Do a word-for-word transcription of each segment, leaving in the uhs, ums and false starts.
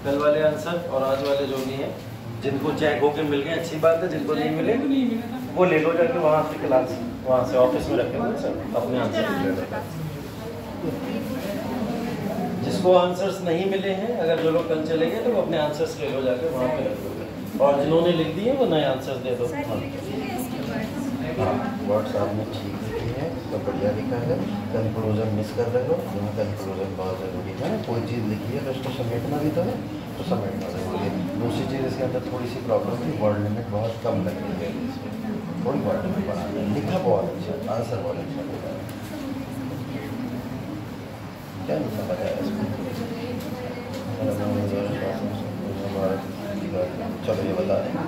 कल वाले आंसर और आज वाले जो भी हैं, जिनको चेक होके मिल गए अच्छी बात है, जिनको नहीं मिले वो ले लो जाके वहाँ से क्लास, वहाँ से ऑफिस में रखे हुए सब अपने आंसर ले लो। जिसको आंसर्स नहीं मिले हैं, अगर जो लोग कल चले गए तो वो अपने आंसर्स ले लो जाके वहाँ पे रख लो, और जिन्होंने लिख दिए वो नए आंसर्स दे दो। हाँ, वर्ड्स आपने ठीक लिखे हैं, तो बढ़िया लिखा है। कंक्लूजन मिस कर रहे हो, यहाँ कंक्लूजन बहुत ज़रूरी है। कोई चीज़ लिखी है तो उसको समेटना भी तो है, तो समेटना ज़रूरी है। दूसरी चीज़ इसके अंदर थोड़ी सी प्रॉब्लम थी, वर्ड लिमिट बहुत कम लग रही है इसमें, थोड़ी वर्ड लिमिट बढ़ा है। लिखा बहुत अच्छा, आंसर बहुत अच्छा लिखा है। क्या नहीं समझ आया इसमें? चलो ये बता दें।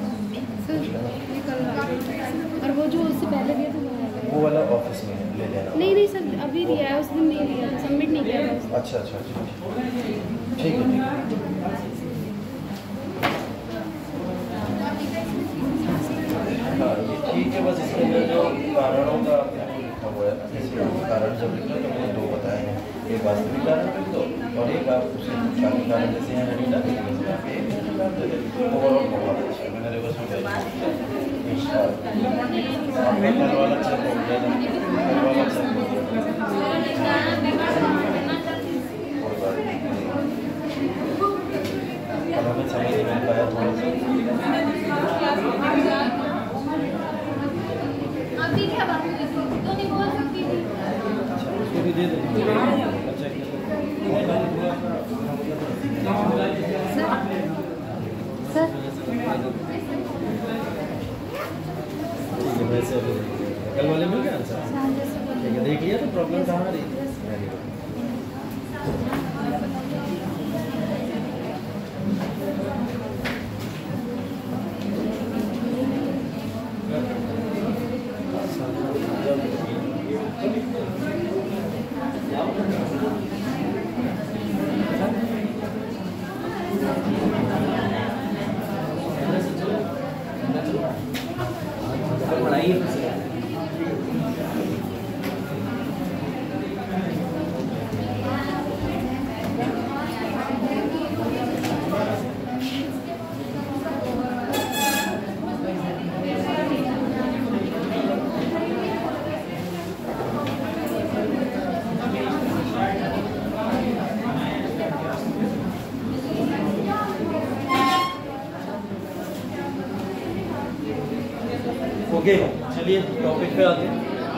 और वो जो उससे पहले दिया था वो वाला ऑफिस में ले लेना। नहीं नहीं सर, अभी दिया है, उस दिन नहीं दिया था, सबमिट नहीं किया था। अच्छा अच्छा अच्छा ठीक है ठीक है। हाँ ये ठीक है, बस इसके अंदर जो कारणों का लिखा हुआ है, इसके कारण जब लिखो तो मैंने दो बताए हैं, एक वास्तविक कारण लिख दो और एक आप उसे शामिल कारण जैसे यहाँ हेडिंग डाल दीजिए। ओवरऑल बहुत अच्छा है, मैंने रिवर्स में भेजा आपने कल वाला चेक हो गया था, कल वाला चेक हो गया कल हमें समझ नहीं मिल पाया थोड़ा सा। उसको भी दे देंगे। सर ठीक है, वैसे कल वाले मिल गया आंसर, ठीक है, देख लिया तो प्रॉब्लम कहाँ आ रही है। ओके चलिए टॉपिक पे आते हैं।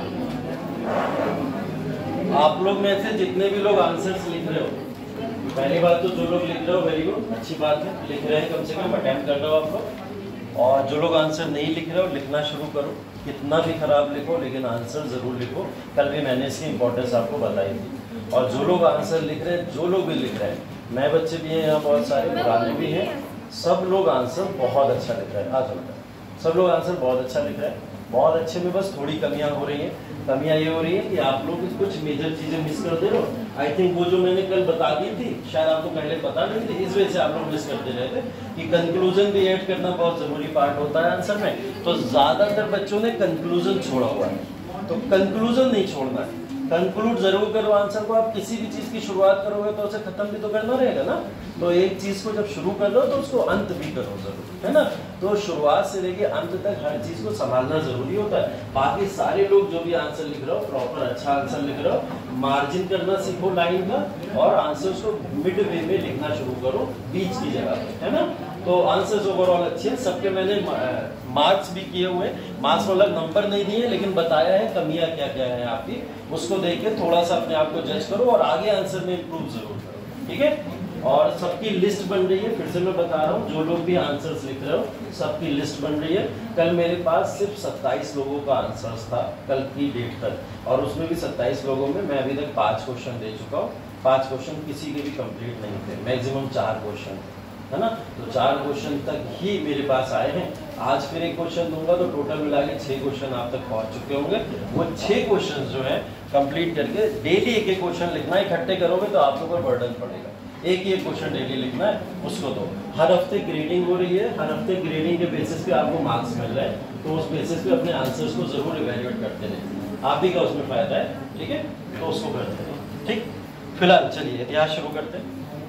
आप लोग में से जितने भी लोग आंसर्स लिख रहे हो, पहली बात तो जो लोग लिख रहे हो वेरी गुड, अच्छी बात है, लिख रहे हैं, कम से कम अटेम्प्ट कर रहे हो आप लोग। और जो लोग आंसर नहीं लिख रहे हो, लिखना शुरू करो, कितना भी खराब लिखो लेकिन आंसर ज़रूर लिखो। कल भी मैंने इसकी इंपॉर्टेंस आपको बताई थी। और जो लोग आंसर लिख रहे हैं, जो लोग भी लिख रहे हैं, नए बच्चे भी हैं यहाँ, बहुत सारे पुराने भी हैं, सब लोग आंसर बहुत अच्छा लिख रहे हैं। आज होता है सब लोग आंसर बहुत अच्छा लिख रहे हैं, बहुत अच्छे में बस थोड़ी कमियां हो रही हैं। कमियां ये हो रही है कि आप लोग कुछ मेजर चीज़ें मिस कर दे रहे हो। आई थिंक वो जो मैंने कल बता दी थी, शायद आपको पहले पता नहीं थी, इस वजह से आप लोग मिस करते रहे थे कि कंक्लूजन भी ऐड करना बहुत ज़रूरी पार्ट होता है आंसर में। तो ज़्यादातर बच्चों ने कंक्लूजन छोड़ा हुआ है, तो कंक्लूजन नहीं छोड़ना है, कंक्लूड जरूर करो आंसर को। आप किसी भी चीज़ की शुरुआत करोगे तो उसे खत्म भी तो करना रहेगा ना। तो एक चीज़ को जब शुरू कर लो तो उसको अंत भी करो जरूर, है ना। तो शुरुआत से लेके अंत तक हर चीज़ को संभालना जरूरी होता है। बाकी सारे लोग जो भी आंसर लिख रहे हो, प्रॉपर अच्छा आंसर लिख रहे हो, मार्जिन करना सीखो लाइन का, और आंसर्स को मिड वे में लिखना शुरू करो, बीच की जगह, है ना। तो आंसर्स ओवरऑल अच्छे हैं सबके। मैंने मार्क्स भी किए हुए, मार्क्स मतलब नंबर नहीं दिए, लेकिन बताया है कमियां क्या क्या है आपकी, उसको देख के थोड़ा सा अपने आप को जज करो और आगे आंसर में इम्प्रूव जरूर करो, ठीक है। और सबकी लिस्ट बन रही है, फिर से मैं बता रहा हूँ, जो लोग भी आंसर्स लिख रहे हो सबकी लिस्ट बन रही है। कल मेरे पास सिर्फ सत्ताईस लोगों का आंसर्स था कल की डेट तक, और उसमें भी सत्ताईस लोगों में मैं अभी तक पाँच क्वेश्चन दे चुका हूँ। पाँच क्वेश्चन किसी के भी कंप्लीट नहीं थे, मैक्सिमम चार क्वेश्चन थे, है ना। तो चार क्वेश्चन तक ही मेरे पास आए हैं। आज फिर एक क्वेश्चन दूंगा तो टोटल मिला के छः क्वेश्चन आप तक पहुंच चुके होंगे। वो छः क्वेश्चन जो है कंप्लीट करके डेली एक एक क्वेश्चन लिखना, इकट्ठे करोगे तो आप लोगों पर बर्डन पड़ेगा। एक ही एक क्वेश्चन डेली लिखना है, उसको दो। हर हफ्ते ग्रेडिंग हो रही है, हर हफ्ते ग्रेडिंग के बेसिस पे आपको मार्क्स मिल रहे हैं, तो उस बेसिस पे अपने आंसर्स को जरूर इवेल्युएट करते रहिए, आप भी का उसमें फायदा है, ठीक है। तो उसको करते रहिए, ठीक। फिलहाल चलिए इतिहास शुरू करते हैं।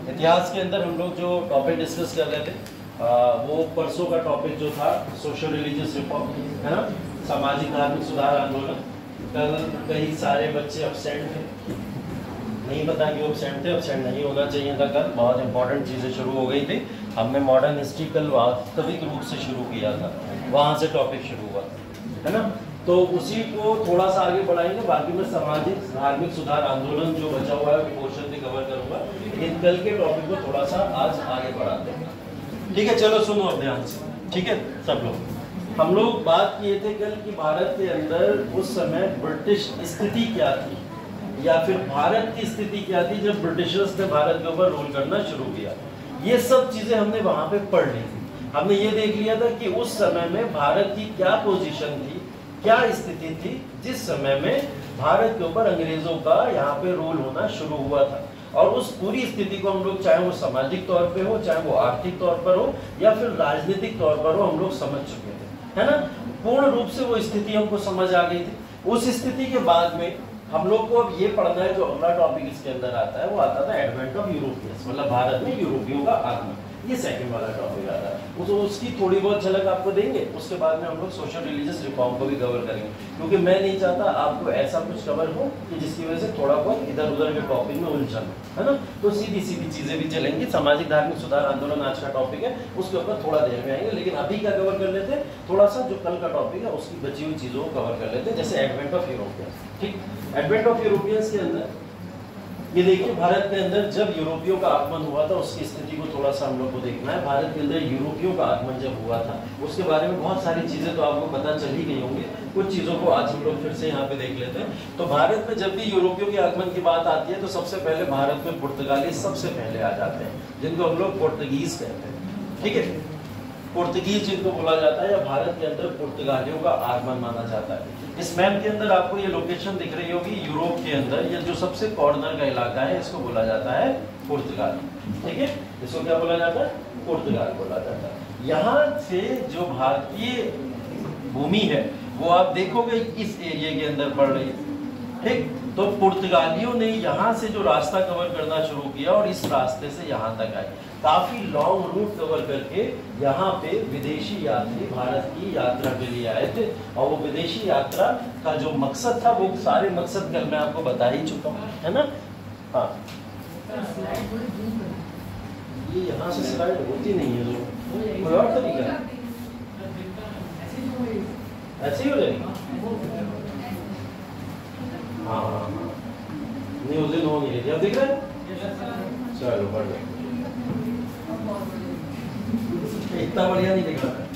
इतिहास के अंदर हम लोग जो टॉपिक डिस्कस कर रहे थे आ, वो परसों का टॉपिक जो था सोशल रिलीजियस रिफॉर्म, है ना, सामाजिक धार्मिक सुधार आंदोलन। कल कई सारे बच्चे अपसेंट थे, नहीं पता कि वो अपसेंट थे, अपसेंट नहीं होना चाहिए था। कल बहुत इंपॉर्टेंट चीज़ें शुरू हो गई थी। हमने मॉडर्न हिस्ट्री कल वास्तविक रूप से शुरू किया था, वहाँ से टॉपिक शुरू हुआ, है ना। तो उसी को थोड़ा सा आगे बढ़ाएंगे। बाकी मैं सामाजिक धार्मिक सुधार आंदोलन जो बचा हुआ है पोर्शन भी कवर करूंगा, लेकिन कल के टॉपिक को थोड़ा सा आज आगे बढ़ाते हैं। ठीक है, चलो सुनो अब ध्यान से, ठीक है सब लोग। हम लोग बात किए थे कल कि भारत के अंदर उस समय ब्रिटिश स्थिति क्या थी, या फिर भारत की स्थिति क्या थी जब ब्रिटिशर्स ने भारत के ऊपर रूल करना शुरू किया। ये सब चीजें हमने वहां पे पढ़ ली थी। हमने ये देख लिया था कि उस समय में भारत की क्या पोजीशन थी, क्या स्थिति थी जिस समय में भारत के ऊपर अंग्रेजों का यहाँ पे रूल होना शुरू हुआ था। और उस पूरी स्थिति को हम लोग, चाहे वो सामाजिक तौर पे हो, चाहे वो आर्थिक तौर पर हो, या फिर राजनीतिक तौर पर हो, हम लोग समझ चुके थे, है ना। पूर्ण रूप से वो स्थिति हमको समझ आ गई थी। उस स्थिति के बाद में हम लोग को अब ये पढ़ना है, जो अगला टॉपिक इसके अंदर आता है वो आता था एडवेंट ऑफ यूरोपियंस, मतलब भारत में यूरोपियों का आगमन। ये सेकंड वाला टॉपिक आता है, उस उसकी थोड़ी बहुत झलक आपको देंगे। उसके बाद में हम लोग सोशल रिलीजियस रिफॉर्म को भी कवर करेंगे, क्योंकि मैं नहीं चाहता आपको ऐसा कुछ कवर हो कि जिसकी वजह से थोड़ा बहुत इधर उधर के टॉपिक में उलझन, है ना। तो सीधी सीधी चीजें भी चलेंगी। सामाजिक धार्मिक सुधार आंदोलन आज का टॉपिक है, उसके ऊपर थोड़ा देर में आएंगे, लेकिन अभी क्या कवर कर लेते हैं, थोड़ा सा जो कल का टॉपिक है उसकी बची हुई चीजों को कवर कर लेते हैं, जैसे एडवेंट ऑफ यूरोपियंस। ठीक, एडवेंट ऑफ यूरोपियंस के अंदर ये देखिए, भारत के अंदर जब यूरोपियों का आगमन हुआ था उसकी स्थिति को थोड़ा सा हम लोग को देखना है। भारत के अंदर यूरोपियों का आगमन जब हुआ था उसके बारे में बहुत सारी चीजें तो आपको पता चल ही गई होंगी, कुछ चीजों को आज हम लोग फिर से यहाँ पे देख लेते हैं। तो भारत में जब भी यूरोपियों के आगमन की बात आती है तो सबसे पहले भारत में पुर्तगाली सबसे पहले आ जाते हैं, जिनको हम लोग पुर्तगीज कहते हैं। ठीक है, पुर्तगीज जिनको बोला जाता है, या भारत के अंदर पुर्तगालियों का आगमन माना जाता है। इस मैप के अंदर आपको ये लोकेशन दिख रही होगी, यूरोप के अंदर ये जो सबसे कॉर्नर का इलाका है इसको बोला जाता है पुर्तगाल। ठीक है, इसको क्या बोला जाता है, पुर्तगाल बोला जाता है। यहाँ से जो भारतीय भूमि है वो आप देखोगे इस एरिया के अंदर पड़ रही है। ठीक, तो पुर्तगालियों ने यहाँ से जो रास्ता कवर करना शुरू किया और इस रास्ते से यहाँ तक आए, काफी लॉन्ग रूट कवर करके यहाँ पे विदेशी यात्री भारत की यात्रा के लिए आए थे। और वो विदेशी यात्रा का जो मकसद था वो सारे मकसद कल मैं आपको बता ही चुका हूँ, है ना। हाँ, ये यहाँ से स्लाइड होती नहीं है, जो कोई और तरीका है, ऐसे ही हो जाएगी। हाँ हाँ हाँ, नहीं उस दिन हो नहीं रही, अब दिख रहा है, चलो बढ़ गया, इतना बढ़िया नहीं दिख रहा है।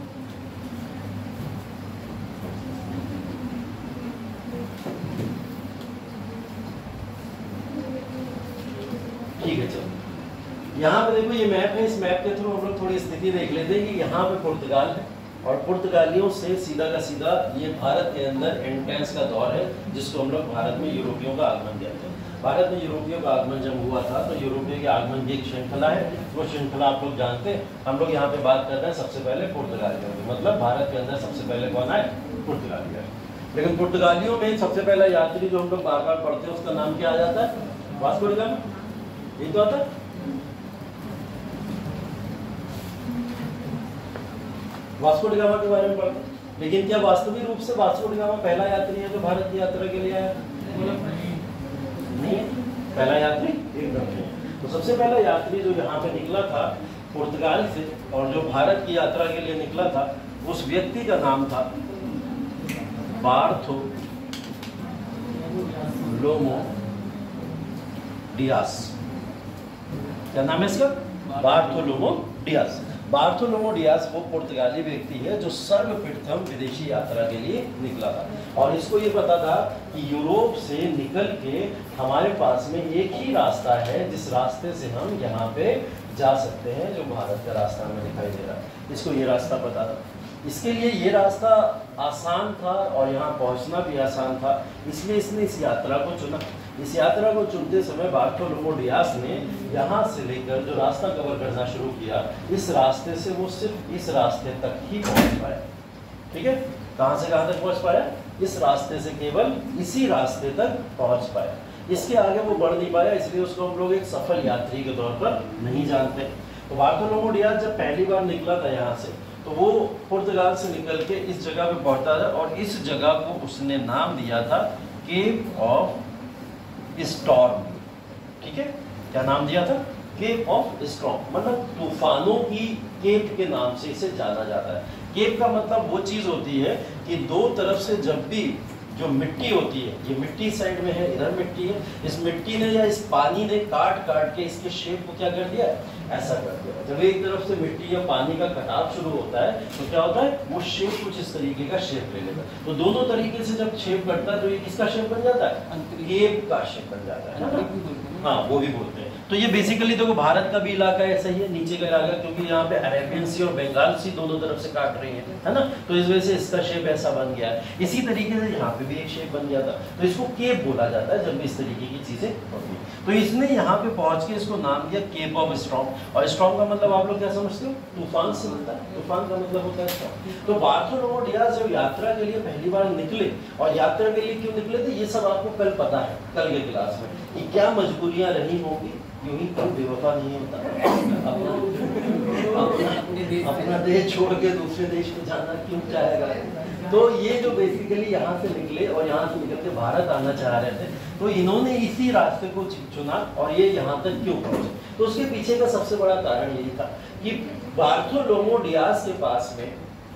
ठीक है, चलो यहाँ पे देखो ये मैप है, इस मैप के थ्रू हम लोग थोड़ी स्थिति देख लेते हैं कि यहाँ पे पुर्तगाल है और पुर्तगालियों से सीधा का सीधा ये भारत के अंदर एंट्रेंस का दौर है, जिसको हम लोग भारत में यूरोपियों का आगमन कहते हैं। भारत में यूरोपियों का आगमन जब हुआ था तो यूरोपियों के आगमन की एक श्रृंखला है, वो श्रृंखला आप लोग जानते हैं। हम लोग यहाँ पे बात कर रहे हैं सबसे पहले पुर्तगालियों की, मतलब भारत के अंदर सबसे पहले कौन आए, पुर्तगाली। लेकिन पुर्तगालियों में सबसे पहला यात्री जो हम लोग बार बार पढ़ते हैं उसका नाम क्या आ जाता है, वास्को डी गामा, यही तो आता है। वास्को डी गामा के बारे में पढ़ते हैं, लेकिन क्या वास्तविक रूप से वास्को डी गामा पहला यात्री है जो भारत की यात्रा के लिए आया? नहीं, पहला यात्री एकदम नहीं। तो सबसे पहला यात्री जो यहाँ पे निकला था पुर्तगाल से और जो भारत की यात्रा के लिए निकला था, उस व्यक्ति का नाम था बार्थोलोमो डियास। क्या नाम है इसका? बार्थोलोमो डियास। बार्थोलोमो डियास वो पुर्तगाली व्यक्ति है जो सर्वप्रथम विदेशी यात्रा के लिए निकला था, और इसको ये पता था कि यूरोप से निकल के हमारे पास में एक ही रास्ता है जिस रास्ते से हम यहाँ पे जा सकते हैं, जो भारत का रास्ता हमें दिखाई दे रहा है। इसको ये रास्ता पता था, इसके लिए ये रास्ता आसान था और यहाँ पहुँचना भी आसान था, इसलिए इसने इस यात्रा को चुना। इस यात्रा को चुनते समय बार्थोलोमो डियास ने यहाँ से लेकर जो रास्ता कवर करना शुरू किया, इस रास्ते से वो सिर्फ इस रास्ते तक ही पहुँच पाया। ठीक है, कहाँ से कहाँ तक पहुँच पाया? इस रास्ते से केवल इसी रास्ते तक पहुँच पाया। इसके आगे वो बढ़ नहीं पाया, इसलिए उसको हम लोग एक सफल यात्री के तौर पर नहीं जानते। तो बार्थोलोमो डियाज जब पहली बार निकला था यहाँ से, तो वो पुर्तगाल से निकल के इस जगह पे पहुंचा था और इस जगह को उसने नाम दिया था केप ऑफ स्टॉर्म। ठीक है, क्या नाम दिया था? केप ऑफ स्टॉर्म, मतलब तूफानों की केप के नाम से इसे जाना जाता है। केप का मतलब वो चीज होती है कि दो तरफ से जब भी जो मिट्टी होती है, ये मिट्टी साइड में है, इधर मिट्टी है, इस मिट्टी ने या इस पानी ने काट काट के इसके शेप को क्या कर दिया, ऐसा कर दिया। जब एक तरफ से मिट्टी या पानी का कटाव शुरू होता है तो क्या होता है, वो शेप कुछ इस तरीके का शेप ले लेता है। तो दोनों तरीके से जब शेप करता है तो ये किसका शेप बन जाता है, केप का शेप बन जाता है ना। हाँ, वो भी बोलते हैं। तो ये बेसिकली देखो भारत का भी इलाका ऐसा ही है, नीचे का इलाका, क्योंकि यहाँ पे अरेबियन सी और बंगाल सी दोनों तरफ से काट रही है, है ना, तो इस वजह से इसका शेप ऐसा बन गया है। इसी तरीके से यहाँ पे भी एक शेप बन गया था, तो इसको केप बोला जाता है जब भी इस तरीके की चीजें होती है। तो इसने यहाँ पे पहुंच के इसको नाम दिया केप ऑफ स्टॉर्म। और स्टॉर्म का मतलब आप लोग क्या समझते हो, तूफान से मिलता है, तूफान का मतलब होता है स्टॉर्म। तो बार्थोलोमो डियाज जब यात्रा के लिए पहली बार निकले, और यात्रा के लिए क्यों निकले थे ये सब आपको कल पता है, कल के क्लास में, कि क्या मजबूरियां रही होंगी। यूं ही कोई बेवफा नहीं होता, अपना अपना, अपना देश छोड़ के दूसरे देश में जाना क्यों चाहेगा। तो ये जो बेसिकली यहाँ से निकले और यहाँ से निकल के भारत आना चाह रहे थे, तो इन्होंने इसी रास्ते को चुना और ये यहाँ तक क्यों पहुंचे। तो उसके पीछे का सबसे बड़ा कारण यही था कि बार्थोलोमो डियाज के पास में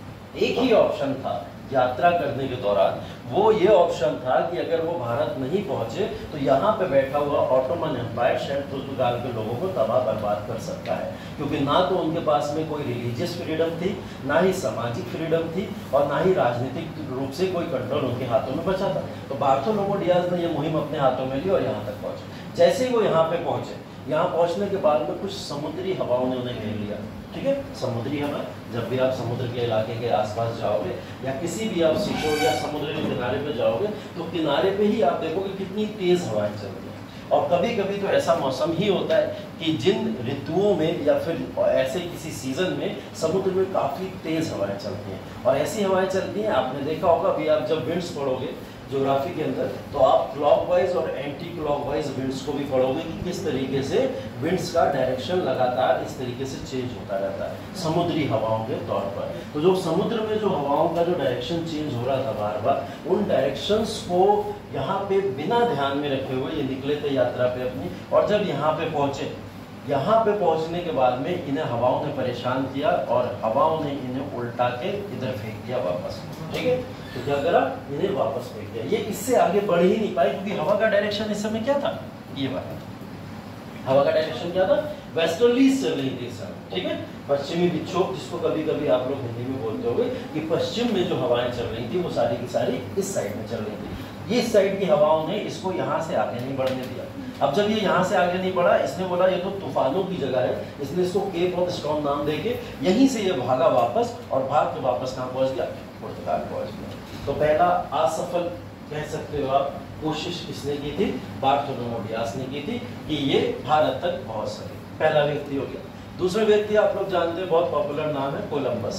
एक ही ऑप्शन था यात्रा करने के दौरान, वो ये ऑप्शन था कि अगर वो भारत नहीं पहुंचे तो यहाँ पे बैठा हुआ ऑटोमन एम्पायर शायद पुर्तगाल के लोगों को तबाह बर्बाद कर सकता है, क्योंकि ना तो उनके पास में कोई रिलीजियस फ्रीडम थी, ना ही सामाजिक फ्रीडम थी, और ना ही राजनीतिक रूप से कोई कंट्रोल उनके हाथों में बचा था। तो बार्थोलोमो डियाज ने ये मुहिम अपने हाथों में ली और यहाँ तक पहुंचे। जैसे ही वो यहाँ पे पहुंचे, यहाँ पहुंचने के बाद में कुछ समुद्री हवाओं ने उन्हें घेर लिया। ठीक है, समुद्री हवा, जब भी आप समुद्र के इलाके के आसपास जाओगे या किसी भी आप सीशोर या समुद्र के किनारे पे जाओगे तो किनारे पे ही आप देखोगे कितनी तेज हवाएं चल रही हैं। और कभी कभी तो ऐसा मौसम ही होता है कि जिन ऋतुओं में या फिर ऐसे किसी सीजन में समुद्र में काफ़ी तेज हवाएं चलती हैं, और ऐसी हवाएं चलती हैं, आपने देखा होगा अभी आप जब विंड्स पढ़ोगे ज्योग्राफी के अंदर, तो आप क्लॉकवाइज और एंटी क्लॉकवाइज विंड्स को भी पढ़ोगे कि किस तरीके से विंड्स का डायरेक्शन लगातार इस तरीके से चेंज होता रहता है समुद्री हवाओं के तौर पर। तो जो समुद्र में जो हवाओं का जो डायरेक्शन चेंज हो रहा था बार बार, उन डायरेक्शंस को यहाँ पे बिना ध्यान में रखे हुए ये निकले थे यात्रा पे अपनी, और जब यहाँ पे पहुँचे, यहाँ पे पहुँचने के बाद में इन्हें हवाओं ने परेशान किया और हवाओं ने इन्हें उल्टा के इधर फेंक दिया वापस। ठीक है, तो क्या करा, इन्हें वापस फेंक दिया। ये इससे आगे बढ़ ही नहीं पाए, क्योंकि हवा का डायरेक्शन इस समय क्या था, ये बात, हवा का डायरेक्शन क्या था, वेस्टर्लीज चल रही थी इस समय। ठीक है, पश्चिमी विक्षोभ, जिसको कभी कभी आप लोग हिंदी में बोलते होंगे, कि पश्चिम में जो हवाएं चल रही थी वो सारी की सारी इस साइड में चल रही थी। ये इस साइड की हवाओं ने इसको यहाँ से आगे नहीं बढ़ने दिया। अब जब ये यहाँ से आगे नहीं बढ़ा, इसने बोला ये तो तूफानों की जगह है, इसने इसको केप ऑफ स्टॉर्म नाम देके यहीं से ये भागा वापस, और भाग के वापस कहाँ पहुँच गया, पुर्तगाल पहुँच गया। तो पहला असफल कह सकते हो आप कोशिश किसने की थी, बार्थोलोमो डियाज ने की थी कि ये भारत तक पहुँच सके। पहला व्यक्ति हो गया। दूसरा व्यक्ति आप लोग जानते हैं, बहुत पॉपुलर नाम है कोलंबस।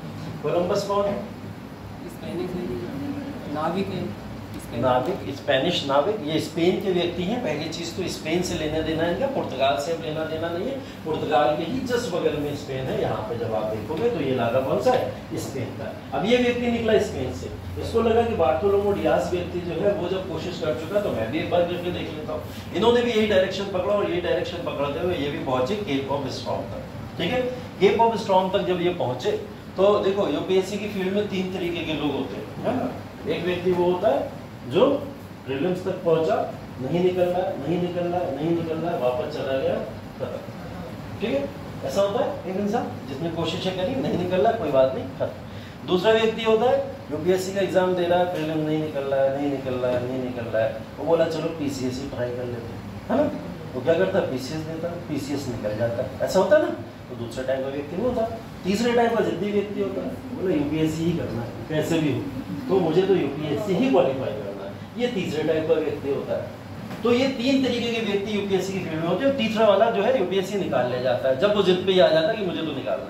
कोलंबस कौन है, नाविक है, नाविक, स्पेनिश नाविक। ये स्पेन के व्यक्ति हैं। पहली चीज तो स्पेन से लेना देना है, पुर्तगाल से अब लेना देना नहीं है। पुर्तगाल के ही जस्ट बगल में स्पेन है। यहाँ पे जब आप देखोगे तो ये इलाका कौन सा है, स्पेन का। अब ये व्यक्ति निकला स्पेन से, इसको लगा कि बार्थोलोमो डियाज व्यक्ति जो है वो जब कोशिश कर चुका तो मैं भी एक बार करके देख लेता हूँ। इन्होंने भी यही डायरेक्शन पकड़ा और यही डायरेक्शन पकड़ते हुए ये भी पहुंचे केप ऑफ स्टॉर्म तक। ठीक है, केप ऑफ स्टॉर्म तक जब ये पहुंचे तो देखो यूपीएससी की फील्ड में तीन तरीके के लोग होते हैं, है ना। एक व्यक्ति वो होता है जो प्रीलिम्स तक पहुंचा, नहीं निकल रहा है, नहीं निकल रहा है, नहीं निकल रहा है, वापस चला गया, खत्म। ठीक है, ऐसा होता है एक इंसान जिसने कोशिशें करी, नहीं निकल रहा, कोई बात नहीं, खत्म। दूसरा व्यक्ति होता है यूपीएससी का एग्जाम दे रहा है, प्रीलिम नहीं निकल रहा है, नहीं निकल रहा है, नहीं निकल रहा है, वो बोला चलो पीसीएस ही ट्राई कर लेते हैं, है ना। वो क्या करता है, पीसीएस देता है, पीसीएस निकल जाता है, ऐसा होता है ना। तो दूसरे टाइप का व्यक्ति वो होता है। तीसरे टाइप का जिद्दी व्यक्ति होता है, बोला यूपीएससी ही करना है, कैसे भी हो, तो मुझे तो यूपीएससी ही क्वालिफाई करना है, ये तीसरे टाइप का व्यक्ति होता है। तो ये तीन तरीके के व्यक्ति यूपीएससी की फील्ड में होते हैं। तीसरा वाला जो है यूपीएससी निकाल ले जाता है, जब वो जिद पे ही आ जाता है कि मुझे तो निकालना है।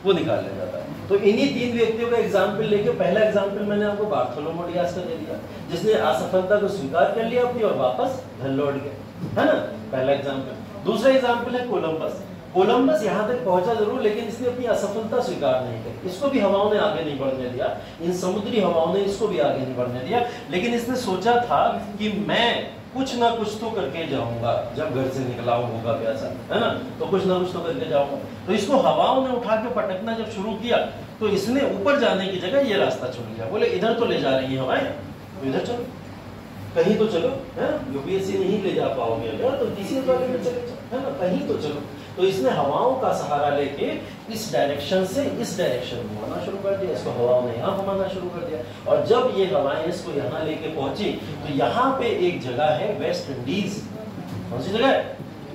वो निकाल लिया जाता है। तो इन्हीं तीन व्यक्तियों का एग्जाम्पल लेके, पहला एग्जाम्पल मैंने आपको बार्थोलोमेव डियास का दे दिया, जिसने असफलता को स्वीकार कर लिया अपनी और वापस घर लौट गए, है ना, पहला एग्जाम्पल। दूसरा एग्जाम्पल है कोलंबस। कोलंबस यहाँ तक पहुंचा जरूर, लेकिन इसने अपनी असफलता स्वीकार नहीं की। इसको भी हवाओं ने आगे नहीं बढ़ने दिया, इन समुद्री हवाओं ने इसको भी आगे नहीं बढ़ने दिया। लेकिन इसने सोचा था कि मैं कुछ ना कुछ तो करके जाऊंगा, जब घर से निकला होगा प्यासा, है ना, तो कुछ ना कुछ तो करके जाऊंगा। तो इसको हवाओं ने उठा के पटकना जब शुरू किया, तो इसने ऊपर जाने की जगह ये रास्ता चुन लिया। बोले इधर तो ले जा रही है हवाएं, तो इधर चलो, कहीं तो चलो, है, यूपीएससी नहीं ले जा पाओगे अगर, तो टीसीएस वाले में चले जाओ, है ना, कहीं तो चलो। तो इसने हवाओं का सहारा लेके इस डायरेक्शन से इस डायरेक्शन में घुमाना शुरू कर दिया, इसको हवाओं ने यहाँ घुमाना शुरू कर दिया। और जब ये हवाएं इसको यहाँ लेके पहुंची, तो यहाँ पे एक जगह है वेस्ट इंडीज। कौन सी जगह है?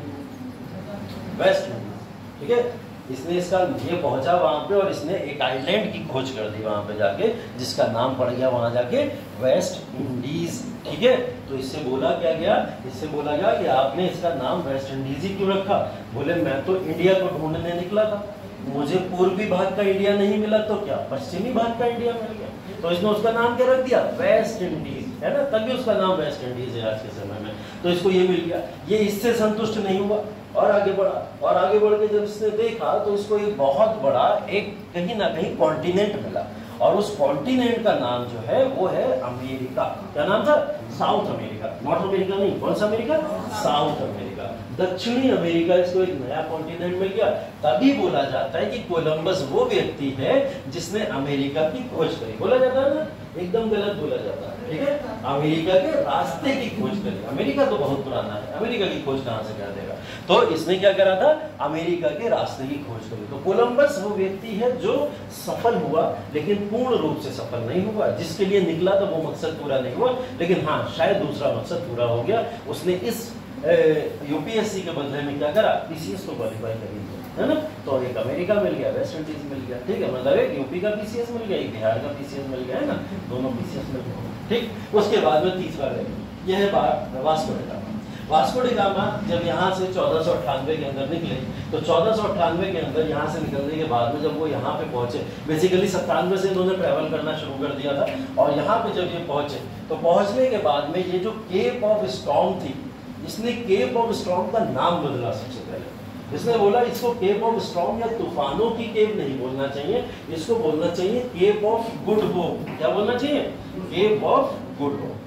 वेस्ट इंडीज, ठीक है। इसने इसका ये पहुंचा वहां पे और इसने एक आइलैंड की खोज कर दी वहां पे जाके, जिसका नाम पड़ गया वहां जाके वेस्ट इंडीज, ठीक है। तो इससे बोला क्या गया, इससे बोला गया कि आपने इसका नाम वेस्ट इंडीज ही क्यों रखा? बोले मैं तो इंडिया को ढूंढने निकला था, मुझे पूर्वी भाग का इंडिया नहीं मिला तो क्या पश्चिमी भाग का इंडिया मिल गया। तो इसने उसका नाम क्या रख दिया? वेस्ट इंडीज, है ना, तभी उसका नाम वेस्ट इंडीज है आज के समय में। तो इसको ये मिल गया। ये इससे संतुष्ट नहीं हुआ और आगे बढ़ा, और आगे बढ़ के जब इसने देखा तो इसको एक बहुत बड़ा एक कहीं ना कहीं कॉन्टिनेंट मिला, और उस कॉन्टिनेंट का नाम जो है वो है अमेरिका। क्या नाम था? South America. नॉर्थ अमेरिका नहीं, कौन सा अमेरिका? साउथ अमेरिका, दक्षिणी अमेरिका। इसको एक नया कॉन्टिनेंट मिल गया। तभी बोला जाता है कि कोलंबस वो व्यक्ति है जिसने अमेरिका की खोज करी। बोला जाता है ना, एकदम गलत बोला जाता है, ठीक है। अमेरिका के रास्ते की खोज करी। अमेरिका तो बहुत पुराना है, अमेरिका की खोज कहां से कर देगा? तो इसने क्या करा था? अमेरिका के रास्ते की खोज करी। तो कोलंबस वो व्यक्ति है जो सफल हुआ, लेकिन पूर्ण रूप से सफल नहीं हुआ। जिसके लिए निकला था वो मकसद पूरा नहीं हुआ, लेकिन हाँ शायद दूसरा मकसद पूरा हो गया। उसने इस यूपीएससी के बदले में क्या करा? पीसीएस को क्वालिफाई कर लिया, है ना। तो एक अमेरिका मिल गया, वेस्ट इंडीज मिल गया, ठीक है, मतलब एक यूपी का पीसीएस मिल गया, एक बिहार का पीसीएस मिल गया, है ना, दोनों पीसीएस मिल गए, ठीक। उसके बाद में तीसरा है, यह है बात Vasco da Gama. Vasco da Gama जब यहाँ से चौदह सौ अट्ठानवे के अंदर निकले, तो चौदह सौ अट्ठानवे के अंदर यहाँ से निकलने के बाद में जब वो यहाँ पे पहुंचे, बेसिकली सत्तानवे से इन्होंने ट्रैवल करना शुरू कर दिया था, और यहाँ पे जब ये पहुंचे तो पहुंचने के बाद में ये जो केप ऑफ स्टॉर्म थी, इसने केप ऑफ स्टॉर्म का नाम बदला। सबसे पहले इसने बोला इसको केप ऑफ स्टॉर्म या तूफानों की केप नहीं बोलना चाहिए, इसको बोलना चाहिए केप ऑफ गुड होप। क्या बोलना चाहिए? केप ऑफ गुड होप,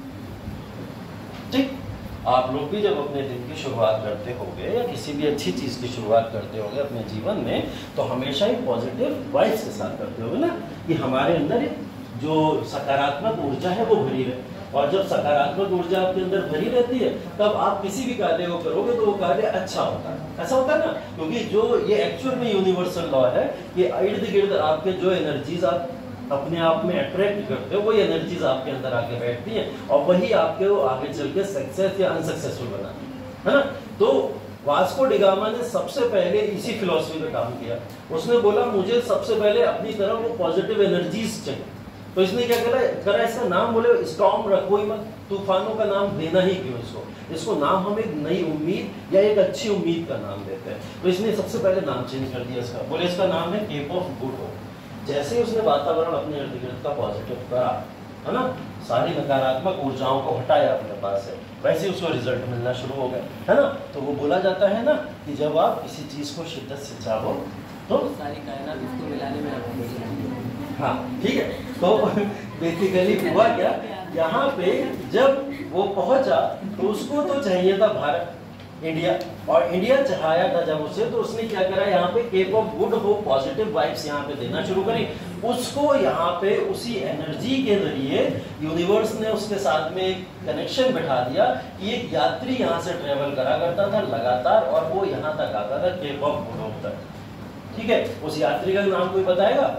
ठीक। आप लोग भी जब अपने दिन की शुरुआत करते होंगे या किसी भी अच्छी चीज की शुरुआत करते होंगे अपने जीवन में, तो हमेशा ही पॉजिटिव वाइब्स के साथ करते होंगे ना, कि हमारे अंदर जो सकारात्मक ऊर्जा है वो भरी रहे। और जब सकारात्मक ऊर्जा आपके अंदर भरी रहती है, तब आप किसी भी कार्य को करोगे तो वो कार्य अच्छा होता है। ऐसा होता है ना, क्योंकि जो ये एक्चुअल में यूनिवर्सल लॉ है कि इर्द गिर्द आपके जो एनर्जीज आप अपने आप में अट्रैक्ट करते हो, वही एनर्जीज आपके अंदर आके बैठती हैं, और वही आपके वो आगे चल के सक्सेस या अनसक्सेसफुल बनाती है, है ना। तो वास्को डी गामा ने सबसे पहले इसी फिलॉसफी पे काम किया। उसने बोला मुझे सबसे पहले अपनी तरफ वो पॉजिटिव एनर्जीज चाहिए। तो इसने क्या करा करा इसका नाम बोले स्टॉर्म रखो ही मत, तूफानों का नाम देना ही क्यों इसको? इसको नाम हम एक नई उम्मीद या एक अच्छी उम्मीद का नाम देते हैं। तो इसने सबसे पहले नाम चेंज कर दिया इसका, बोले इसका नाम है केप ऑफ गुड होप। जैसे उसने वातावरण अपने इर्द गिर्द का पॉजिटिव करा, है ना, सारी नकारात्मक ऊर्जाओं को हटाया अपने पास से, वैसे उसको रिजल्ट मिलना शुरू हो गया, है ना। तो वो बोला जाता है ना कि जब आप किसी चीज को शिद्दत से चाहो तो सारी कायनात इसको मिलाने में, हाँ ठीक है। तो बेसिकली हुआ क्या, यहाँ पे जब वो पहुंचा तो उसको तो चाहिए था भारत, इंडिया, और इंडिया चाहया था जब उसे, तो उसने क्या करा, यहाँ पे Cape of Good Hope positive vibes यहाँ पे देना शुरू करी। उसको यहाँ पे उसी एनर्जी के जरिए यूनिवर्स ने उसके साथ में एक कनेक्शन बैठा दिया कि एक यात्री यहाँ से ट्रेवल करा करता था लगातार, और वो यहाँ तक आता था केप ऑफ गुड होप तक, ठीक है। उस यात्री का नाम कोई बताएगा?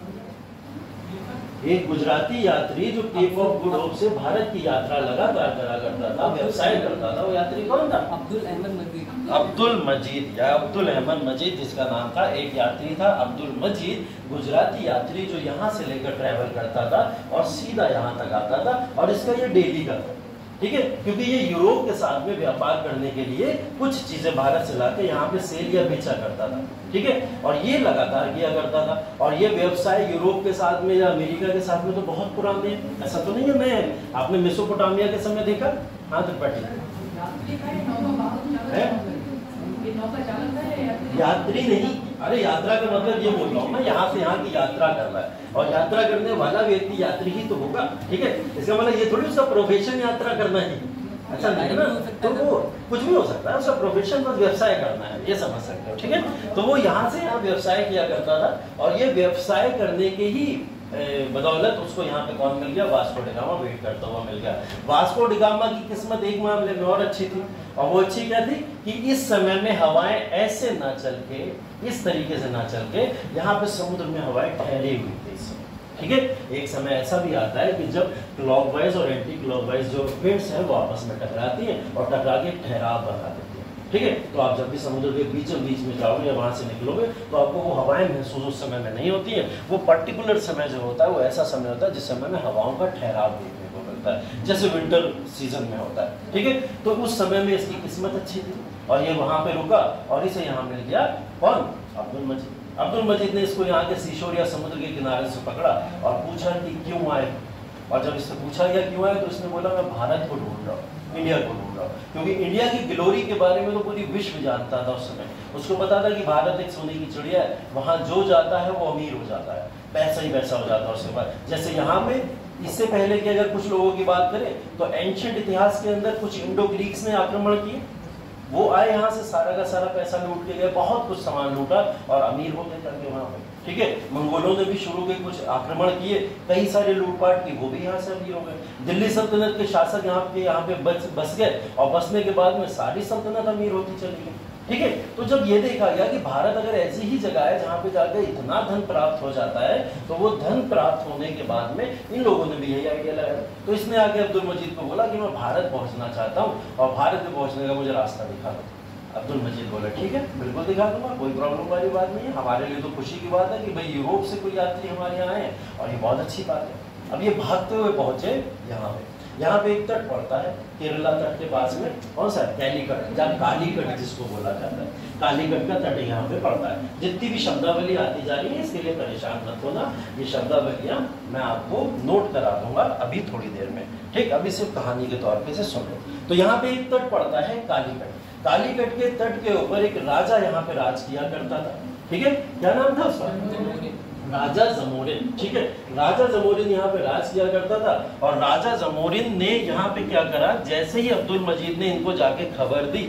एक गुजराती यात्री जो केप ऑफ गुड होप से भारत की यात्रा लगातार करा करता था, व्यवसाय करता था, वो यात्री कौन था? अब्दुल अहमद मजीद। अब्दुल मजीद या अब्दुल अहमद मजीद जिसका नाम था, एक यात्री था अब्दुल मजीद, गुजराती यात्री जो यहाँ से लेकर ट्रैवल करता था और सीधा यहाँ तक आता था, और इसका ये डेली का था, ठीक है, क्योंकि ये यूरोप के साथ में व्यापार करने के लिए कुछ चीजें भारत से लाके यहाँ पे सेल या बेचा करता था, ठीक है, और ये लगातार किया करता था। और ये व्यवसाय यूरोप के साथ में या अमेरिका के साथ में तो बहुत पुराने हैं, ऐसा तो नहीं है नए हैं। आपने मेसोपोटामिया के समय देखा, हाँ त्रिपाठी यात्री नहीं, अरे यात्रा का मतलब ये बोल रहा हूँ ना, यहाँ से यहाँ की यात्रा कर रहा है, और यात्रा करने वाला व्यक्ति यात्री ही तो होगा, ठीक है। इसका मतलब ये थोड़ी उसका प्रोफेशन यात्रा करना है, अच्छा नहीं ना, तो वो कुछ भी हो सकता है, उसका प्रोफेशन बस व्यवसाय करना है, ये समझ सकते हो, ठीक है। तो वो यहाँ से यहाँ व्यवसाय किया करता था, और ये व्यवसाय करने के ही बदौलत उसको यहाँ पे कौन मिल गया, वास्को डिगामा वेट करता हुआ मिल गया। वास्को डिगामा की किस्मत एक मामले में और अच्छी थी, और वो अच्छी क्या थी कि इस समय में हवाएं ऐसे ना चल के, इस तरीके से ना चल के, यहाँ पे समुद्र में हवाएं ठहरी हुई थी इस समय, ठीक है। एक समय ऐसा भी आता है कि जब क्लॉकवाइज और एंटी क्लॉकवाइज जो विंड्स हैं वो आपस में टकराती हैं और टकरा के ठहराव बना देती है, ठीक है। तो आप जब भी समुद्र के बीचों बीच में जाओगे या वहां से निकलोगे तो आपको वो हवाएं महसूस उस समय में नहीं होती है। वो पर्टिकुलर समय जो होता है वो ऐसा समय होता है जिस समय में हवाओं का ठहराव देखने को मिलता है, जैसे विंटर सीजन में होता है, ठीक है। तो उस समय में इसकी किस्मत अच्छी थी और ये वहां पे रुका और इसे यहाँ मिल गया कौन, अब्दुल मजीद। अब्दुल मजीद ने इसको यहाँ के सीशोर या समुद्र के किनारे से पकड़ा और पूछा कि क्यों आए, और जब इससे पूछा गया क्यों आए तो इसने बोला मैं भारत को ढूंढ रहा हूँ, इंडिया को ढूंढ रहा हूँ, क्योंकि इंडिया की ग्लोरी के बारे में तो पूरी विश्व जानता था उस समय। उसको पता था कि भारत एक सोने की चिड़िया है, वहां जो जाता है वो अमीर हो जाता है, पैसा ही पैसा हो जाता है उसके बाद। जैसे यहाँ पे इससे पहले कि अगर कुछ लोगों की बात करें तो एंशिएंट इतिहास के अंदर कुछ इंडो ग्रीक्स ने आक्रमण किए, वो आए यहाँ से सारा का सारा पैसा लूट के गए, बहुत कुछ सामान लूटा और अमीर हो गए करके वहां पे, ठीक है। मंगोलों ने भी शुरू के कुछ आक्रमण किए, कई सारे लूटपाट की, वो भी यहाँ से अमीर हो गए। दिल्ली सल्तनत के शासक यहाँ पे यहाँ पे बस बस गए और बसने के बाद में सारी सल्तनत अमीर होती चली गई, ठीक है। तो जब ये देखा गया कि भारत अगर ऐसी ही जगह है जहाँ पे जाकर इतना धन प्राप्त हो जाता है, तो वो धन प्राप्त होने के बाद में इन लोगों ने भी यही आइडिया लगाया। तो इसने आके अब्दुल मजीद को बोला कि मैं भारत पहुंचना चाहता हूँ और भारत में पहुंचने का मुझे रास्ता दिखा दो। अब्दुल मजीद बोला ठीक है बिल्कुल दिखा दूंगा, कोई प्रॉब्लम वाली बात नहीं है, हमारे लिए तो खुशी की बात है कि भाई यूरोप से कोई यात्री हमारे यहाँ आए और ये बहुत अच्छी बात है। अब ये भागते हुए पहुंचे यहाँ पे, यहाँ पे एक तट पड़ता है केरला तट के पास में, कौन सा कालीकट, जहाँ कालीकट जिसको बोला जाता है, कालीकट का तट यहाँ पे पड़ता है। जितनी भी शब्दावली आती जा रही है इसके लिए परेशान मत होना, ये शब्दावलियां मैं आपको नोट करा दूंगा अभी थोड़ी देर में, ठीक। अभी सिर्फ कहानी के तौर पे से सुन लो। तो यहाँ पे एक तट पड़ता है कालीकट, कालीकट के तट के ऊपर एक राजा यहाँ पे राज किया करता था, ठीक है। क्या नाम था उसका, राजा जमोरिन, ठीक है। राजा जमोरिन यहाँ पे राज किया करता था और राजा जमोरिन ने यहाँ पे क्या करा, जैसे ही अब्दुल मजीद ने इनको जाके खबर दी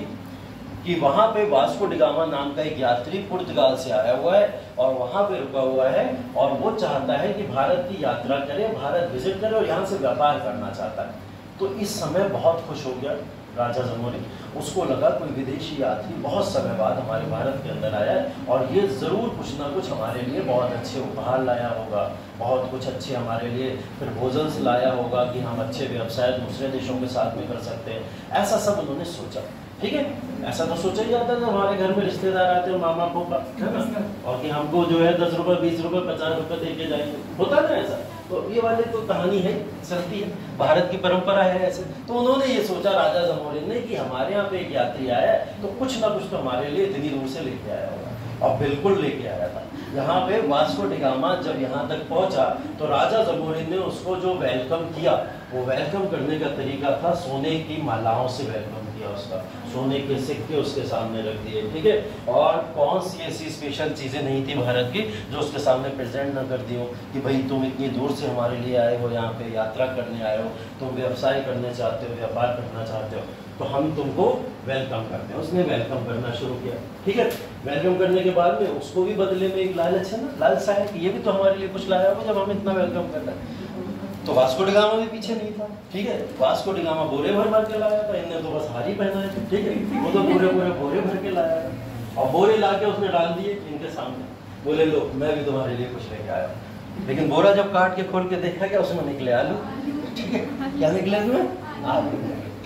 कि वहां पे वास्को डिगामा नाम का एक यात्री पुर्तगाल से आया हुआ है और वहां पे रुका हुआ है और वो चाहता है कि भारत की यात्रा करे, भारत विजिट करे और यहाँ से व्यापार करना चाहता है, तो इस समय बहुत खुश हो गया राजा जमोरिन। उसको लगा कोई विदेशी यात्री बहुत समय बाद हमारे भारत के अंदर आया है और ये ज़रूर कुछ ना कुछ हमारे लिए बहुत अच्छे उपहार लाया होगा, बहुत कुछ अच्छे हमारे लिए फिर भोजन से लाया होगा कि हम अच्छे व्यवसाय दूसरे देशों के साथ में कर सकते हैं, ऐसा सब उन्होंने सोचा, ठीक है। ऐसा तो सोचा ही जाता है हमारे घर में रिश्तेदार आते हैं मामा पोपा, है ना, और कि हमको जो है दस रुपये बीस रुपये पचास रुपये दे के जाएंगे, होता है ना ऐसा। तो ये वाली तो कहानी है, चलती है, भारत की परंपरा है ऐसे। तो उन्होंने ये सोचा राजा जमोरिन ने कि हमारे यहाँ पे एक यात्री आया है तो कुछ ना कुछ तो हमारे लिए इतनी दूर से लेके आया होगा, और बिल्कुल लेके आया था। यहाँ पे वास्को डिगामा जब यहाँ तक पहुंचा तो राजा जमोरिन ने उसको जो वेलकम किया, वो वेलकम करने का तरीका था सोने की मालाओं से वेलकम किया उसका, सोने के सिक्के उसके सामने रख दिए, ठीक है। और कौन सी ऐसी स्पेशल चीज़ें नहीं थी भारत की जो उसके सामने प्रेजेंट न कर दी हो कि भाई तुम इतनी दूर से हमारे लिए आए हो, यहाँ पे यात्रा करने आए हो, तुम व्यवसाय करने चाहते हो, व्यापार करना चाहते हो, तो हम तुमको वेलकम करते हैं। उसने वेलकम करना शुरू किया, ठीक है। वेलकम करने के बाद में उसको भी बदले में एक लालच है ना, लालसा है कि ये भी तो हमारे लिए कुछ लाया होगा जब हम इतना वेलकम कर रहे हैं। तो वास्को डिगामा भी पीछे नहीं था, ठीक है। वास्को डिगामा बोरे भर भर के लाया था, इनने तो बस हारी पहना है, ठीक है। वो तो पूरे पूरे बोरे भर के लाया था और बोरे ला के उसने डाल दिए इनके सामने, बोले लो मैं भी तुम्हारे लिए कुछ लेके आया। लेकिन बोरा जब काट के खोल के देखा गया उसमें निकले आलू, ठीक है। क्या निकले उसमें, आलू, ठीक।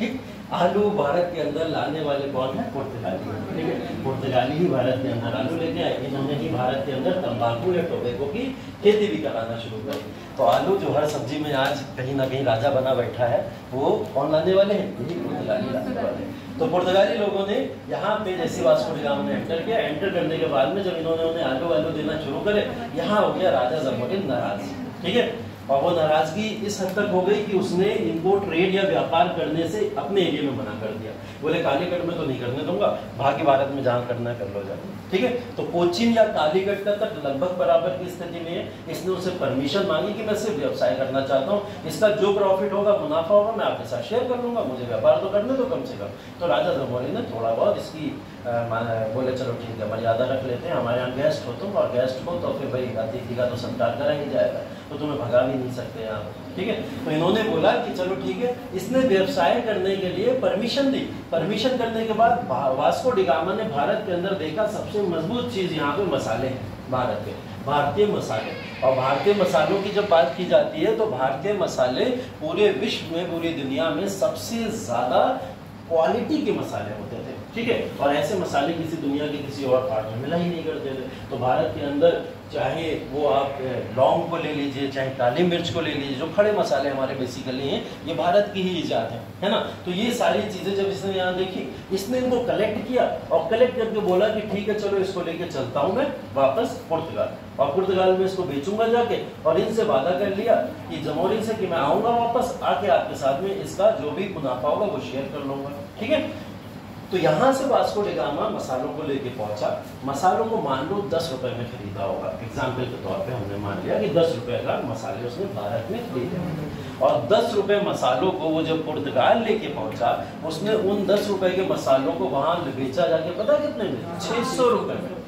आलू भारत के अंदर लाने वाले कौन है? पुर्तगाली, ठीक है। पुर्तगाली ही भारत के अंदर आलू लेके आए। इन्होंने ही भारत के अंदर तंबाकू या टोबैको की खेती भी कराना शुरू करी। तो आलू जो हर सब्जी में आज कहीं ना कहीं राजा बना बैठा है, वो कौन लाने वाले हैं? यही पुर्तगाली लाने वाले हैं। तो पुर्तगाली लोगों ने यहाँ पे जैसे वास्को डी गामा ने एंटर किया, एंटर करने के बाद में जब इन्होंने उन्हें आलू वालू देना शुरू करे, यहाँ हो गया राजा जमोरिन नाराज, ठीक है। और वो नाराजगी इस हद तक हो गई कि उसने इनको ट्रेड या व्यापार करने से अपने एरिया में मना कर दिया। बोले कालीकट में तो नहीं करने दूंगा, बाकी भारत में जहाँ करना है कर लो जाए, ठीक है। तो कोचीन या कालीकट का तक लगभग बराबर की स्थिति में है। इसने उससे परमिशन मांगी कि मैं सिर्फ व्यवसाय करना चाहता हूँ, इसका जो प्रॉफिट होगा, मुनाफा होगा, मैं आपके साथ शेयर कर लूंगा, मुझे व्यापार तो करने दो कम से कम। तो राजा जमोरिन ने थोड़ा बहुत इसकी आ, बोले चलो ठीक है, मर्यादा रख लेते हैं, हमारे यहाँ गेस्ट हो तुम, और गेस्ट हो तो फिर भाई अतिथि का तो सत्कार करा ही जाएगा, तो तुम्हें भगा भी नहीं सकते यहाँ, ठीक है। तो इन्होंने बोला कि चलो ठीक है। इसने व्यवसाय करने के लिए परमिशन दी। परमिशन करने के बाद वास्को डी गामा ने भारत के अंदर देखा सबसे मजबूत चीज यहाँ पे मसाले हैं, भारत के भारतीय मसाले। और भारतीय मसालों की जब बात की जाती है तो भारतीय मसाले पूरे विश्व में, पूरी दुनिया में सबसे ज्यादा क्वालिटी के मसाले होते थे, ठीक है। और ऐसे मसाले किसी दुनिया के किसी और पार्ट में मिला ही नहीं करते थे। तो भारत के अंदर चाहे वो आप लौंग को ले लीजिए, चाहे काली मिर्च को ले लीजिए, जो खड़े मसाले हमारे बेसिकली हैं, ये भारत की ही इजाद है, है ना। तो ये सारी चीजें जब इसने यहाँ देखी, इसने इनको कलेक्ट किया और कलेक्ट करके बोला कि ठीक है चलो इसको लेके चलता हूँ मैं वापस पुर्तगाल, और पुर्तगाल में इसको बेचूंगा जाके। और इनसे वादा कर लिया कि जमोरिन से कि मैं आऊंगा वापस, आके आपके साथ में इसका जो भी मुनाफा होगा वो शेयर कर लूंगा, ठीक है। तो यहाँ से वास्को डी गामा मसालों को लेके पहुंचा। मसालों को मान लो दस रुपए में खरीदा होगा, एग्जाम्पल के तौर पे हमने मान लिया कि दस रुपए का मसाले उसने भारत में खरीदे, और दस रुपए मसालों को वो जब पुर्तगाल लेके पहुंचा, उसने उन दस रुपए के मसालों को वहां बेचा जाके पता कितने में? छह सौ रुपए में।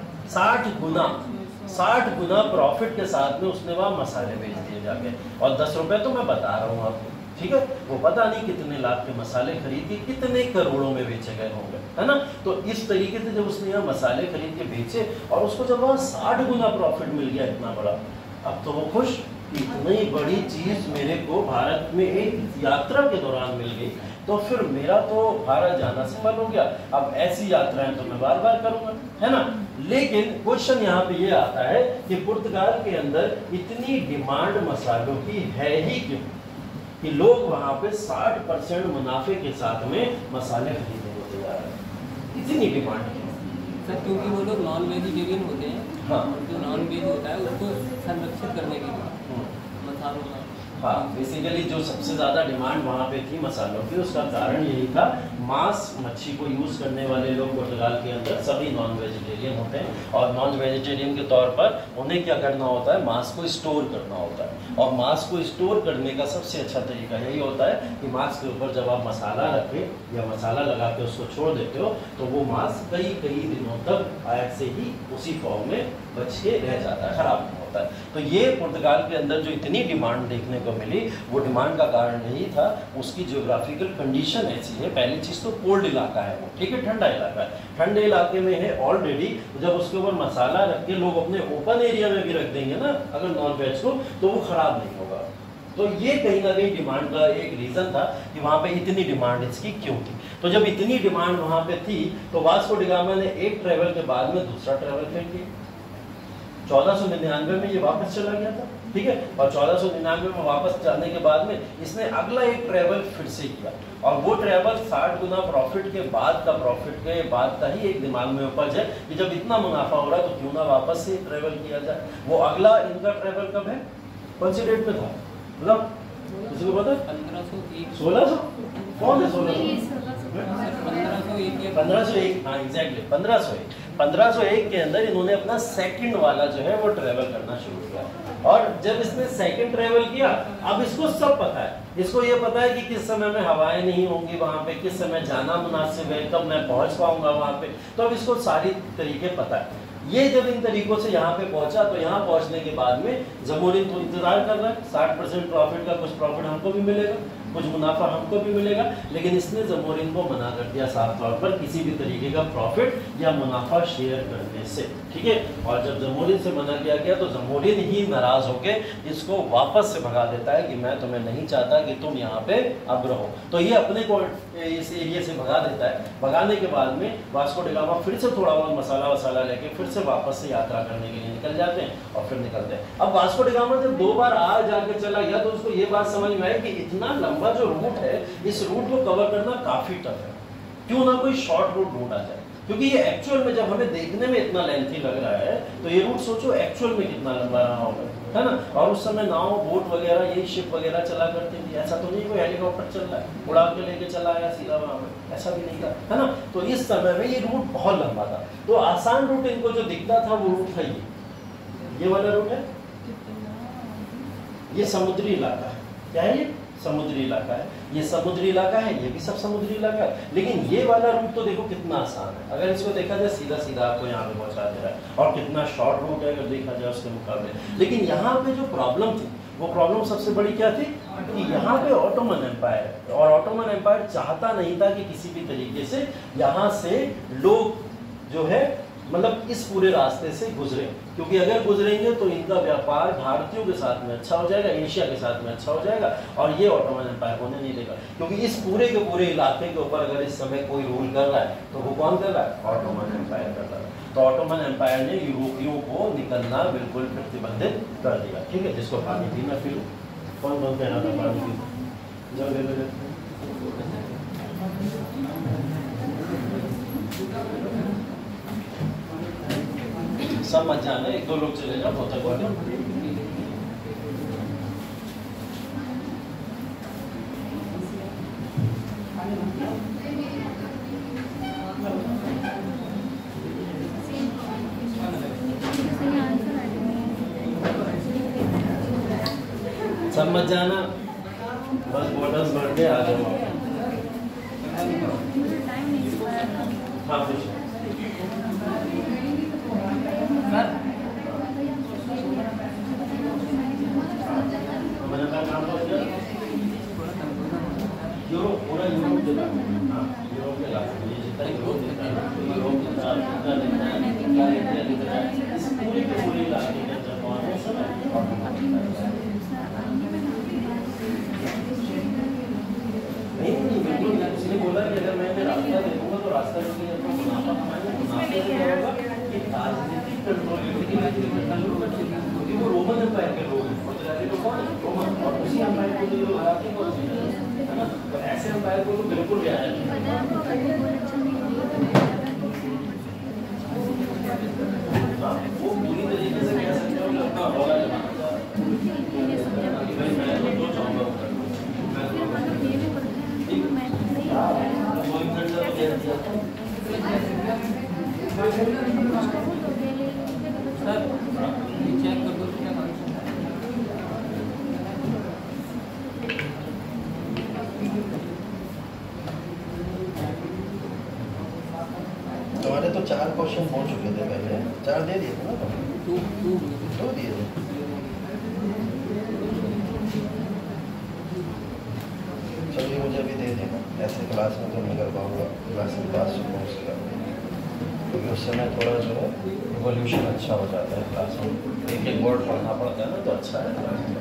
साठ गुना साठ गुना प्रॉफिट के साथ में उसने वहां मसाले बेच दिए जाके। और दस रुपए तो मैं बता रहा हूँ आपको, ठीक है। वो पता नहीं कितने लाख के मसाले खरीद के कितने करोड़ों में बेचे गए होंगे, है ना। तो इस तरीके से जब उसने यहाँ मसाले खरीद के बेचे और उसको जब वहाँ साठ गुना प्रॉफिट मिल गया इतना बड़ा, अब तो वो खुश, इतनी बड़ी चीज मेरे को भारत में एक यात्रा के दौरान मिल गई, तो फिर मेरा तो भारत जाना सफल हो गया। अब ऐसी यात्राएं तो मैं बार बार करूंगा, है ना। लेकिन क्वेश्चन यहाँ पे ये आता है कि पुर्तगाल के अंदर इतनी डिमांड मसालों की है ही क्यों कि लोग वहां पे साठ परसेंट मुनाफे के साथ में मसाले खरीदने होते जा रहे हैं? इतनी डिमांड है सर, क्योंकि वो लोग नॉन वेजिटेरियन होते हैं। हाँ। जो नॉन वेज होता है उसको संरक्षित करने के लिए मसालों का, हाँ, बेसिकली जो सबसे ज्यादा डिमांड वहाँ पे थी मसालों की, उसका कारण यही था मांस मच्छी को यूज करने वाले लोग पुर्तगाल के अंदर सभी नॉन वेजिटेरियन होते हैं, और नॉन वेजिटेरियन के तौर पर उन्हें क्या करना होता है? मांस को स्टोर करना होता है। और मांस को स्टोर करने का सबसे अच्छा तरीका यही होता है कि मांस के ऊपर जब आप मसाला रखे या मसाला लगा के उसको छोड़ देते हो, तो वो मांस कई कई दिनों तक ऐसे ही उसी फॉर्म में बच के रह जाता है, खराब नहीं होता है। तो ये पुर्तगाल के अंदर जो इतनी डिमांड देखने को मिली, वो डिमांड का कारण यही था, उसकी ज्योग्राफिकल कंडीशन ऐसी है। पहली चीज तो कोल्ड इलाका है वो, ठीक है, ठंडा इलाका है। ठंडे इलाके में है ऑलरेडी, जब उसके ऊपर मसाला रख के लोग अपने ओपन एरिया में भी रख देंगे ना अगर नॉन वेज को, तो वो खराब नहीं होगा। तो ये कहीं ना कहीं डिमांड का एक रीजन था कि वहां पे इतनी डिमांड इसकी क्यों थी। तो जब इतनी डिमांड वहां पे थी, तो वास्को डी गामा ने एक ट्रेवल के बाद में दूसरा ट्रेवल कर दिया। चौदह सौ निन्यानवे में ये वापस चला गया था, ठीक है। और चौदह सौ निन्यानवे में वापस जाने के बाद में इसने अगला एक ट्रेवल फिर से किया, और वो ट्रेवल साठ गुना प्रॉफिट के बाद का प्रॉफिट के बाद का ही एक दिमाग में उपज है कि जब इतना मुनाफा हो रहा है तो क्यों ना वापस से ट्रेवल किया जाए। वो अगला इनका ट्रेवल कब है, कौन सी डेट में था, मतलब किसी को पता? पंद्रह सौ एक सोलह सौ कौन है? सोलह सौ पंद्रह सौ एक पंद्रह सौ एक हाँ एग्जैक्टली पंद्रह सौ एक पंद्रह सौ एक के अंदर इन्होंने अपना सेकंड वाला जो है वो ट्रेवल करना शुरू किया। और जब इसने सेकंड ट्रेवल किया, अब इसको सब पता है, इसको ये पता है कि किस समय में हवाएं नहीं होंगी वहां पे, किस समय जाना मुनासिब है, कब मैं पहुंच पाऊंगा वहां पे, तो अब इसको सारी तरीके पता है। ये जब इन तरीकों से यहाँ पे पहुंचा, तो यहाँ पहुंचने के बाद में जमोरिन तो इंतजार कर रहा है, साठ परसेंट प्रॉफिट का कुछ प्रॉफिट हमको भी मिलेगा। कुछ मुनाफा हमको भी मिलेगा, लेकिन इसने जमोरिन को मना कर दिया साफ तौर पर किसी भी तरीके का प्रॉफिट या मुनाफा शेयर करने से, ठीक है। और जब जमोरिन से मना किया गया तो जमोरिन ही नाराज होके इसको वापस से भगा देता है कि मैं तुम्हें नहीं चाहता कि तुम यहाँ पे अब रहो। तो ये अपने को इस एरिया से भगा देता है। भगाने के बाद में वास्को डी गामा फिर से थोड़ा बहुत मसाला वसाला लेके फिर से वापस से यात्रा करने के लिए निकल जाते हैं और फिर निकलते हैं। अब वास्को डी गामा जब दो बार आ जाके चला गया तो उसको ये बात समझ में आई कि इतना लंबा जो रूट है, इस रूट को कवर करना काफी टफ है, क्यों ना कोई शॉर्ट रूट ढूंढा जाए, क्योंकि ये एक्चुअल में जब हमें देखने में इतना लेंथी लग रहा है तो ये रूट सोचो एक्चुअल में कितना लंबा रहा होगा, है ना। और उस समय नाव बोट वगैरह यही शिप वगैरह चला करती थी, ऐसा तो नहीं कोई हेलीकॉप्टर चल रहा है उड़ा के लेके चला आया सीधा वहां पे, ऐसा भी नहीं था, है ना। तो इस समय में ये रूट बहुत लंबा था। तो आसान रूट इनको जो दिखता था वो रूट था ये ये वाला रूट है, ये समुद्री इलाका है। क्या है ये? समुद्री इलाका है। ये समुद्री इलाका है, ये भी सब समुद्री इलाका है। लेकिन ये वाला रूट तो देखो कितना आसान है, अगर इसको देखा जाए सीधा सीधा आपको यहाँ पे पहुंचा दे रहा है, और कितना शॉर्ट रूट है अगर देखा जाए उसके मुकाबले। लेकिन यहाँ पे जो प्रॉब्लम थी वो प्रॉब्लम सबसे बड़ी क्या थी कि यहाँ पे ऑटोमन एम्पायर है, और ऑटोमन एम्पायर चाहता नहीं था कि किसी भी तरीके से यहाँ से लोग जो है मतलब इस पूरे रास्ते से गुजरे, क्योंकि अगर गुजरेंगे तो इनका व्यापार भारतीयों के साथ में अच्छा हो जाएगा, एशिया के साथ में अच्छा हो जाएगा, और ये ऑटोमन एम्पायर होने नहीं देगा। क्योंकि इस पूरे के पूरे इलाके के ऊपर अगर इस समय कोई रूल कर रहा है तो वो कौन कर रहा है? ऑटोमन एम्पायर कर रहा है। तो ऑटोमन एम्पायर ने यूरोपियों को निकलना बिल्कुल प्रतिबंधित कर दिया, ठीक है। जिसको पानी पीना फिर कौन कौन कहना था पानी पीना, जब ले ले सब मत जाना, एक दो लोग चले जाओ बहुत तक। सब मत जाना, बस बॉटल्स भर के आ जाओ। हाँ पूछो। यूरोप पूरा यूरोप जिला, हाँ यूरोप के इलाके में जितना यूरोप दिखता है, यूरोप जितना जितना दिखता है, जितना एरिया दिख रहा है, इस पूरे के पूरे इलाके में जब वहाँ पे सब नहीं नहीं बिल्कुल उसने बोला कि अगर मैं रास्ता देखूंगा तो रास्ता में तो मुनाफा कमाएंगे, मुनाफे से क्या होगा कि राजनीतिक कंट्रोल, क्योंकि वो रोमन एम्पायर के लोग हैं, पुर्तगाली लोग कौन है? रोमन, और उसी एम्पायर को जो लोग हराते हैं कौन से है ना, तो ऐसे एम्पायर को तो बिल्कुल क्या है वो पूरी तरीके से कह सकते हो कि अपना हौला जमाना भाई मैं तो दो चाहूँगा चेक कर दो क्या तुम्हारे तो चार क्वेश्चन हो चुके थे पहले, चार दे दिए थे ना तुम? टू टू दो दिए थे। चलो ये मुझे अभी दे देना, ऐसे क्लास में तो नहीं कर पाऊंगा, क्लास में पास सुकून से करूँगा, क्योंकि उस समय थोड़ा जो है रिवोल्यूशन अच्छा हो जाता है क्लास में, एक एक वर्ड पढ़ना पड़ता है ना तो अच्छा है।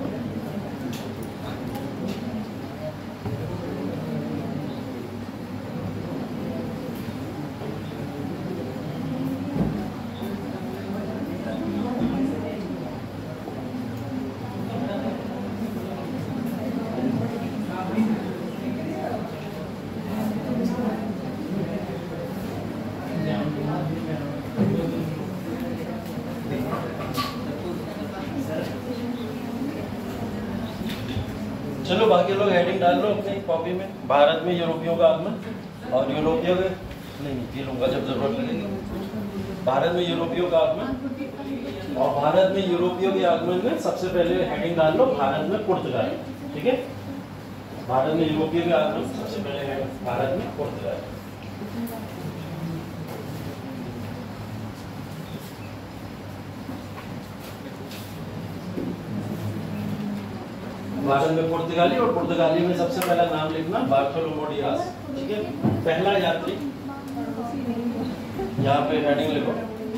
चलो बाकी लोग हेडिंग डाल लो अपनी कॉपी में, भारत में यूरोपियों का आगमन और यूरोपियों के नहीं नहीं ये लूंगा जब जरूरत लगेगी। भारत में यूरोपियों का आगमन, और भारत में यूरोपियों के आगमन में सबसे पहले हेडिंग डाल लो भारत में पुर्तगाल, ठीक है। भारत में यूरोपियों के आगमन सबसे पहले भारत में पुर्तगाल। भारत में पुर्तगाली, और पुर्तगाली में सबसे पहला नाम लिखना बार्थोलोमो डियास, ठीक है, पहला यात्री। यहाँ पे हेडिंग लिखो,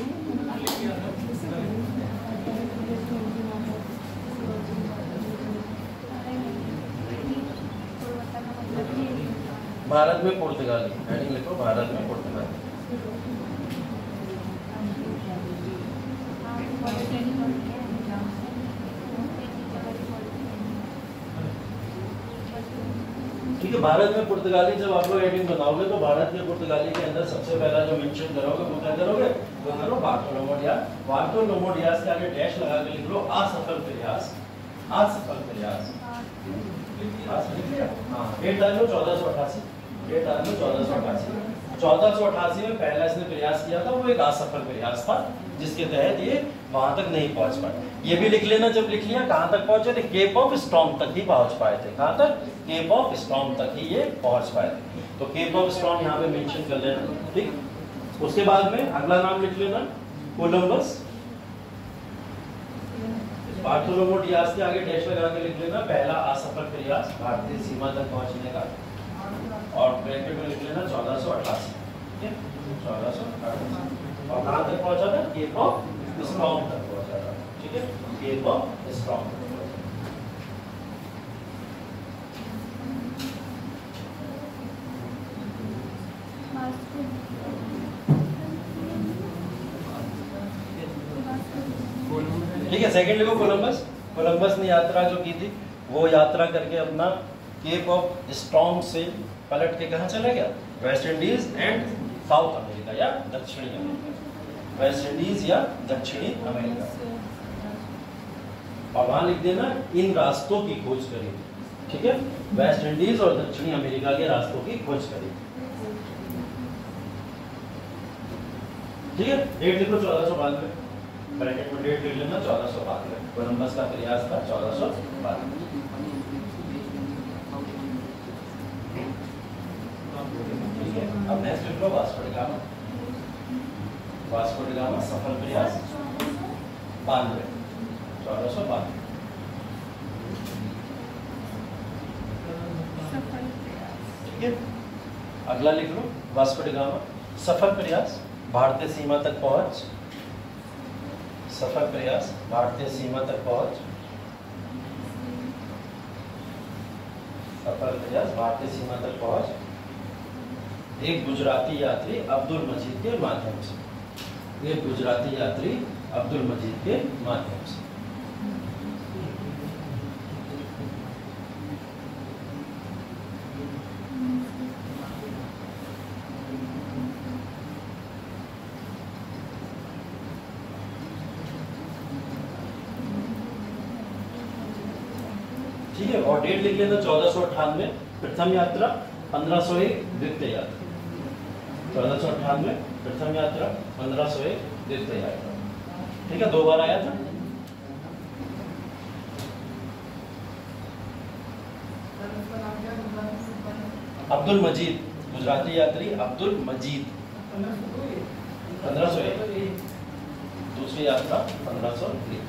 भारत में पुर्तगाली, हेडिंग लिखो भारत में पुर्तगाली। ठीक है, भारत में पुर्तगाली जब आप लोग हेडिंग बनाओगे तो भारत में पुर्तगाली के अंदर सबसे पहला जो मेंशन करोगे वो क्या करोगे, वो करो बार्थोलोमो डियास। बार्थोलोमो डियास के आगे डैश लगा के लिख लो असफल प्रयास, असफल प्रयास। हाँ, डेट डाल लो चौदह सौ अठासी, डेट डाल लो चौदह सौ अठासी। चौदह सौ अठासी में पहला इसने प्रयास किया था, वो एक असफल प्रयास था जिसके तहत ये वहां तक नहीं पहुंच पाए। ये भी लिख लेना, जब लिख लिया कहां तक पहुंचे थे, केप ऑफ स्टॉर्म तक ही पहुंच पाए थे। कहां तक, केप ऑफ स्टॉर्म तक ही ये पहुंच पाए थे। तो केप ऑफ स्टॉर्म यहाँ पे मेंशन कर लेना, ठीक। उसके बाद में अगला नाम लिख लेना कोलंबस। बार्थोलोमो डियास के आगे डैश लगा के लिख लेना पहला असफल प्रयास भारतीय सीमा तक पहुंचने का, और ब्रैकेट में लिख लेना चौदह सौ अठासी, ठीक है, चौदह सौ अठासी। और कहां तक पहुंचा था, केप ऑफ स्टॉर्म तक पहुंचा था, ठीक है, केप ऑफ स्टॉर्म तक पहुंचा। ठीक है, सेकंड लिखो कोलंबस। कोलंबस ने यात्रा जो की थी वो यात्रा करके अपना केप ऑफ स्टॉर्म से पलट के कहां चला गया, West Indies and South America या दक्षिणी अमेरिका, वेस्ट इंडीज या दक्षिणी अमेरिका। और वहां लिख देना इन रास्तों की खोज करी, ठीक है, वेस्ट इंडीज और दक्षिणी अमेरिका के रास्तों की खोज करी, ठीक है। डेट लिखो चौदह सौ बानवे, ब्रैकेट में डेट लिख लेना चौदह सौ बानवे, कोलंबस का प्रयास था चौदह सौ बानवे। ठीक है, अब नेक्स्ट लिख लो Vasco da Gama. Vasco da Gama सफल प्रयास बानवे, चौदह सौ बानवे। ठीक है, अगला लिख लो वास्को डी गामा सफल प्रयास भारतीय सीमा तक पहुंच, सफल प्रयास भारतीय सीमा तक पहुंच, सफल प्रयास भारतीय सीमा तक पहुंच एक गुजराती यात्री अब्दुल मजीद के माध्यम से, एक गुजराती यात्री अब्दुल मजीद के माध्यम से। ठीक है, और डेट लिख लेना चौदह सौ अट्ठानवे प्रथम यात्रा, पंद्रह सौ एक द्वितीय यात्रा, चौदह सौ अट्ठानवे प्रथम यात्रा, पंद्रह सौ एक द्वितीय यात्रा। ठीक है, दो बार आया था। अब्दुल मजीद गुजराती यात्री अब्दुल मजीद पंद्रह सौ एक, दूसरी यात्रा पंद्रह सौ एक।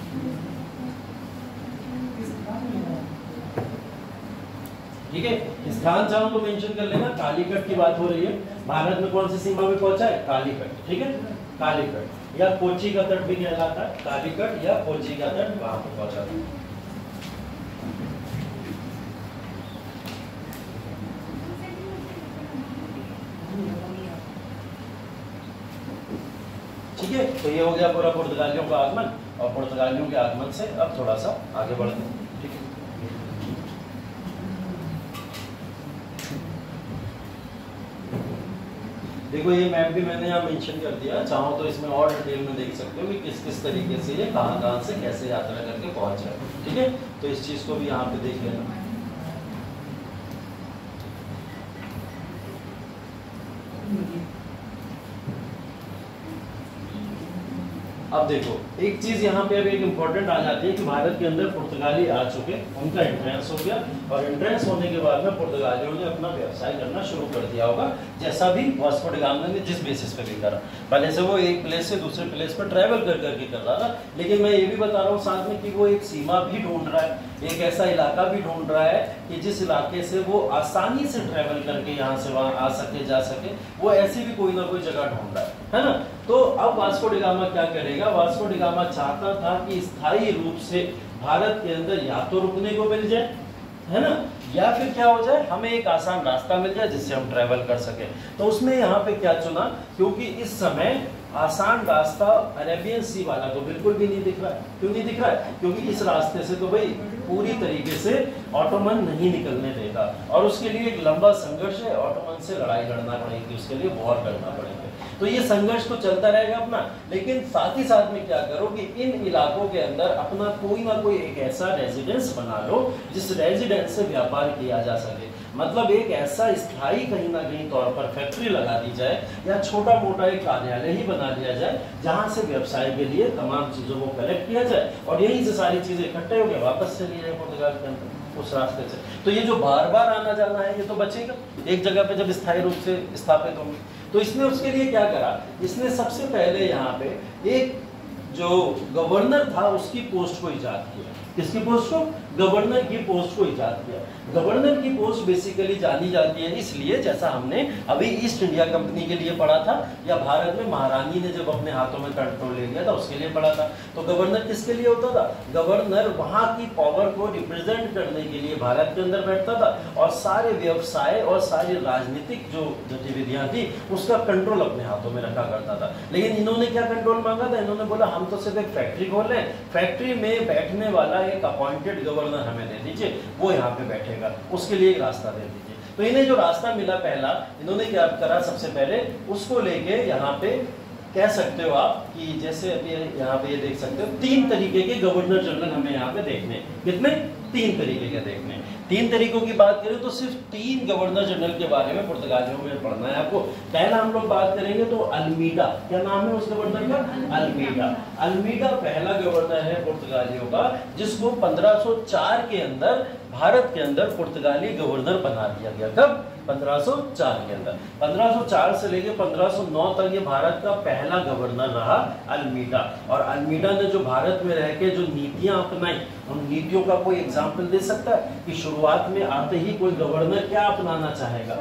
ठीक है, स्थान चाहो तो मेंशन कर लेना। कालीकट की बात हो रही है, भारत में कौन सी सीमा में पहुंचा है, कालीकट। ठीक है, कालीकट या कोची का तट भी कहलाता है, कालीकट या कोची का तट, वहां पर पहुंचा था। ठीक है, तो ये हो गया पूरा पुर्तगालियों का आगमन, और पुर्तगालियों के आगमन से अब थोड़ा सा आगे बढ़ते हैं। ठीक है, देखो ये मैप भी मैंने यहाँ मेंशन कर दिया, चाहो तो इसमें और डिटेल में देख सकते हो कि किस किस तरीके से ये कहाँ कहाँ से कैसे यात्रा करके पहुंच जाए। ठीक है, तो इस चीज को भी यहाँ पे देख लेना। अब देखो एक चीज यहाँ पे अब एक इम्पोर्टेंट आ जाती है कि भारत के अंदर पुर्तगाली आ चुके, उनका एंट्रेंस हो गया और एंट्रेंस होने के बाद में पुर्तगालियों ने अपना व्यवसाय करना शुरू कर दिया होगा, जैसा भी वास्को डी गामा ने जिस बेसिस पे भी करा। पहले से वो एक प्लेस से दूसरे प्लेस पर ट्रैवल कर करके कर रहा था, लेकिन मैं ये भी बता रहा हूँ साथ में कि वो एक सीमा भी ढूंढ रहा है, एक ऐसा इलाका भी ढूंढ रहा है कि जिस इलाके से वो आसानी से ट्रैवल करके यहाँ से वहाँ आ सके जा सके, वो ऐसी भी कोई ना कोई जगह ढूंढ रहा है, है ना। तो अब वास्को डी गामा क्या करेगा, वास्को डी गामा चाहता था कि स्थायी रूप से भारत के अंदर या तो रुकने को मिल जाए, है ना, या फिर क्या हो जाए हमें एक आसान रास्ता मिल जाए जिससे हम ट्रैवल कर सके। तो उसने यहाँ पे क्या चुना, क्योंकि इस समय आसान रास्ता अरेबियन सी वाला तो बिल्कुल भी नहीं दिख रहा है। क्यों नहीं दिख रहा है, क्योंकि इस रास्ते से तो भाई पूरी तरीके से ऑटोमन नहीं निकलने देगा और उसके लिए एक लंबा संघर्ष है, ऑटोमन से लड़ाई लड़ना पड़ेगी, उसके लिए वॉर करना पड़ेगा। तो ये संघर्ष तो चलता रहेगा अपना, लेकिन साथ ही साथ में क्या करो कि इन इलाकों के अंदर अपना कोई ना कोई एक ऐसा रेजिडेंस बना लो जिस रेजिडेंस से व्यापार किया जा सके। मतलब एक ऐसा स्थायी कहीं ना कहीं तौर पर फैक्ट्री लगा दी जाए या छोटा मोटा एक कार्यालय ही बना दिया जाए जहां से व्यवसाय के लिए तमाम चीजों को कलेक्ट किया जाए और यहीं से सारी चीजें इकट्ठे होकर वापस चली जाए पुर्तगाल के अंदर उस रास्ते से। तो ये जो बार बार आना जाना है ये तो बचेगा एक जगह पे जब स्थायी रूप से स्थापित होंगे। तो इसने उसके लिए क्या करा, इसने सबसे पहले यहाँ पे एक जो गवर्नर था उसकी पोस्ट को इजाद किया। किसकी पोस्ट को, गवर्नर की पोस्ट को इजाद किया। गवर्नर की पोस्ट बेसिकली जानी जाती है इसलिए, जैसा हमने अभी ईस्ट इंडिया कंपनी के लिए पढ़ा था या भारत में महारानी ने जब अपने हाथों में कंट्रोल ले लिया था उसके लिए पढ़ा था। तो गवर्नर किसके लिए होता था, गवर्नर वहां की पावर को रिप्रेजेंट करने के लिए भारत के अंदर बैठता था और सारे व्यवसाय और सारी राजनीतिक जो गतिविधियां थी उसका कंट्रोल अपने हाथों में रखा करता था। लेकिन इन्होंने क्या कंट्रोल मांगा था, इन्होंने बोला हम तो सिर्फ एक फैक्ट्री खोल रहे हैं, फैक्ट्री में बैठने वाला एक अपॉइंटेड गवर्नर हमें दे दीजिए, वो यहाँ पे बैठेगा, उसके लिए एक रास्ता दे दीजिए। तो इन्हें जो रास्ता मिला पहला, इन्होंने क्या करा, सबसे पहले उसको लेके यहाँ पे कह सकते हो आप कि जैसे अभी यहाँ पे ये देख सकते हो तीन तरीके के गवर्नर जनरल हमें यहाँ पे देखने, कितने, तीन तरीके के देखने। तीन तरीकों की बात करें तो सिर्फ तीन गवर्नर जनरल के बारे में पुर्तगालियों में पढ़ना है आपको। पहला हम लोग बात करेंगे तो अल्मीडा, क्या नाम है उस गवर्नर का, अल्मीडा। अल्मीडा पहला गवर्नर है पुर्तगालियों का जिसको पंद्रह सौ चार के अंदर भारत के अंदर पुर्तगाली गवर्नर बना दिया गया। कब, पंद्रह सौ चार के अंदर। पंद्रह सौ चार से लेकर पंद्रह सौ नौ तक ये भारत का पहला गवर्नर रहा अल्मीडा। और अल्मीडा ने जो भारत में रह के जो नीतियां अपनाई उन नीतियों का कोई एग्जाम्पल दे सकता है कि शुरुआत में आते ही कोई गवर्नर क्या अपनाना चाहेगा,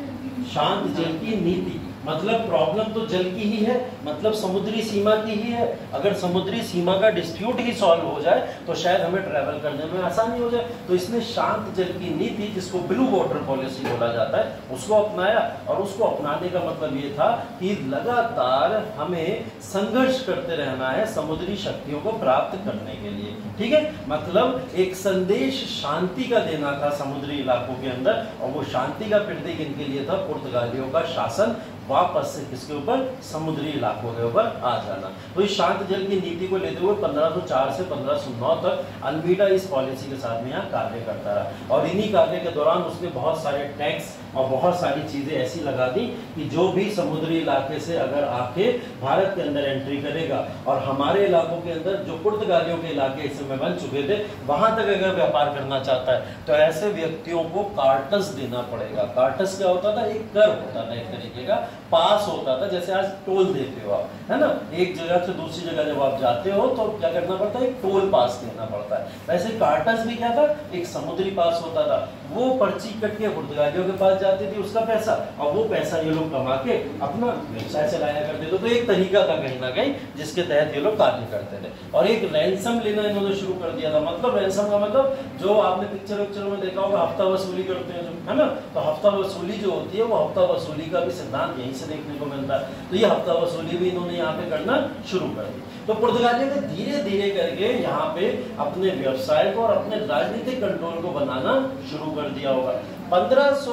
शांत जल की नीति। मतलब प्रॉब्लम तो जल की ही है, मतलब समुद्री सीमा की ही है। अगर समुद्री सीमा का डिस्प्यूट ही सॉल्व हो जाए तो शायद हमें ट्रैवल करने में आसानी हो जाए। तो इसने शांत जल की नीति, जिसको ब्लू वाटर पॉलिसी बोला जाता है, उसको अपनाया। और उसको अपनाने का मतलब ये था कि लगातार हमें संघर्ष करते रहना है समुद्री शक्तियों को प्राप्त करने के लिए। ठीक है, मतलब एक संदेश शांति का देना था समुद्री इलाकों के अंदर, और वो शांति का प्रतीक इनके लिए था पुर्तगालियों का शासन वापस से किसके ऊपर, समुद्री इलाकों के ऊपर आ जाना। तो इस शांत जल की नीति को लेते हुए पंद्रह सौ चार से पंद्रह सौ नौ तक अल्मीडा इस पॉलिसी के साथ में यहाँ कार्य करता रहा। और इन्हीं कार्य के दौरान उसने बहुत सारे टैक्स और बहुत सारी चीजें ऐसी लगा दी कि जो भी समुद्री इलाके से अगर आके भारत के अंदर एंट्री करेगा और हमारे इलाकों के अंदर जो पुर्तगालियों के इलाके इस समय बन चुके थे वहां तक अगर व्यापार करना चाहता है तो ऐसे व्यक्तियों को कार्टस देना पड़ेगा। कार्टस क्या होता था, एक कर होता था, एक तरीके का पास होता था, जैसे आज टोल देते हो आप, है ना, एक जगह से दूसरी जगह जब आप जाते हो तो क्या करना पड़ता है, एक टोल पास देना पड़ता है। वैसे कार्टस भी क्या था, एक समुद्री पास होता था। वो पर्ची कट के पुर्तगालियों के पास जाती थी, उसका पैसा, और वो पैसा ये लोग कमा के अपना व्यवसाय चलाया करते थे। तो एक तरीका था कहीं ना कहीं जिसके तहत ये लोग कार्य करते थे। और एक रैंसम लेना इन्होंने शुरू कर दिया था। मतलब रैंसम का मतलब जो आपने पिक्चर पिक्चरों में देखा होगा, हफ्ता वसूली करते हैं जो, है ना, तो हफ्ता वसूली जो होती है वो हफ्ता वसूली का भी सिद्धांत यहीं से देखने को मिलता है। तो ये हफ्ता वसूली भी इन्होंने यहाँ पे करना शुरू कर दी। तो पुर्तगालियों ने धीरे धीरे करके यहाँ पे अपने व्यवसाय को और अपने राजनीतिक कंट्रोल को बनाना शुरू कर दिया होगा। पंद्रह सौ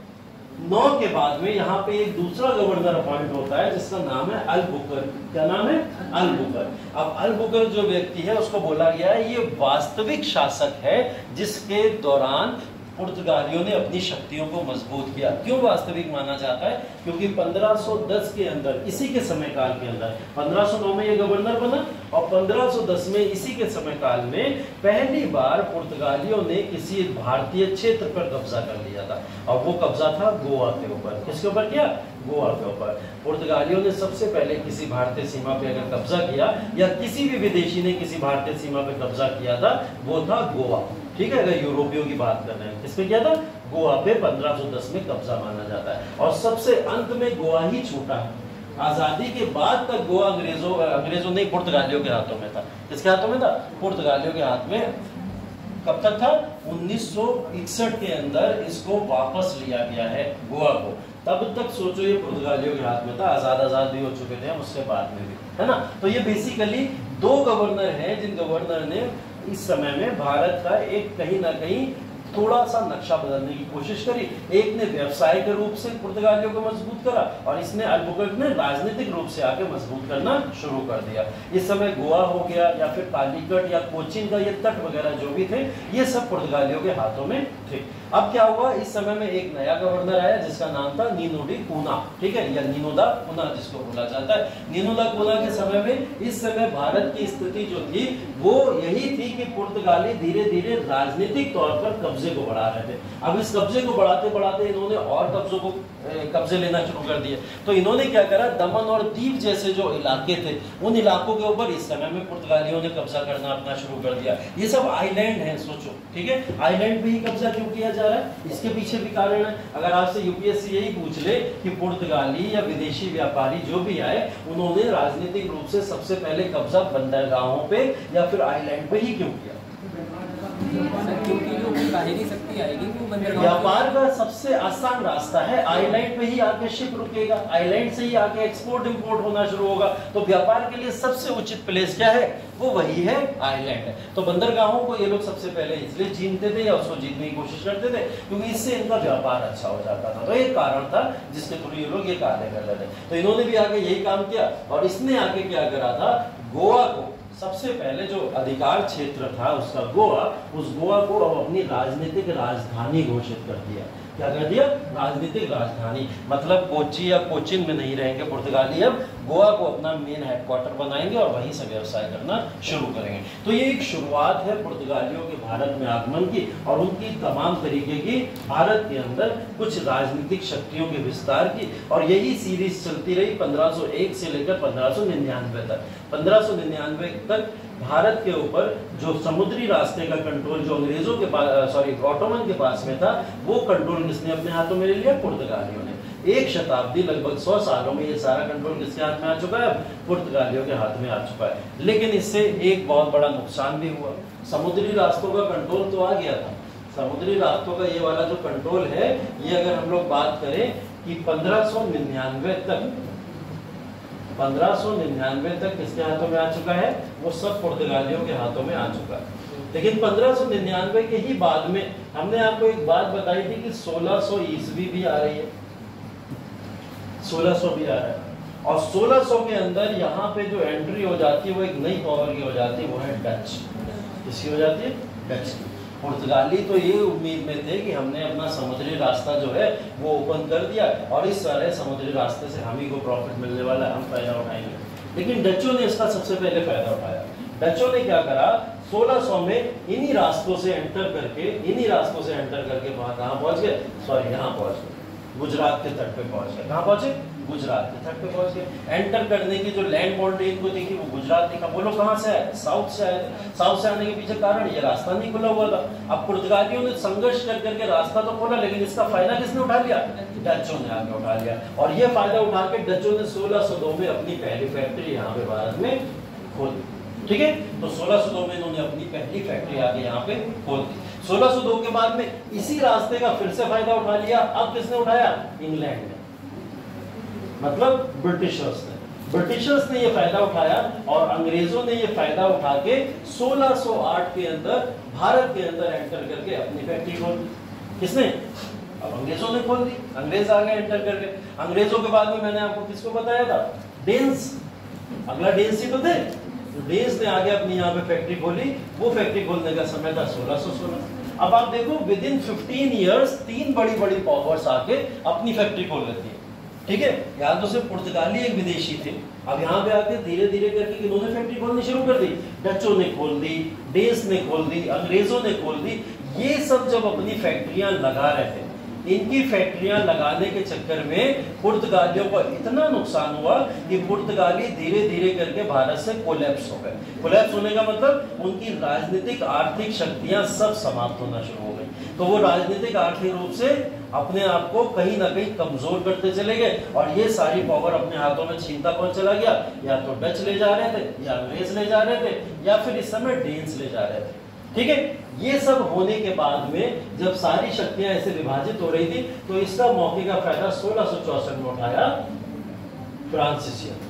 नौ के बाद में यहाँ पे एक दूसरा गवर्नर अपॉइंट होता है जिसका नाम है अल-बुकर। क्या नाम है, अल-बुकर। अब अल-बुकर जो व्यक्ति है उसको बोला गया है ये वास्तविक शासक है जिसके दौरान पुर्तगालियों ने अपनी शक्तियों को मजबूत किया। क्यों वास्तविक माना जाता है? क्योंकि पंद्रह सौ दस के अंदर, इसी के समय काल के अंदर, पंद्रह सौ नौ में ये गवर्नर बना और पंद्रह सौ दस में इसी के समय काल में पहली बार पुर्तगालियों ने किसी भारतीय क्षेत्र पर कब्जा कर लिया था और वो कब्जा था गोवा के ऊपर। किसके ऊपर किया? गोवा के ऊपर। पुर्तगालियों ने सबसे पहले किसी भारतीय सीमा पे अगर कब्जा किया या किसी भी विदेशी ने किसी भारतीय सीमा पे कब्जा किया था, वो था गोवा। ठीक है, अगर यूरोपियों की बात कर रहे हैं, किस पे किया था? गोवा पे पंद्रह सौ दस में कब्जा माना जाता है और सबसे अंत में गोवा ही छूटा है। आजादी के बाद तक गोवा अंग्रेजों अंग्रेजों नहीं पुर्तगालियों के हाथों में था। किसके हाथों में था? पुर्तगालियों के हाथ में। कब तक था? उन्नीस सौ इकसठ के अंदर इसको वापस लिया गया है गोवा को। तब तक सोचो ये पुर्तगालियों के हाथ में था, आजाद आजाद भी हो चुके थे हम उसके बाद में भी, है ना। तो ये बेसिकली दो गवर्नर हैं जिन गवर्नर ने इस समय में भारत का एक कहीं ना कहीं थोड़ा सा नक्शा बदलने की कोशिश करी। एक ने व्यवसाय के रूप से पुर्तगालियों को मजबूत करा और इसने अल्बुकर्क ने राजनीतिक रूप से आके मजबूत करना शुरू कर दिया। इस समय गोवा हो गया या फिर कालीकट या कोचीन का ये तट वगैरह जो भी थे, ये सब पुर्तगालियों के हाथों में थे। अब क्या हुआ? इस समय में एक नया गवर्नर आया जिसका नाम था नीनो डी कूना, ठीक है, या नीनो दा कूना जिसको बोला जाता है। नीनो दा कूना के समय में, इस समय भारत की स्थिति जो थी वो यही थी कि पुर्तगाली धीरे धीरे राजनीतिक तौर पर कब्जे को बढ़ा रहे थे। अब इस कब्जे को बढ़ाते बढ़ाते इन्होंने और कब्जों को कब्जे लेना शुरू कर दिए। तो इन्होंने क्या करा? दमन और दीव जैसे जो इलाके थे, उन इलाकों के ऊपर इस समय में पुर्तगालियों ने कब्जा करना अपना शुरू कर दिया। ये सब आइलैंड है, सोचो, ठीक है। आइलैंड पे ही कब्जा क्यों किया जा रहा है? इसके पीछे भी कारण है। अगर आपसे यूपीएससी यही पूछ ले कि पुर्तगाली या विदेशी व्यापारी जो भी आए, उन्होंने राजनीतिक रूप से सबसे पहले कब्जा बंदरगाहों पे या फिर आइलैंड पे ही क्यों किया? क्योंकि जो बाहरी शक्ति आएगी वो बंदरगाह, व्यापार का सबसे आसान रास्ता है आइलैंड पे ही आके शिप रुकेगा, आइलैंड से ही आके एक्सपोर्ट इंपोर्ट होना शुरू होगा। तो व्यापार के लिए सबसे उचित प्लेस क्या है? वो वही है, आइलैंड है। तो बंदरगाहों को ये लोग सबसे पहले इसलिए जीतते थे या उसको जीतने की कोशिश करते थे क्योंकि इससे इनका व्यापार अच्छा हो जाता था। तो एक कारण था जिसके थ्रू ये लोग ये कार्य कर रहे थे। तो इन्होंने भी आके यही काम किया और इसने आके क्या करा था? गोवा को सबसे पहले जो अधिकार क्षेत्र था उसका गोवा, उस गोवा को अब अपनी राजनीतिक राजधानी घोषित कर दिया। क्या कर दिया? राजनीतिक राजधानी। मतलब कोची या कोचिन में नहीं रहेंगे पुर्तगाली, अब गोवा को अपना मेन हेडक्वार्टर बनाएंगे और वहीं से व्यवसाय करना शुरू करेंगे। तो ये एक शुरुआत है पुर्तगालियों के भारत में आगमन की और उनकी तमाम तरीके की भारत के अंदर कुछ राजनीतिक शक्तियों के विस्तार की। और यही सीरीज चलती रही पंद्रह सौ एक से लेकर पंद्रह सौ निन्यानवे तक। पंद्रह सौ निन्यानवे तक भारत के ऊपर जो समुद्री रास्ते का कंट्रोल जो अंग्रेजों के पास, सॉरी ऑटोमन के पास में था, वो कंट्रोल किसने अपने हाथों में ले लिया? पुर्तगालियों ने। एक शताब्दी, लगभग सौ सालों में ये सारा कंट्रोल किसके हाथ में आ चुका है? पुर्तगालियों के हाथ में आ चुका है। लेकिन इससे एक बहुत बड़ा नुकसान भी हुआ। समुद्री रास्तों का कंट्रोल तो आ गया था, समुद्री रास्तों का ये वाला जो कंट्रोल है, ये अगर हम लोग बात करें कि पंद्रह सौ निन्यानवे तक पंद्रह सौ निन्यानवे तक किसके हाथों में आ चुका है? वो सब पुर्तगालियों के हाथों में आ चुका है। लेकिन पंद्रह सौ निन्यानवे के ही बाद में हमने आपको एक बात बताई थी कि सोलह सौ ईस्वी भी आ रही है, सोलह सौ भी आ रहा है और सोलह सौ के अंदर यहाँ पे जो एंट्री हो जाती है वो एक नई पावर की हो जाती है, वो है डच। किसकी हो जाती है? डच की। पुर्तगाली तो ये उम्मीद में थे कि हमने अपना समुद्री रास्ता जो है वो ओपन कर दिया और इस सारे समुद्री रास्ते से हम ही को प्रॉफिट मिलने वाला है, हम फायदा उठाएंगे। लेकिन डचों ने इसका सबसे पहले फायदा उठाया। डचों ने क्या करा? सोलह सौ में इन्हीं रास्तों से एंटर करके इन्हीं रास्तों से एंटर करके वहां कहाँ पहुंच गए? सॉरी यहाँ पहुंच गए, गुजरात के तट पे पहुंच गए। कहाँ पहुंचे? गुजरात के तट पे पहुंच गए। एंटर करने की जो लैंड बाउंड्री इनको देखी वो गुजरात दिखा। बोलो कहाँ से आए? साउथ से आए। साउथ से आने के पीछे कारण ये रास्ता नहीं खुला हुआ था। अब पुर्तगालियों ने संघर्ष कर करके रास्ता तो खोला, लेकिन इसका फायदा किसने उठा लिया? डचों ने आगे उठा लिया। और ये फायदा उठा के डचों ने सोलह सौ दो में अपनी पहली फैक्ट्री यहाँ पे भारत में खोल दी। ठीक है, तो सोलह सौ दो में इन्होंने अपनी पहली फैक्ट्री आगे यहाँ पे खोल दी। सोलह सौ दो के बाद में इसी रास्ते का फिर से फायदा उठा लिया। अब किसने उठाया? इंग्लैंड ने, मतलब ब्रिटिशर्स ने। ब्रिटिशर्स ने ये फायदा उठाया और अंग्रेजों ने ये फायदा उठा के सोलह सौ आठ के अंदर भारत के अंदर एंटर करके अपनी फैक्ट्री खोल दी। किसने? अब अंग्रेजों ने खोल दी। अंग्रेज आ गए एंटर करके। अंग्रेजों के बाद में मैंने आपको किसको बताया था? डेन्स। अगला डेन्स ही तो थे। तो डेन्स ने आगे अपनी यहाँ पे फैक्ट्री खोली। वो फैक्ट्री खोलने का समय था सोलह सौ सोलह। अब आप देखो विद इन फिफ्टीन ईयर्स तीन बड़ी बड़ी पावर्स आके अपनी फैक्ट्री खोल लेती है, ठीक है। यहाँ तो सिर्फ पुर्तगाली एक विदेशी थे, अब यहाँ पे आके धीरे धीरे करके इन्होंने फैक्ट्री खोलनी शुरू कर दी। डचों ने खोल दी, डेस ने खोल दी, अंग्रेजों ने खोल दी। ये सब जब अपनी फैक्ट्रियां लगा रहे थे, इनकी फैक्ट्रियां लगाने के चक्कर में पुर्तगालियों को इतना नुकसान हुआ कि पुर्तगाली धीरे धीरे करके भारत से कोलैप्स हो गए। कोलैप्स होने का मतलब उनकी राजनीतिक आर्थिक शक्तियां सब समाप्त होना शुरू हो गई। तो वो राजनीतिक आर्थिक रूप से अपने आप को कहीं ना कहीं कमजोर करते चले गए और ये सारी पावर अपने हाथों में छीनता कौन चला गया? या तो डच ले जा रहे थे, या अंग्रेज ले जा रहे थे, या फिर इस समय डेन्स ले जा रहे थे, ठीक है। ये सब होने के बाद में जब सारी शक्तियां ऐसे विभाजित हो रही थी तो इसका मौके का फायदा सोलह सौ चौसठ में उठाया फ्रांसीसियन,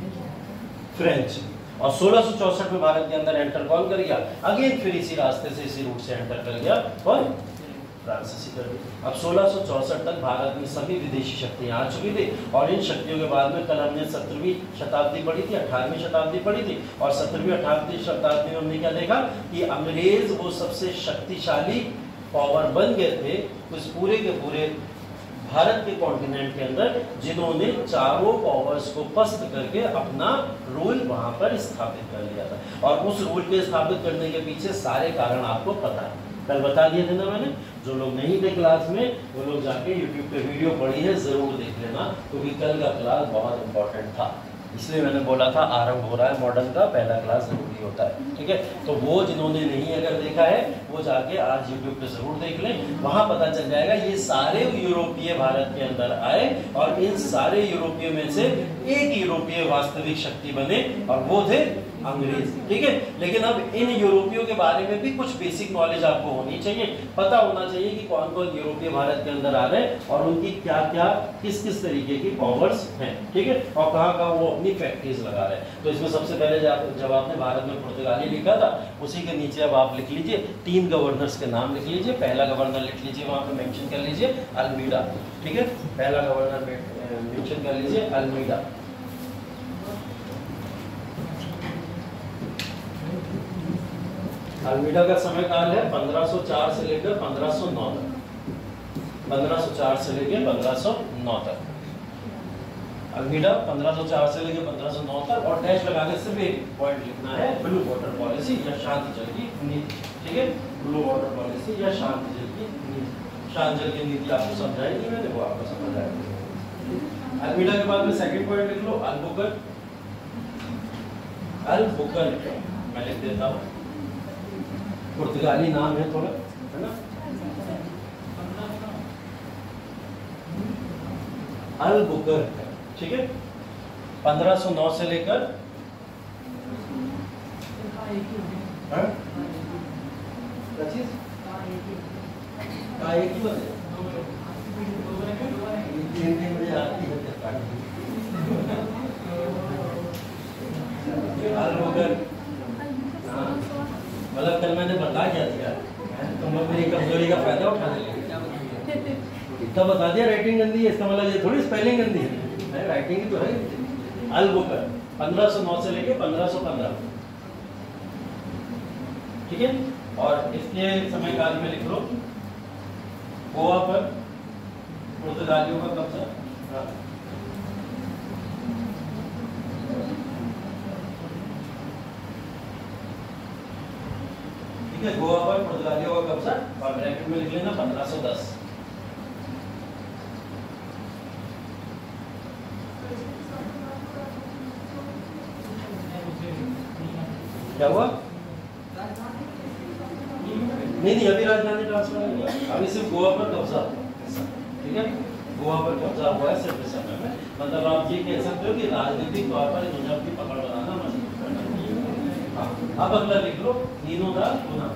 फ्रेंच, और सोलह सौ चौसठ में भारत के अंदर एंटर कौन कर गया? अगेन फिर इसी रास्ते से इसी रूट से एंटर कर गया कौन? फ्रांसीसी कर गया। अब सोलह सौ चौसठ तक भारत में सभी विदेशी शक्तियां आ चुकी थी और इन शक्तियों के बाद में कल हमने सत्रहवीं शताब्दी पढ़ी थी, अठारहवीं शताब्दी पढ़ी थी, और सत्रहवीं अठारहवीं शताब्दी में हमने क्या देखा कि अंग्रेज वो सबसे शक्तिशाली पावर बन गए थे उस पूरे के पूरे भारत के कॉन्टिनेंट के अंदर, जिन्होंने चारों पावर्स को पस्त करके अपना रूल वहां पर स्थापित कर लिया था। और उस रूल के स्थापित करने के पीछे सारे कारण आपको पता है, कल बता दिए थे ना मैंने। जो लोग नहीं थे क्लास में वो लोग जाके यूट्यूब पे वीडियो पढ़ी है, जरूर देख लेना, क्योंकि कल का क्लास बहुत इंपॉर्टेंट था। इसलिए मैंने बोला था आरंभ हो रहा है मॉडर्न का, पहला क्लास जरूरी होता है, ठीक है। तो वो जिन्होंने नहीं अगर देखा है वो जाके आज यूट्यूब पे जरूर देख लें, वहां पता चल जाएगा। ये सारे यूरोपीय भारत के अंदर आए और इन सारे यूरोपीय में से एक यूरोपीय वास्तविक शक्ति बने और वो थे अंग्रेज, ठीक है। लेकिन अब इन यूरोपियों के बारे में भी कुछ बेसिक नॉलेज आपको होनी चाहिए, पता होना चाहिए कि कौन कौन यूरोपीय भारत के अंदर आ रहे हैं और उनकी क्या क्या किस किस तरीके की पावर्स हैं, ठीक है, और कहाँ कहाँ वो अपनी फैक्ट्रीज लगा रहे हैं। तो इसमें सबसे पहले जब आपने भारत में पुर्तगाली लिखा था उसी के नीचे अब आप लिख लीजिए तीन गवर्नर्स के नाम लिख लीजिए। पहला गवर्नर लिख लीजिए, वहाँ पे मेंशन कर लीजिए अल्मीडा, ठीक है। पहला गवर्नर मेंशन कर लीजिए अल्मीडा। अल्मीडा का समय काल है पंद्रह सौ चार से लेकर पंद्रह सौ नौ तक, पंद्रह सौ चार से लेकर पंद्रह सौ नौ तक। अल्मीडा पंद्रह सौ चार से लेकर पंद्रह सौ नौ तक, और डैश लगा के सिर्फ एक पॉइंट लिखना है, ब्लू वाटर पॉलिसी या शांति जल की नीति, ठीक है। ब्लू वाटर पॉलिसी या शांति जल की नीति, शांति जल की नीति आपको समझाई नहीं मैंने, वो आपको समझ आएगा। अल्मीडा के बाद में सेकंड पॉइंट लिख लो अल्बुकर्क, अल्बुकर्क मैं लिख देता हूँ, पुर्तगाली नाम है थोड़ा, है ना। अल्बुकर्क, ठीक है। पंद्रह सौ नौ से लेकर मतलब कल मैंने बता क्या दिया, तुम लोग मेरी कमजोरी का फायदा उठाने लगे। इतना बता दिया राइटिंग गंदी है, इसका मतलब ये थोड़ी स्पेलिंग गंदी है, राइटिंग ही तो है। अल्बुकर्क पंद्रह सौ नौ से लेके पंद्रह सौ पंद्रह, ठीक है। और इसके समय काल में लिख लो गोवा पर पुर्तगालियों का कब्जा, ठीक है। गोवा पर पुर्तगालियों का कब्जा, और ब्रैकेट में लिख लेना पंद्रह सौ दस। क्या हुआ? नहीं नहीं, अभी राजधानी ट्रांसफर नहीं हुआ, अभी सिर्फ गोवा पर कब्जा, ठीक है। गोवा पर कब्जा हुआ है सिर्फ इस समय में, मतलब आप ये कह सकते हो कि राजनीतिक तौर पर इन्होंने अपनी पकड़ बनाना मजबूत करना। हाँ, अब अगला लिख लो नीनोदा पुना,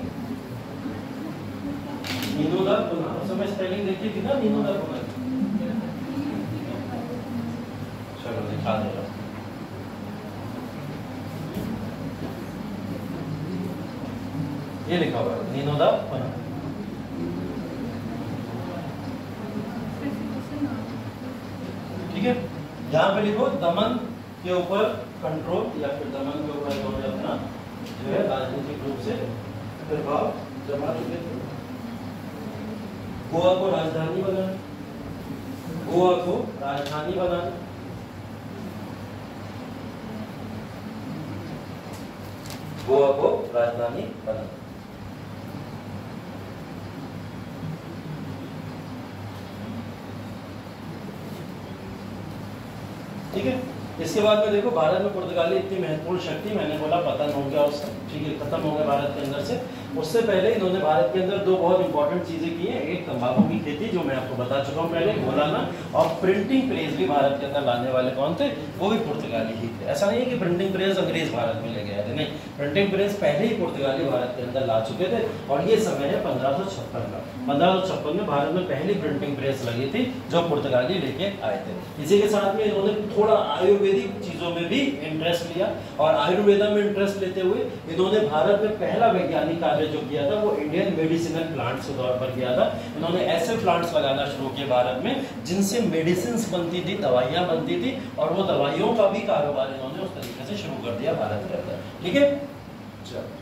नीनोदा पुना, उस समय स्पेलिंग देखी थी ना नीनोदा पुना, चलो दिखा दे रहा। ये लिखा हुआ है नीनोदा पुना, ठीक है। यहाँ पे लिखो दमन के ऊपर कंट्रोल, या फिर दमन के ऊपर इन्होंने अपना जो है राजनीतिक रूप से प्रभाव जमा चुके थे। गोवा को राजधानी बनाना, गोवा को राजधानी बनाना, गोवा को राजधानी बनाना। ठीक है, इसके बाद में देखो भारत में पुर्तगाली इतनी महत्वपूर्ण शक्ति, मैंने बोला पतन हो गया उसका, ठीक है, खत्म हो गया भारत के अंदर से। उससे पहले इन्होंने भारत के अंदर दो बहुत इंपॉर्टेंट चीजें की हैं, एक तंबाकू की खेती जो मैं आपको बता चुका हूँ पहले, मौलाना, और प्रिंटिंग प्रेस भी भारत के अंदर लाने वाले कौन थे, वो भी पुर्तगाली ही थे। ऐसा नहीं है कि प्रिंटिंग प्रेस अंग्रेज भारत में ले गए थे, नहीं, प्रिंटिंग प्रेस पहले ही पुर्तगाली भारत के अंदर ला चुके थे। और ये समय है पंद्रह सौ छप्पन का, पंद्रह सौ छप्पन में भारत में पहली प्रिंटिंग प्रेस लगी थी जो पुर्तगाली लेके आए थे। इसी के साथ में इन्होंने थोड़ा आयुर्वेदिक चीजों में भी इंटरेस्ट लिया, और आयुर्वेदा में इंटरेस्ट लेते हुए इन्होंने भारत में पहला वैज्ञानिक कार्य जो किया था वो इंडियन मेडिसिनल प्लांट्स के तौर पर किया था। इन्होंने ऐसे प्लांट्स लगाना शुरू किए भारत में जिनसे मेडिसिन बनती थी, दवाइयां बनती थी, और वो दवाइयों का भी कारोबार इन्होंने उस तरीके से शुरू कर दिया भारत के अंदर। ठीक है, चलो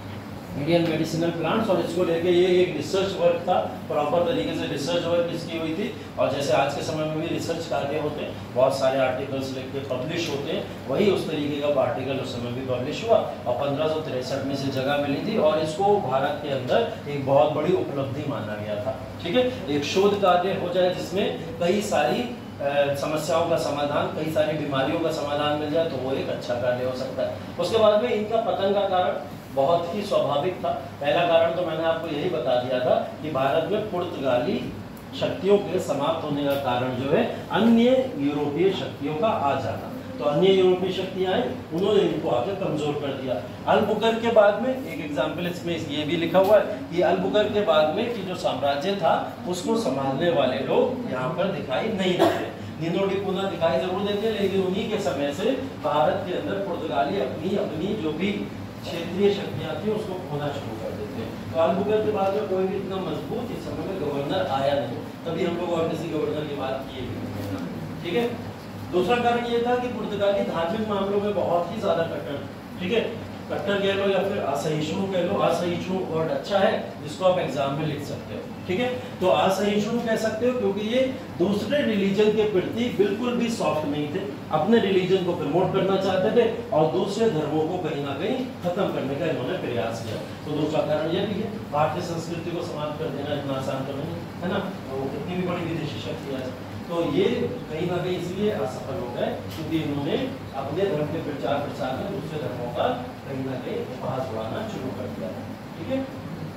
इंडियन मेडिसिनल प्लांट्स, और इसको लेके ये एक रिसर्च वर्क था, प्रॉपर तरीके से रिसर्च वर्क इसकी हुई थी। और जैसे आज के समय में भी रिसर्च कार्य होते हैं, बहुत सारे आर्टिकल्स लिख के पब्लिश होते हैं, वही उस तरीके का आर्टिकल उस समय भी पब्लिश हुआ, और पंद्रह सौ तिरसठ में से जगह मिली थी, और इसको भारत के अंदर एक बहुत बड़ी उपलब्धि माना गया था। ठीक है, एक शोध कार्य हो जाए जिसमें कई सारी समस्याओं का समाधान, कई सारी बीमारियों का समाधान मिल जाए, तो वो एक अच्छा कार्य हो सकता है। उसके बाद में इनका पतन का कारण बहुत ही स्वाभाविक था। पहला कारण तो मैंने आपको यही बता दिया था कि भारत में पुर्तगाली शक्तियों के समाप्त होने का कारण जो है अन्य यूरोपीय शक्तियों का आ जाना। तो अन्य यूरोपीय शक्तियां आई, उन्होंने इनको आके कमजोर कर दिया। अल्बुकर्क के बाद में एक एग्जाम्पल इसमें ये भी लिखा हुआ है कि अल्बुकर्क के बाद में कि जो साम्राज्य था उसको संभालने वाले लोग यहाँ पर दिखाई नहीं देते। निनो डी पुना दिखाई जरूर देते हैं, लेकिन उन्हीं के समय से भारत के अंदर पुर्तगाली अपनी अपनी जो भी क्षेत्रीय शक्तियां थी उसको खोना शुरू कर देते हैं। तो अल्बुकर्क के बाद में कोई भी इतना मजबूत इस समय में गवर्नर आया नहीं, तभी हम लोग और किसी गवर्नर की बात किए भी। ठीक है, दूसरा कारण ये था कि पुर्तगाली धार्मिक मामलों में बहुत ही ज्यादा कट्टर, ठीक है, कट्टर कह लो या फिर असहिष्णु कह लो, असहिष्णु वर्ड अच्छा है जिसको आप एग्जाम में लिख सकते हो। ठीक है, तो असहिष्णु कह सकते हो क्योंकि ये दूसरे रिलीजन के प्रति बिल्कुल भी सॉफ्ट नहीं थे, अपने रिलीजन को प्रमोट करना चाहते थे और दूसरे धर्मों को कहीं ना कहीं खत्म करने का इन्होंने प्रयास किया। तो दूसरा कारण ये भी है, भारतीय संस्कृति को समाप्त कर देना इतना आसान तो नहीं है ना, तो कितनी भी बड़ी विदेशी शक्ति है, तो ये कहीं ना कहीं इसलिए असफल हो गए क्योंकि इन्होंने अपने धर्म के प्रचार प्रसार में दूसरे धर्मों का कहीं ना कहीं उपहास उड़ाना शुरू कर दिया। ठीक है,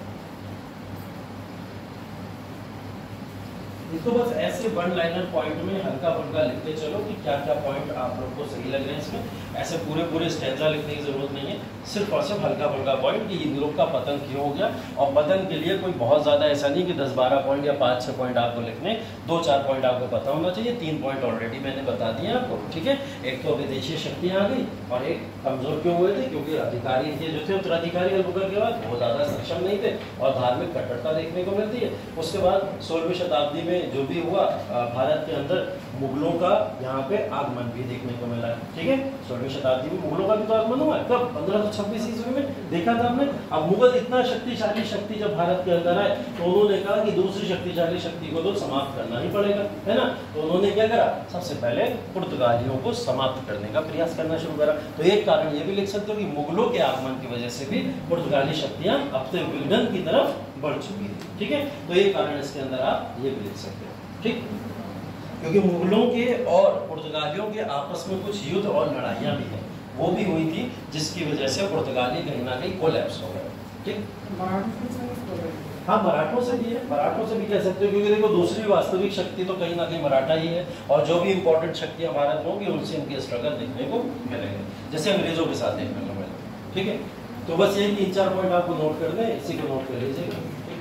इसको बस ऐसे वन लाइनर पॉइंट में हल्का फुल्का लिखते चलो कि क्या क्या पॉइंट आप लोग को सही लग रहे हैं इसमें। ऐसे पूरे पूरे स्टैंजा लिखने की जरूरत नहीं है, सिर्फ और सिर्फ हल्का फुल्का पॉइंट कि यूरोप का पतन क्यों हो गया। और पतन के लिए कोई बहुत ज़्यादा ऐसा नहीं कि दस बारह पॉइंट या पाँच छः पॉइंट आपको लिखने, दो चार पॉइंट आपको पता होना चाहिए। तीन पॉइंट ऑलरेडी मैंने बता दिए आपको। ठीक है, एक तो विदेशी शक्तियाँ आ गई और एक कमज़ोर क्यों हुए थे क्योंकि अधिकारी इनके जो थे उत्तराधिकारी अल्बुकर्क के बाद वो ज़्यादा सक्षम नहीं थे और धार्मिक कट्टरता देखने को मिलती है। उसके बाद सोलहवीं शताब्दी में जो भी हुआ भारत के अंदर मुगलों का यहाँ पे आगमन भी देखने को मिला है। ठीक है, सोलहवीं शताब्दी में मुगलों का भी तो आगमन हुआ है, कब पंद्रह सौ छब्बीस ईस्वी में देखा था हमने। अब मुगल इतना शक्तिशाली शक्ति जब भारत के अंदर आए तो उन्होंने कहा कि दूसरी शक्तिशाली शक्ति को तो समाप्त करना ही पड़ेगा, है ना। तो उन्होंने क्या करा, सबसे पहले पुर्तगालियों को समाप्त करने का प्रयास करना शुरू करा। तो एक कारण ये भी लिख सकते हो कि मुगलों के आगमन की वजह से भी पुर्तगाली शक्तियां अपने विघटन की तरफ बढ़ चुकी थी। ठीक है, तो एक कारण इसके अंदर आप ये भी लिख सकते हो। ठीक, क्योंकि मुगलों के और पुर्तगालियों के आपस में कुछ युद्ध और लड़ाइयाँ भी हैं, वो भी हुई थी जिसकी वजह से पुर्तगाली कहीं ना कहीं कोलैप्स हो गए। ठीक, हाँ मराठों से भी है, मराठों से भी कह सकते हो क्योंकि देखो दूसरी वास्तविक शक्ति तो कहीं ना कहीं मराठा ही है और जो भी इंपॉर्टेंट शक्तियाँ भारत में होंगी उनसे इनके स्ट्रगल देखने को मिलेंगे, जैसे अंग्रेजों के साथ देखने को मिले। ठीक है, तो बस ये तीन चार पॉइंट आपको नोट कर दें, इसी को नोट कर लीजिएगा।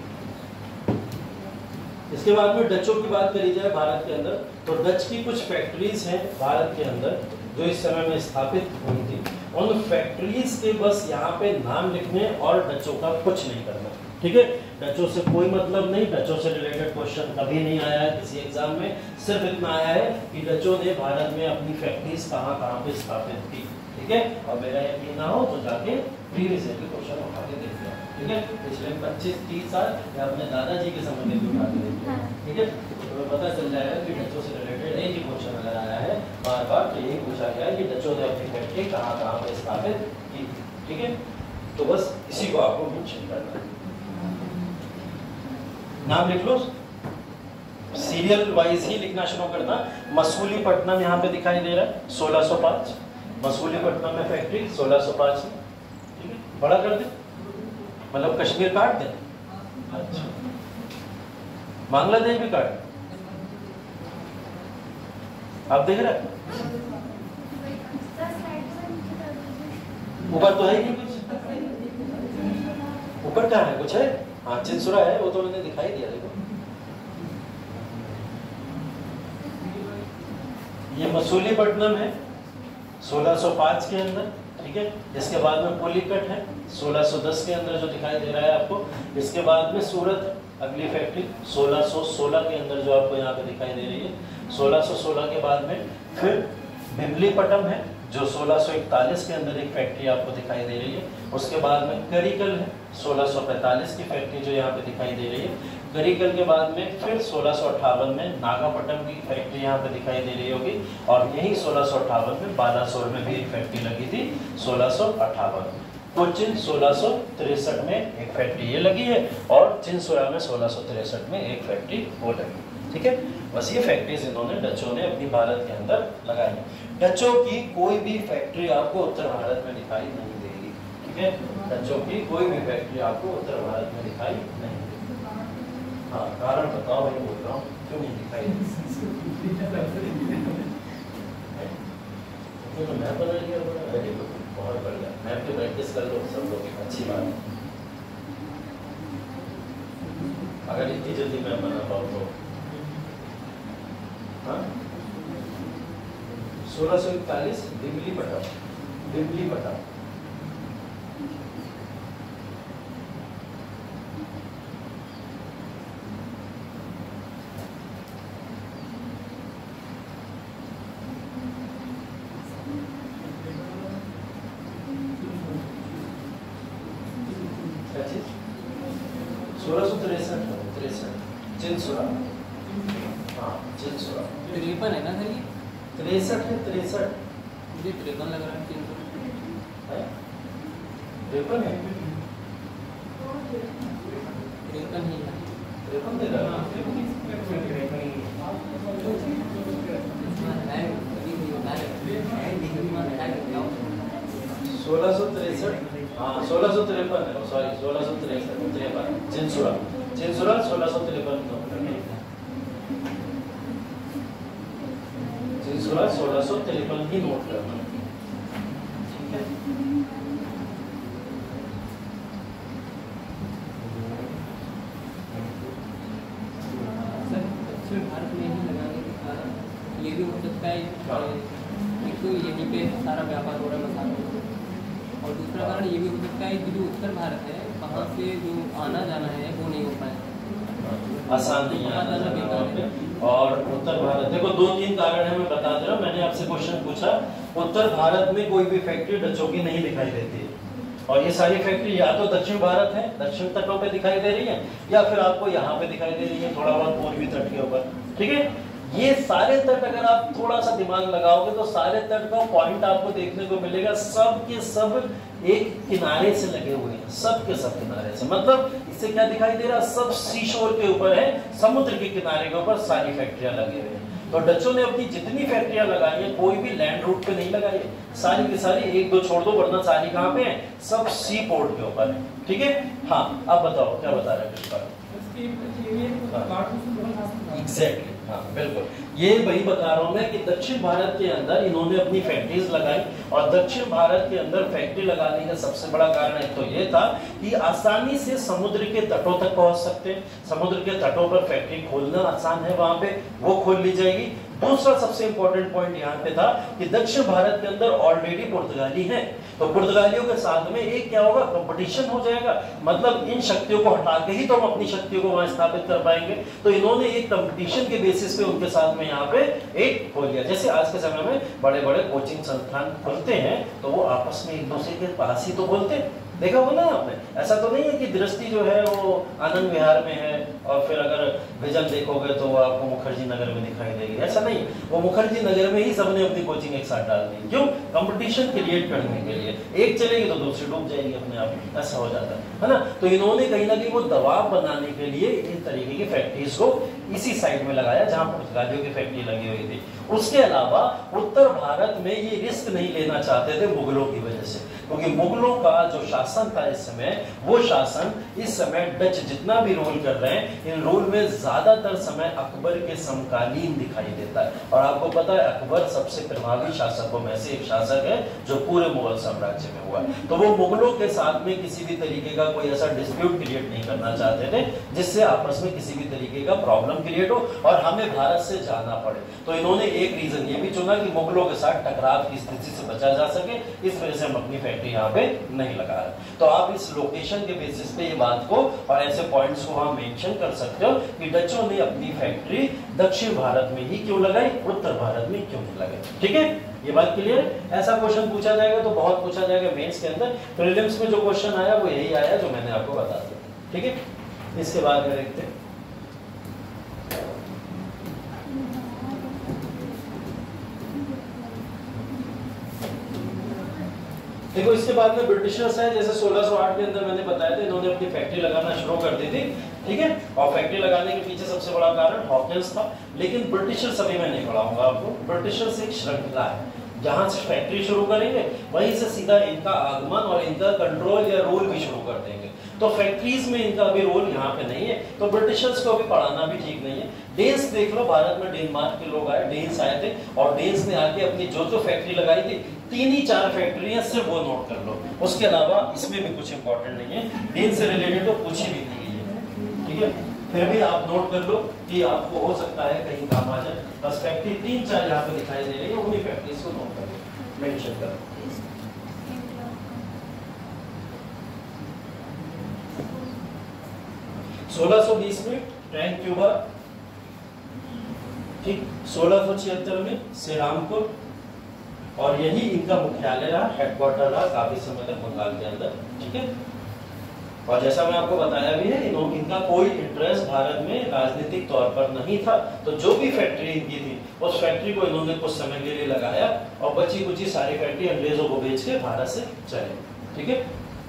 इसके बाद में डचों की बात करी जाए भारत के अंदर, तो डच की कुछ फैक्ट्रीज हैं भारत के अंदर जो इस समय में स्थापित हुई थी। उन फैक्ट्रीज के बस यहाँ पे नाम लिखने और डचों का कुछ नहीं करना। ठीक है, डचों से कोई मतलब नहीं, डचों से रिलेटेड क्वेश्चन कभी नहीं आया है किसी एग्जाम में। सिर्फ इतना आया है कि डचों ने भारत में अपनी फैक्ट्रीज कहाँ कहाँ पे स्थापित की। ठीक है। और मेरा यकीन ना हो तो जाके प्रीवियस ईयर के क्वेश्चन उठा के देख लिया, ठीक है। पिछले पच्चीस तीस साल या अपने दादाजी के समय के भी उठा के देख लिया, ठीक है। तो तुम्हें पता चल जाएगा कि डचों से रिलेटेड एक ही क्वेश्चन अगर आया है बार बार तो यही पूछा गया है कि डचों ने अपनी फैक्ट्री कहाँ कहाँ पर स्थापित की, ठीक है। तो बस इसी को आपको मेंशन करना है। नाम लिख लो, सीरियल वाइज ही लिखना शुरू करना। मसूलीपट्टनम यहाँ पे दिखाई दे रहा है सोलह सौ पाँच, मसूलीपट्टनम में फैक्ट्री सोलह सौ पाँच में, ठीक है। बड़ा कर दे, मतलब कश्मीर काट दे, अच्छा बांग्लादेश भी काट, आप देख रहे हैं ऊपर तो है ही नहीं कुछ, ऊपर क्या है कुछ है, हाँ चिंसुरा है वो तो मैंने दिखाई दिया। देखो ये मसूलीपट्टनम है सोलह सौ पाँच के अंदर, ठीक है। इसके बाद में पुलिकट है सोलह सौ दस के अंदर जो दिखाई दे रहा है आपको। इसके बाद में सूरत अगली फैक्ट्री सोलह सौ सोलह के अंदर जो आपको यहाँ पे दिखाई दे रही है। सोलह सौ सोलह के बाद में फिर भिमलीपट्टम है जो सोलह सौ इकतालीस के अंदर एक फैक्ट्री आपको दिखाई दे रही है। उसके बाद में करिकल है सोलह सौ पैंतालीस की फैक्ट्री जो यहाँ पे दिखाई दे रही है। करिकल के बाद में फिर सोलह सौ अट्ठावन में नागापट्टनम की फैक्ट्री यहाँ पे दिखाई दे रही होगी। और यही सोलह सौ अट्ठावन में बालासोर में भी एक फैक्ट्री लगी थी सोलह सौ अट्ठावन। कोचिन सोलह सौ तिरसठ में एक फैक्ट्री ये लगी है और चिंसुरा में सोलह सौ तिरसठ में एक फैक्ट्री वो लगी, ठीक है। बस ये फैक्ट्रीज इन्होंने डचों ने अपनी भारत के अंदर लगाई है। डचों की कोई भी फैक्ट्री आपको उत्तर भारत में दिखाई नहीं देगी, ठीक है। डचों की कोई भी फैक्ट्री आपको उत्तर भारत में दिखाई नहीं देगी। हाँ कारण बताओ भाई, बोल रहा हूँ क्यों नहीं दिखाई तो मैं बना लिया, वेरी गुड, बहुत बढ़िया। मैप की प्रैक्टिस कर लो सब लोग, अच्छी बात है। अगर इतनी जल्दी मैं बना पाऊँ तो हाँ सोलह सौ इकतालीस भिमलीपट्टनम, भिमलीपट्टनम सोलह सौ तिरसठ तिरसठ चिंसुरा, हाँ चिंसुरा तिरपन है ना सर ये, तिरसठ है तिरसठ, मुझे तिरपन लग रहा है। तिरपन है तिरपन है तिरपन ही है, तिरपन दे रहा सोलह सौ तिरसठ, हाँ सोलह सौ तिरपन है, सॉरी सोलह सौ तिरसठ तिरपन चिंसुरा, चिंसुरा सोलह सौ तिरपन चिंसुरा सोलह सौ तिरपन ही नोट करना, ठीक है। सर दक्षिण भारत में ही लगाने के कारण ये भी हो सकता है, एक तो यहीं पे सारा व्यापार हो रहा है मसालों का, और दूसरा कारण ये भी हो सकता है कि जो उत्तर भारत है वहाँ से जो आना जाना है वो नहीं हो पाए, आसान नहीं है। और उत्तर भारत देखो दो तीन कारण है, मैं बता दे रहा हूँ। मैंने आपसे क्वेश्चन पूछा, उत्तर भारत में कोई भी फैक्ट्री डचों की नहीं दिखाई देती है, और ये सारी फैक्ट्री या तो दक्षिण भारत है, दक्षिण तटों पे दिखाई दे रही है, या फिर आपको यहाँ पे दिखाई दे रही है थोड़ा बहुत पूर्वी तट के ऊपर, ठीक है। ये सारे तट अगर आप थोड़ा सा दिमाग लगाओगे तो सारे तट का पॉइंट आपको देखने को मिलेगा, सब के सब एक किनारे से लगे हुए हैं, सब के सब किनारे से। मतलब इससे क्या दिखाई दे रहा है, सब सी शोर के ऊपर है, समुद्र के किनारे के ऊपर सारी फैक्ट्रियां लगी हुई हैं। तो डचों ने अपनी जितनी फैक्ट्रियां लगाई है कोई भी लैंड रूट पे नहीं लगाई है, सारी की सारी, एक दो छोड़ दो वरना सारी कहाँ पे है, सब सी पोर्ट के ऊपर है, ठीक है। हाँ अब बताओ क्या बता रहे हैं, एग्जैक्टली, हाँ बिल्कुल, ये वही बता रहा हूँ मैं कि दक्षिण भारत के अंदर इन्होंने अपनी फैक्ट्रीज लगाई, और दक्षिण भारत के अंदर फैक्ट्री लगाने का सबसे बड़ा कारण एक तो ये था कि आसानी से समुद्र के तटों तक पहुंच सकते हैं, समुद्र के तटों पर फैक्ट्री खोलना आसान है, वहां पे वो खोल ली जाएगी। दूसरा सबसे इंपॉर्टेंट पॉइंट यहाँ पे था कि दक्षिण भारत के अंदर ऑलरेडी पुर्तगाली हैं, तो पुर्तगालियों के साथ में एक क्या होगा, कंपटीशन हो जाएगा, मतलब इन शक्तियों को हटा के ही तो हम अपनी शक्तियों को वहां स्थापित कर पाएंगे। तो इन्होंने एक कंपटीशन के बेसिस पे उनके साथ में यहाँ पे एक खोल दिया। जैसे आज के समय में बड़े बड़े कोचिंग संस्थान खुलते हैं तो वो आपस में एक दूसरे के पास ही तो बोलते हैं, देखा होगा ना आपने। ऐसा तो नहीं है कि दृष्टि जो है वो आनंद विहार में है और फिर अगर विजन देखोगे तो वो आपको मुखर्जी नगर में दिखाई देगी, ऐसा नहीं। वो मुखर्जी नगर में ही सबने अपनी कोचिंग एक साथ डाल दी, क्यों, कंपटीशन क्रिएट करने के लिए। एक चलेगी तो दूसरी डूब जाएगी अपने आप, ऐसा हो जाता है, है ना। तो इन्होंने कहीं ना कहीं वो दबाव बनाने के लिए इन तरीके की फैक्ट्रीज को इसी साइड में लगाया जहां पुर्तगालियों की फैक्ट्री लगी हुई थी। उसके अलावा उत्तर भारत में ये रिस्क नहीं लेना चाहते थे मुगलों की वजह से, क्योंकि मुगलों का जो शासन था इस समय, वो शासन इस समय डच जितना भी रोल कर रहे हैं, इन रोल में ज्यादातर समय अकबर के समकालीन दिखाई देता है। और आपको पता है अकबर सबसे प्रभावी शासकों में से एक शासक है जो पूरे मुगल साम्राज्य में हुआ। तो वो मुगलों के साथ में किसी भी तरीके का कोई ऐसा डिस्प्यूट क्रिएट नहीं करना चाहते थे जिससे आपस में किसी भी तरीके का प्रॉब्लम क्रिएट हो और हमें भारत से जाना पड़े। तो इन्होंने एक रीजन ये भी चुना कि मुगलों के साथ टकराव की स्थिति से बचा जा सके, इस वजह से हम अपनी फैक्ट्री यहाँ पे नहीं लगा रहे। तो आप इस लोकेशन के बेसिस पे ये बात को और ऐसे पॉइंट्स को हम मेंशन कर सकते हो कि डचों ने अपनी फैक्ट्री दक्षिण भारत में ही क्यों लगाई, उत्तर भारत में क्यों नहीं लगाई। ठीक है, ये बात क्लियर है। ऐसा क्वेश्चन पूछा जाएगा तो बहुत पूछा जाएगा मेंस के अंदर। प्रीलिम्स में जो क्वेश्चन आया वो यही आया जो मैंने आपको बता दिया। ठीक है, इसके बाद में देखते हैं। देखो इसके बाद में ब्रिटिशर्स है, जैसे सोलह सौ आठ के अंदर मैंने बताया था इन्होंने अपनी फैक्ट्री लगाना शुरू कर दी थी। ठीक है, और फैक्ट्री लगाने के पीछे सबसे बड़ा कारण हॉकिंस था। लेकिन ब्रिटिशर्स अभी मैं नहीं पढ़ाऊंगा आपको। ब्रिटिशर्स एक श्रृंखला है, जहां से फैक्ट्री शुरू करेंगे वहीं से सीधा इनका आगमन और इनका कंट्रोल या रोल भी शुरू कर देंगे। तो फैक्ट्रीज में इनका अभी रोल यहाँ पे नहीं है, तो ब्रिटिशर्स को अभी पढ़ाना भी ठीक नहीं है। डेन्स देख लो, भारत में डेनमार्क के लोग आए, डेन्स आए थे और डेन्स ने आके अपनी जो जो फैक्ट्री लगाई थी, तीन ही चार फैक्ट्री है, सिर्फ वो नोट कर लो। उसके अलावा इसमें भी कुछ इंपॉर्टेंट नहीं है, डेन से रिलेटेड तो पूछी भी नहीं गई है। ठीक है, फिर भी आप नोट कर लो कि आपको हो सकता है कहीं काम आ जाए। बस फैक्ट्री तीन चार यहाँ पे दिखाई दे रही है, उन्हीं फैक्ट्रीज को नोट कर लो, मेंशन कर लो। सोलह सौ बीस में टैंक क्यूबा, ठीक, सोलह सौ छिहत्तर में सेरामपुर, और यही इनका मुख्यालय रहा, हेडक्वार्टर रहा काफी समय तक बंगाल के अंदर। ठीक है, और जैसा मैं आपको बताया भी है, इन्होंने इनका कोई इंटरेस्ट भारत में राजनीतिक तौर पर नहीं था। तो जो भी फैक्ट्री इनकी थी उस फैक्ट्री को इन्होंने कुछ समय के लिए लगाया और बची कुची सारी फैक्ट्री अंग्रेजों को बेच के भारत से चले। ठीक है,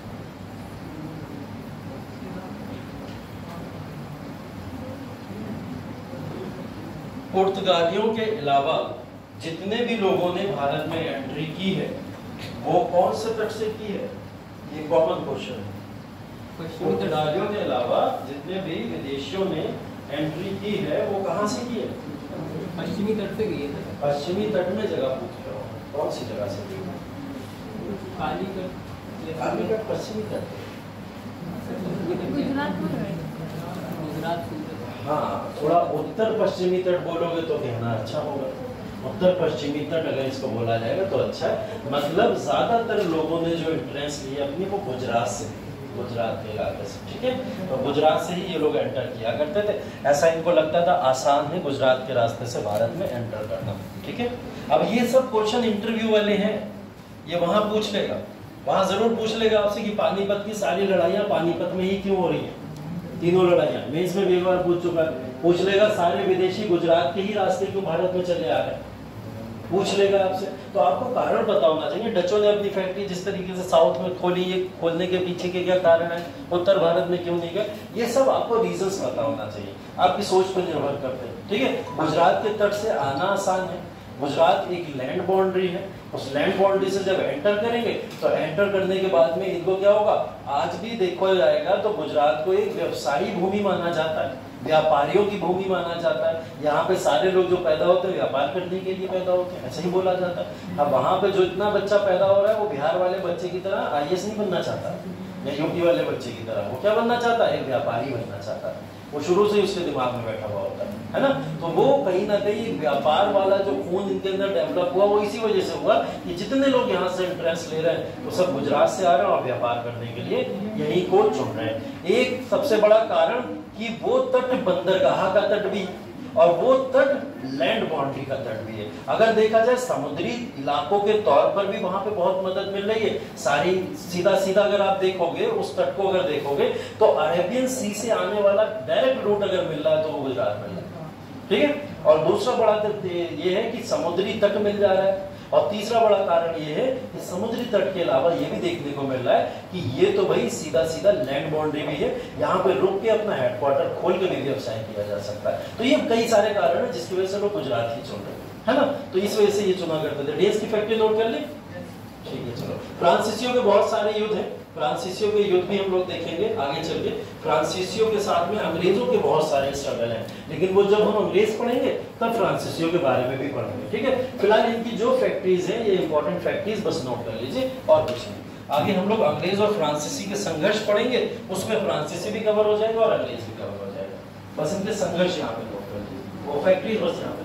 पुर्तगालियों के अलावा जितने भी लोगों ने भारत में एंट्री की है वो कौन से तट से की है, ये कॉमन क्वेश्चन है। पुर्तगालियों के अलावा जितने भी विदेशियों ने एंट्री की है वो कहां से की है? पश्चिमी तट से गई है। पश्चिमी तट में जगह पूछ रहा हूँ, कौन सी जगह से की है? कालीकट, कालीकट पश्चिमी तट, गुजरात में गुजरात। हाँ, थोड़ा उत्तर पश्चिमी तट बोलोगे तो कहना अच्छा होगा। उत्तर पश्चिमी तट अगर इसको बोला जाएगा तो अच्छा है। मतलब ज्यादातर लोगों ने जो एंट्रेंस ली अपनी वो गुजरात से, गुजरात के इलाके से। ठीक है, तो गुजरात से ही ये लोग एंटर किया करते थे। ऐसा इनको लगता था आसान है गुजरात के रास्ते से भारत में एंटर करना। ठीक है, अब ये सब क्वेश्चन इंटरव्यू वाले हैं, ये वहां पूछ लेगा, वहां जरूर पूछ लेगा आपसे कि पानीपत की सारी लड़ाइयां पानीपत में ही क्यों हो रही है, तीनों लड़ाइयां। मेंस में भी एक बार पूछ चुका है, पूछ लेगा सारे विदेशी गुजरात के ही रास्ते क्यों भारत में चले आ रहे हैं, पूछ लेगा आपसे। तो आपको कारण पता होना चाहिए। डचों ने अपनी फैक्ट्री जिस तरीके से साउथ में खोली, ये खोलने के पीछे के क्या कारण है, उत्तर भारत में क्यों नहीं गए, ये सब आपको रीजंस पता होना चाहिए, आपकी सोच पर निर्भर करते हैं। ठीक है, गुजरात के तट से आना आसान है, गुजरात एक लैंड बाउंड्री है, उस लैंड बाउंड्री से जब एंटर करेंगे तो एंटर करने के बाद में इनको क्या होगा, आज भी देखा जाएगा तो गुजरात को एक व्यवसायी भूमि माना जाता है, व्यापारियों की भूमि माना जाता है। यहाँ पे सारे लोग जो पैदा होते हैं व्यापार करने के लिए पैदा होते हैं, ऐसा ही बोला जाता है। अब वहाँ पे जो इतना बच्चा पैदा हो रहा है वो बिहार वाले बच्चे की तरह आई ए एस नहीं बनना चाहता, या यूपी वाले बच्चे की तरह। वो क्या बनना चाहता है? एक व्यापारी बनना चाहता है। वो शुरू से ही उसके दिमाग में बैठा हुआ होता है, है ना। तो वो कहीं ना कहीं व्यापार वाला जो खून इनके अंदर डेवलप हुआ वो इसी वजह से हुआ कि जितने लोग यहाँ से एंट्रेंस ले रहे हैं वो सब गुजरात से आ रहे हैं और व्यापार करने के लिए यही को चुन रहे हैं। एक सबसे बड़ा कारण कि वो तट बंदरगाह का तट भी और वो तट लैंड बाउंड्री का तट भी है। अगर देखा जाए समुद्री इलाकों के तौर पर भी वहां पे बहुत मदद मिल रही है। सारी सीधा सीधा अगर आप देखोगे उस तट को अगर देखोगे तो अरेबियन सी से आने वाला डायरेक्ट रूट अगर मिल रहा है तो वो गुजरात मिल रहा है, ठीक है। और दूसरा बड़ा तट ये है कि समुद्री तट मिल जा रहा है। और तीसरा बड़ा कारण ये है कि समुद्री तट के अलावा ये भी देखने को मिल रहा है कि ये तो भाई सीधा सीधा लैंड बाउंड्री भी है, यहाँ पे रुक के अपना हेडक्वार्टर खोल के भी व्यवसाय किया जा सकता है। तो ये कई सारे कारण है जिसकी वजह से लोग गुजरात ही चुन रहे हैं, है ना। तो इस वजह से ये चुना करते थे। डीएस की फैक्ट्री नोट कर ली, ठीक है। चलो, फ्रांसीसियों के बहुत सारे युद्ध हैं। फ्रांसीसियों के युद्ध भी हम लोग देखेंगे आगे चल के। फ्रांसीसियों के साथ में अंग्रेजों के बहुत सारे स्ट्रगल हैं, लेकिन वो जब हम अंग्रेज पढ़ेंगे तब फ्रांसीसियों के बारे में भी पढ़ेंगे, ठीक है। फिलहाल इनकी जो फैक्ट्रीज हैं ये इंपॉर्टेंट फैक्ट्रीज बस नोट कर लीजिए और कुछ नहीं। आगे हम लोग अंग्रेज और फ्रांसीसी के संघर्ष पढ़ेंगे, उसमें फ्रांसीसी भी कवर हो जाएगा और अंग्रेज भी कवर हो जाएगा। बस इनके संघर्ष यहाँ पे नोट कर लीजिए, वो फैक्ट्रीज बस यहाँ पे।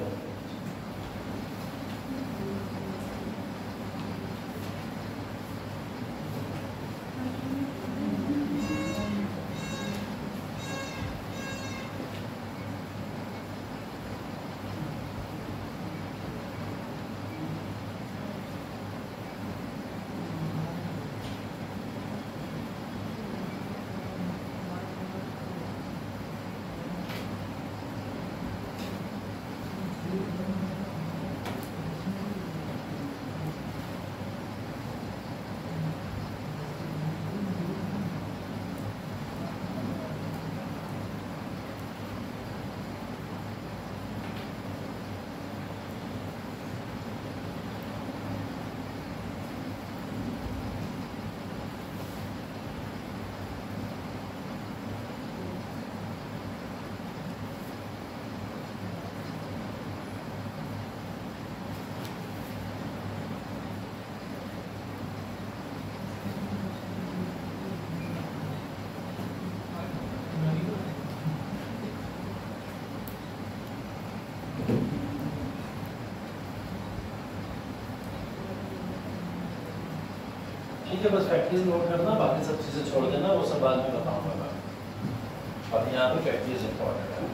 ठीक है, बस फैक्ट्रीज नोट करना, बाकी सब चीजें छोड़ देना, वो सब बाद में बताऊंगा मैं। अब यहाँ पे फैक्ट्रीज इंपॉर्टेंट है,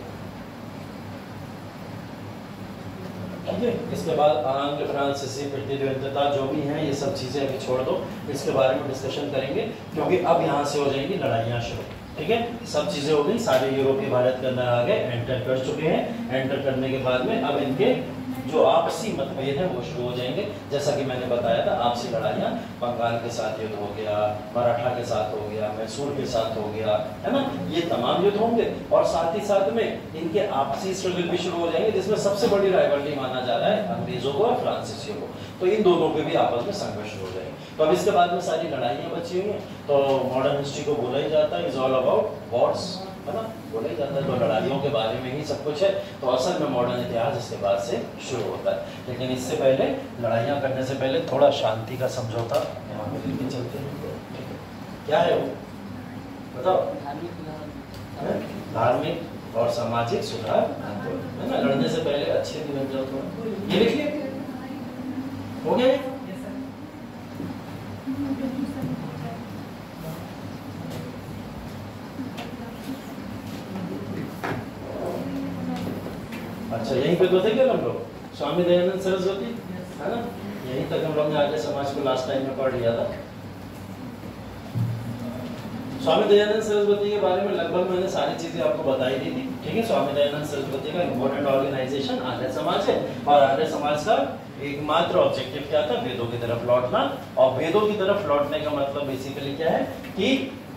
ठीक है। इसके बाद आंग्ल, फ्रांसीसी, प्रतिद्वंद्विता जो भी हैं ये सब चीजें अभी छोड़ दो, इसके बारे में डिस्कशन करेंगे क्योंकि अब यहाँ से हो जाएंगी लड़ाइयाँ शुरू, ठीक है। सब चीजें हो गई, सारे यूरोपीय भारत के अंदर आ गए, एंटर कर चुके हैं। एंटर करने के बाद में अब इनके जो आपसी मतभेद है वो शुरू हो जाएंगे। जैसा कि मैंने बताया था, आपसी लड़ाइयाँ बंगाल के साथ युद्ध हो गया, मराठा के साथ हो गया, मैसूर के साथ हो गया, है ना, ये तमाम युद्ध होंगे। और साथ ही साथ में इनके आपसी स्ट्रगल भी शुरू हो जाएंगे, जिसमें सबसे बड़ी राइवलरी माना जा रहा है अंग्रेजों को और फ्रांसीसियों को। तो इन दोनों के भी आपस में संघर्ष शुरू हो जाएंगे। तो अब इसके बाद में सारी लड़ाइयाँ बची हुई हैं। तो मॉडर्न हिस्ट्री को बोला ही जाता है इज ऑल अबाउट वॉर्स, है ना, बोला ही जाता है। तो लड़ाइयों के बारे में ही सब कुछ है। तो असल में मॉडर्न इतिहास इसके बाद से शुरू होता है। लेकिन इससे पहले, लड़ाइयाँ करने से पहले थोड़ा शांति का समझौता यहाँ पे लेके चलते हैं। क्या है वो बताओ? धार्मिक और सामाजिक सुधार, है ना। लड़ने से पहले अच्छे भी बन जाओ थोड़ा। ये लिखिए, हो गया? अच्छा, यहीं पे तो थे क्या हम लोग? स्वामी दयानंद सरस्वती, है ना, यहीं तक हम लोग ने आर्य समाज को लास्ट टाइम में पढ़ लिया था। स्वामी दयानंद सरस्वती के बारे में लगभग मैंने सारी चीजें आपको बताई दी थी, ठीक है। स्वामी दयानंद सरस्वती का इम्पोर्टेंट ऑर्गेनाइजेशन आर्य समाज है, और आर्य समाज का एकमात्र ऑब्जेक्टिव क्या था? वेदों की तरफ लौटना। और वेदों की तरफ लौटने का मतलब बेसिकली क्या है कि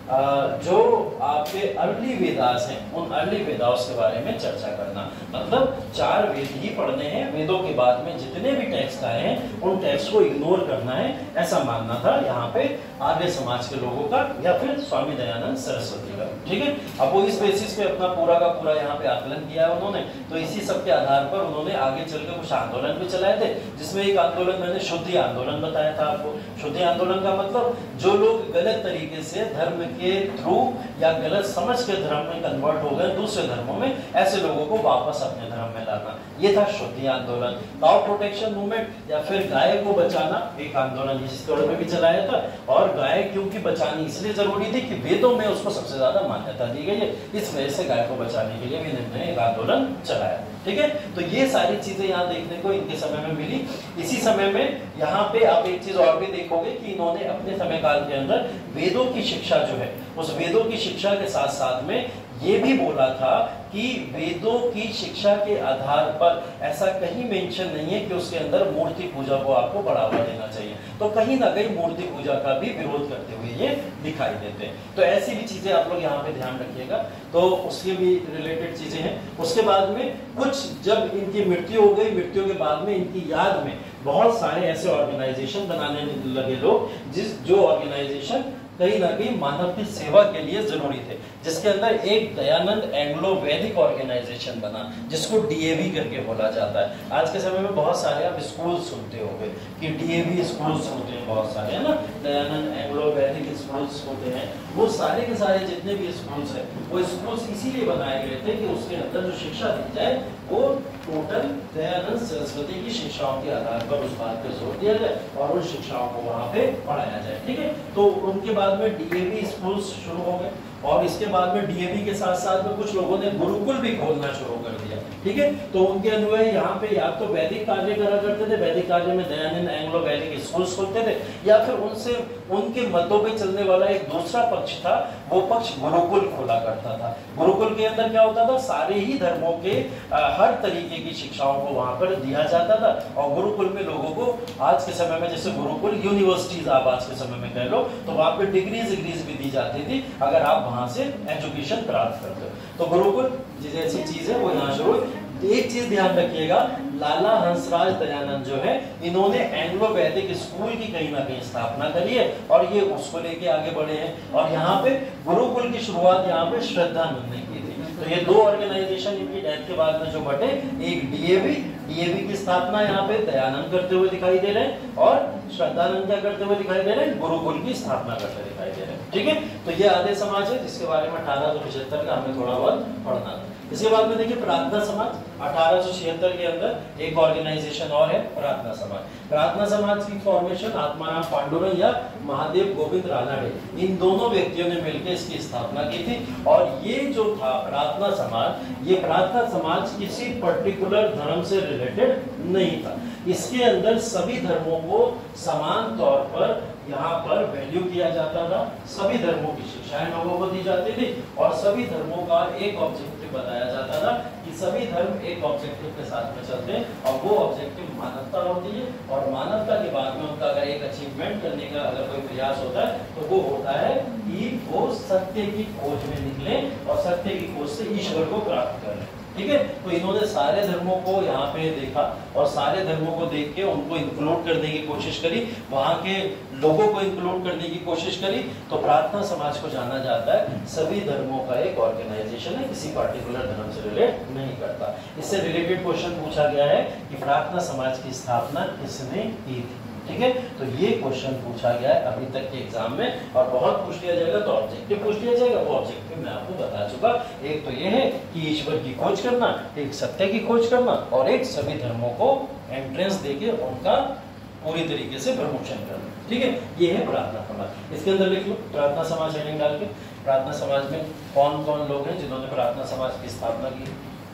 जो आपके अर्ली वेदास हैं उन अर्ली वेदास के बारे में चर्चा करना। मतलब चार वेद ही पढ़ने हैं, वेदों के बाद में जितने भी टेक्स्ट आए हैं उन टेक्स्ट को इग्नोर करना है, ऐसा मानना था यहाँ पे आर्य समाज के लोगों का या फिर स्वामी दयानंद सरस्वती का। ठीक है, अब वो इस बेसिस पे अपना पूरा का पूरा यहाँ पे आकलन किया है उन्होंने। तो इसी सब के आधार पर उन्होंने आगे चल के कुछ आंदोलन भी चलाए थे, जिसमें एक आंदोलन मैंने शुद्धि आंदोलन बताया था आपको। शुद्धि आंदोलन का मतलब जो लोग गलत तरीके से धर्म के थ्रू या गलत समझ के धर्म में कन्वर्ट हो गए दूसरे धर्मों में, ऐसे लोगों को वापस अपने धर्म में लाना, ये था शुद्धि आंदोलन। काउ प्रोटेक्शन मूवमेंट या फिर गाय को बचाना एक आंदोलन इस दौर में भी चलाया था। और गाय क्योंकि बचानी इसलिए जरूरी थी कि वेदों में उसको सबसे ज्यादा मान्यता दी गई है, इस वजह से गाय को बचाने के लिए भी इन्होंने एक आंदोलन चलाया। ठीक है, तो ये सारी चीजें यहाँ देखने को इनके समय में मिली। इसी समय में यहाँ पे आप एक चीज और भी देखोगे कि इन्होंने अपने समय काल के अंदर वेदों की शिक्षा जो है, उस वेदों की शिक्षा के साथ साथ में ये भी बोला था कि वेदों की शिक्षा के आधार पर ऐसा कहीं मेंशन नहीं है कि उसके अंदर मूर्ति पूजा को आपको बढ़ावा देना चाहिए। तो कहीं ना कहीं मूर्ति पूजा का भी विरोध करते हुए ये दिखाई देते हैं। तो ऐसी भी चीजें आप लोग यहाँ पे ध्यान रखिएगा, तो उसके भी रिलेटेड चीजें हैं। उसके बाद में कुछ जब इनकी मृत्यु हो गई, मृत्यु के बाद में इनकी याद में बहुत सारे ऐसे ऑर्गेनाइजेशन बनाने लगे लोग, जिस जो ऑर्गेनाइजेशन कहीं ना कहीं मानव की सेवा के लिए जरूरी थे, जिसके अंदर एक दयानंद एंग्लो वैदिक ऑर्गेनाइजेशन बना जिसको डीएवी करके बोला जाता है। आज के समय में बहुत सारे आप स्कूल सुनते होंगे कि डीएवी स्कूल्स होते हैं, बहुत सारे है ना, दयानंद एंग्लो वैदिक स्कूल्स होते हैं। वो सारे के सारे जितने भी स्कूल्स हैं वो स्कूल्स इसीलिए बनाए गए थे कि उसके अंदर जो शिक्षा दी जाए वो टोटल दयानंद सरस्वती की शिक्षाओं के आधार पर उस बात पर जोर दिया जाए और उन शिक्षाओं को वहाँ पे पढ़ाया जाए। ठीक है, तो उनके बाद में डीएवी स्कूल्स शुरू हो गए और इसके बाद में डीएवी के साथ साथ में कुछ लोगों ने गुरुकुल भी खोलना शुरू कर दिया। ठीक है, तो उनके अनुयायी यहाँ पे या तो वैदिक कार्य करा करते थे, वैदिक कार्य में दयानंद एंग्लो वैदिक स्कूल्स खोलते थे, या फिर उनसे उनके मतों पे चलने वाला एक दूसरा पक्ष था, वो पक्ष गुरुकुल खोला करता था। गुरुकुल के अंदर क्या होता था, सारे ही धर्मों के आ, हर तरीके की शिक्षाओं को वहां पर दिया जाता था। और गुरुकुल में लोगों को आज के समय में जैसे गुरुकुल यूनिवर्सिटीज आप आज के समय में कह लो, तो वहां पे डिग्रीज डिग्रीज भी दी जाती थी अगर आप वहां से एजुकेशन प्राप्त करते हो। तो गुरुकुल जैसी चीज है वो यहाँ शुरू। एक चीज ध्यान रखिएगा, लाला हंसराज दयानंद जो है, इन्होंने एंग्लो वैदिक स्कूल की कहीं ना कहीं स्थापना करी है और ये उसको लेके आगे बढ़े हैं। और यहाँ पे गुरुकुल की शुरुआत यहाँ पे श्रद्धानंद ने की थी। तो ये दो ऑर्गेनाइजेशन इनकी डेथ के बाद में जो बटे, एक डीएवी, डीएवी की स्थापना यहाँ पे दयानंद करते हुए दिखाई दे रहे हैं और श्रद्धानंद क्या करते हुए दिखाई दे रहे हैं, गुरुकुल की स्थापना करते दिखाई दे रहे हैं। ठीक है, तो ये आर्य समाज है जिसके बारे में अठारह सौ पचहत्तर का हमें थोड़ा बहुत पढ़ना था। इसके बाद में देखिए प्रार्थना समाज, अठारह सौ छिहत्तर के अंदर एक ऑर्गेनाइजेशन और है प्रार्थना समाज। प्रार्थना समाज की फॉर्मेशन आत्माराम पांडुरंग या महादेव गोविंद रानडे, इन दोनों व्यक्तियों ने मिलकर इसकी स्थापना की थी। और ये जो था प्रार्थना समाज, ये प्रार्थना समाज किसी पर्टिकुलर धर्म से रिलेटेड नहीं था। इसके अंदर सभी धर्मों को समान तौर पर यहाँ पर वैल्यू किया जाता था, सभी धर्मों की शिक्षाएं लोगों को दी जाती थी और सभी धर्मों का एक ऑब्जेक्टिव बताया जाता था कि सभी धर्म एक ऑब्जेक्टिव के साथ में चलते हैं और वो ऑब्जेक्टिव मानवता होती है। और मानवता के बाद में उनका अगर एक अचीवमेंट करने का अगर कोई प्रयास होता है तो वो होता है कि वो सत्य की खोज में निकले और सत्य की खोज से ईश्वर को प्राप्त करें। ठीक है, तो इन्होंने सारे धर्मों को यहाँ पे देखा और सारे धर्मों को देख के उनको इंक्लूड करने की कोशिश करी, वहाँ के लोगों को इंक्लूड करने की कोशिश करी। तो प्रार्थना समाज को जाना जाता है सभी धर्मों का एक ऑर्गेनाइजेशन है, किसी पार्टिकुलर धर्म से रिलेट नहीं करता। इससे रिलेटेड क्वेश्चन पूछा गया है कि प्रार्थना समाज की स्थापना किसने की थी। ठीक है, तो ये क्वेश्चन पूछा गया है अभी तक के एग्जाम में और बहुत पूछ लिया जाएगा, तो ऑब्जेक्टिव पूछ लिया जाएगा। वो ऑब्जेक्टिव मैं आपको बता चुका, एक तो ये है कि ईश्वर की खोज करना, एक सत्य की खोज करना और एक सभी धर्मों को एंट्रेंस देके उनका पूरी तरीके से प्रमोशन करना। ठीक है, ये है प्रार्थना समाज। इसके अंदर लिख लो प्रार्थना समाज हेडिंग डाल के, प्रार्थना समाज में कौन कौन लोग हैं जिन्होंने प्रार्थना समाज की स्थापना की।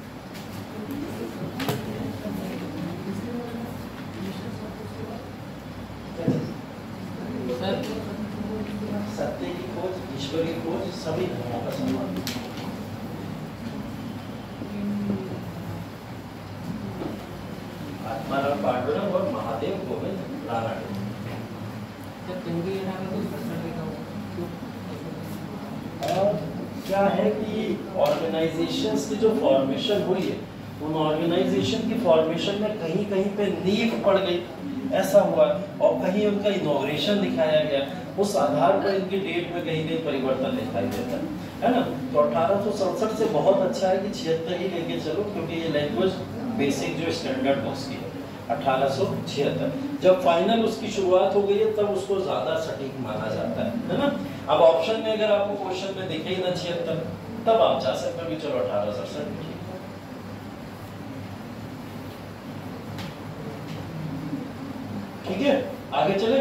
सत्य की खोज, ईश्वर की खोज, सभी धर्मों का सम्मान। आत्माराम पांडुरंग और महादेव गोविंद रानडे। और क्या है कि ऑर्गेनाइजेशंस की जो फॉर्मेशन हुई है, उन ऑर्गेनाइजेशन की फॉर्मेशन में कहीं कहीं पे नींव पड़ गई, ऐसा हुआ, और कहीं उनका इनॉग्रेशन दिखाया गया, उस आधार पर इनकी डेट में कहीं कहीं परिवर्तन दिखाई देता है, है ना। तो अठारह सौ सड़सठ से बहुत अच्छा है कि छिहत्तर ही लेके चलो, क्योंकि ये लैंग्वेज बेसिक जो स्टैंडर्ड है उसकी है अठारह सौ छिहत्तर। जब फाइनल उसकी शुरुआत हो गई है तब उसको ज्यादा सटीक माना जाता है, है ना। अब ऑप्शन में अगर आपको क्वेश्चन में दिखे ही ना छिहत्तर, तब आप जा सकते हो कि चलो अठारह सौ सड़सठ। ठीक है, आगे चले।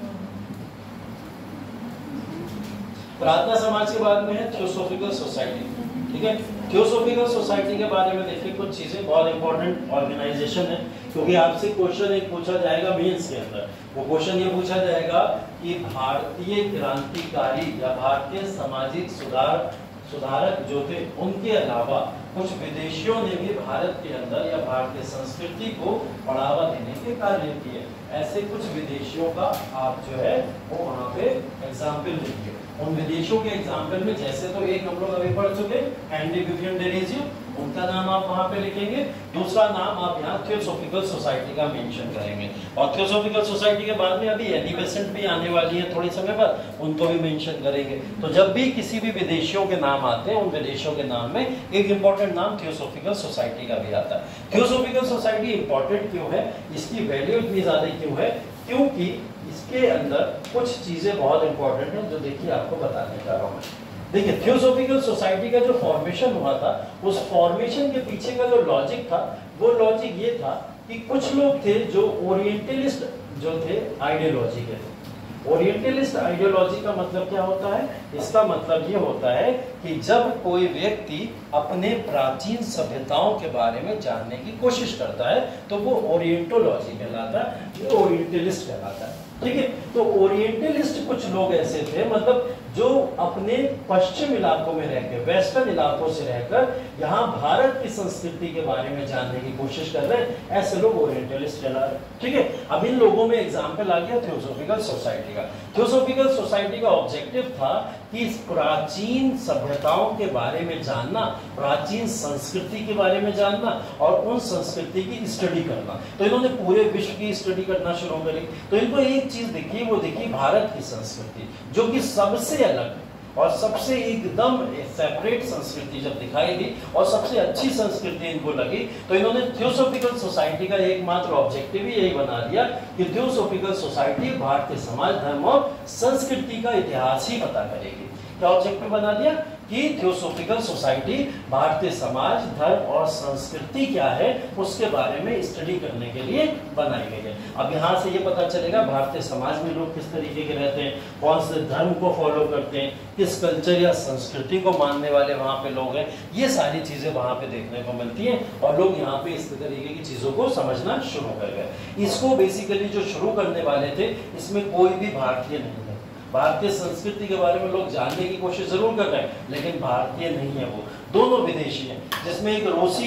प्रार्थना समाज के बाद में है थियोसॉफिकल सोसाइटी। ठीक है, थियोसॉफिकल सोसाइटी के बारे में देखिए कुछ चीजें, बहुत इंपॉर्टेंट ऑर्गेनाइजेशन है, क्योंकि आपसे क्वेश्चन एक पूछा जाएगा मेंस के अंदर। वो क्वेश्चन ये पूछा जाएगा कि भारतीय क्रांतिकारी या भारतीय सामाजिक सुधार सुधारक जो थे, उनके अलावा कुछ विदेशियों ने भी भारत के अंदर या भारतीय संस्कृति को बढ़ावा देने के कार्य किए। ऐसे कुछ विदेशियों का आप जो है वो वहाँ पे एग्जाम्पल लिखिए। उन विदेशों के एग्जाम्पल में जैसे तो एक हम लोग अभी पढ़ चुके हेनरी विवियन डेरेजियो, उनका नाम आप वहाँ पे लिखेंगे। दूसरा नाम आप यहाँ थियोसॉफिकल सोसाइटी का मेंशन करेंगे, और थियोसॉफिकल सोसाइटी के बाद में अभी एनी बेसेंट भी आने वाली है थोड़ी समय बाद, उनको भी मेंशन करेंगे। तो जब भी किसी भी विदेशियों के नाम आते हैं, उन विदेशियों के नाम में एक इंपॉर्टेंट नाम थियोसॉफिकल सोसाइटी का भी आता है। थियोसॉफिकल सोसाइटी इंपॉर्टेंट क्यों है, इसकी वैल्यू इतनी ज्यादा क्यों है, क्योंकि इसके अंदर कुछ चीजें बहुत इंपॉर्टेंट है जो देखिए आपको बताने जा रहा हूँ मैं। देखिए, थियोसॉफिकल सोसाइटी का जो फॉर्मेशन हुआ था, उस फॉर्मेशन के पीछे का जो लॉजिक था, वो लॉजिक ये था कि कुछ लोग थे जो ओरिएंटलिस्ट जो थे आइडियोलॉजी के थे। ओरिएंटलिस्ट आइडियोलॉजी का मतलब क्या होता है, इसका मतलब ये होता है कि जब कोई व्यक्ति अपने प्राचीन सभ्यताओं के बारे में जानने की कोशिश करता है तो वो ओरिएंटोलॉजी कहलाता है, ये ओरिएंटलिस्ट कहलाता है। ठीक है, तो ओरिएंटलिस्ट कुछ लोग ऐसे थे, मतलब जो अपने पश्चिम इलाकों में रहकर, वेस्टर्न इलाकों से रहकर यहाँ भारत की संस्कृति के बारे में जानने की कोशिश कर रहे हैं, ऐसे लोग ओरिएंटलिस्ट कहला रहे हैं। ठीक है, अब इन लोगों में एग्जाम्पल आ गया थियोसॉफिकल सोसाइटी का। थियोसॉफिकल सोसाइटी का ऑब्जेक्टिव था कि प्राचीन सभ्यताओं के बारे में जानना, प्राचीन संस्कृति के बारे में जानना और उन संस्कृति की स्टडी करना। तो इन्होंने पूरे विश्व की स्टडी करना शुरू करी। तो इनको एक चीज दिखी, वो दिखी भारत की संस्कृति, जो कि सबसे अलग और सबसे एकदम सेपरेट संस्कृति जब दिखाई दी और सबसे अच्छी संस्कृति इनको लगी, तो इन्होंने थियोसॉफिकल सोसाइटी का एकमात्र ऑब्जेक्टिव ही यही बना दिया कि थियोसॉफिकल सोसाइटी भारतीय समाज, धर्म और संस्कृति का इतिहास ही पता करेगी। क्या ऑब्जेक्टिव बना दिया कि थियोसॉफिकल सोसाइटी भारतीय समाज, धर्म और संस्कृति क्या है उसके बारे में स्टडी करने के लिए बनाई गई है। अब यहाँ से ये पता चलेगा भारतीय समाज में लोग किस तरीके के रहते हैं, कौन से धर्म को फॉलो करते हैं, किस कल्चर या संस्कृति को मानने वाले वहाँ पे लोग हैं, ये सारी चीजें वहाँ पे देखने को मिलती हैं और लोग यहाँ पे इस तरीके की चीजों को समझना शुरू कर गए। इसको बेसिकली जो शुरू करने वाले थे, इसमें कोई भी भारतीय नहीं है। भारतीय संस्कृति के बारे में लोग जानने की कोशिश जरूर कर रहे हैं, लेकिन भारतीय नहीं है, वो दोनों विदेशी हैं, जिसमें एक रूसी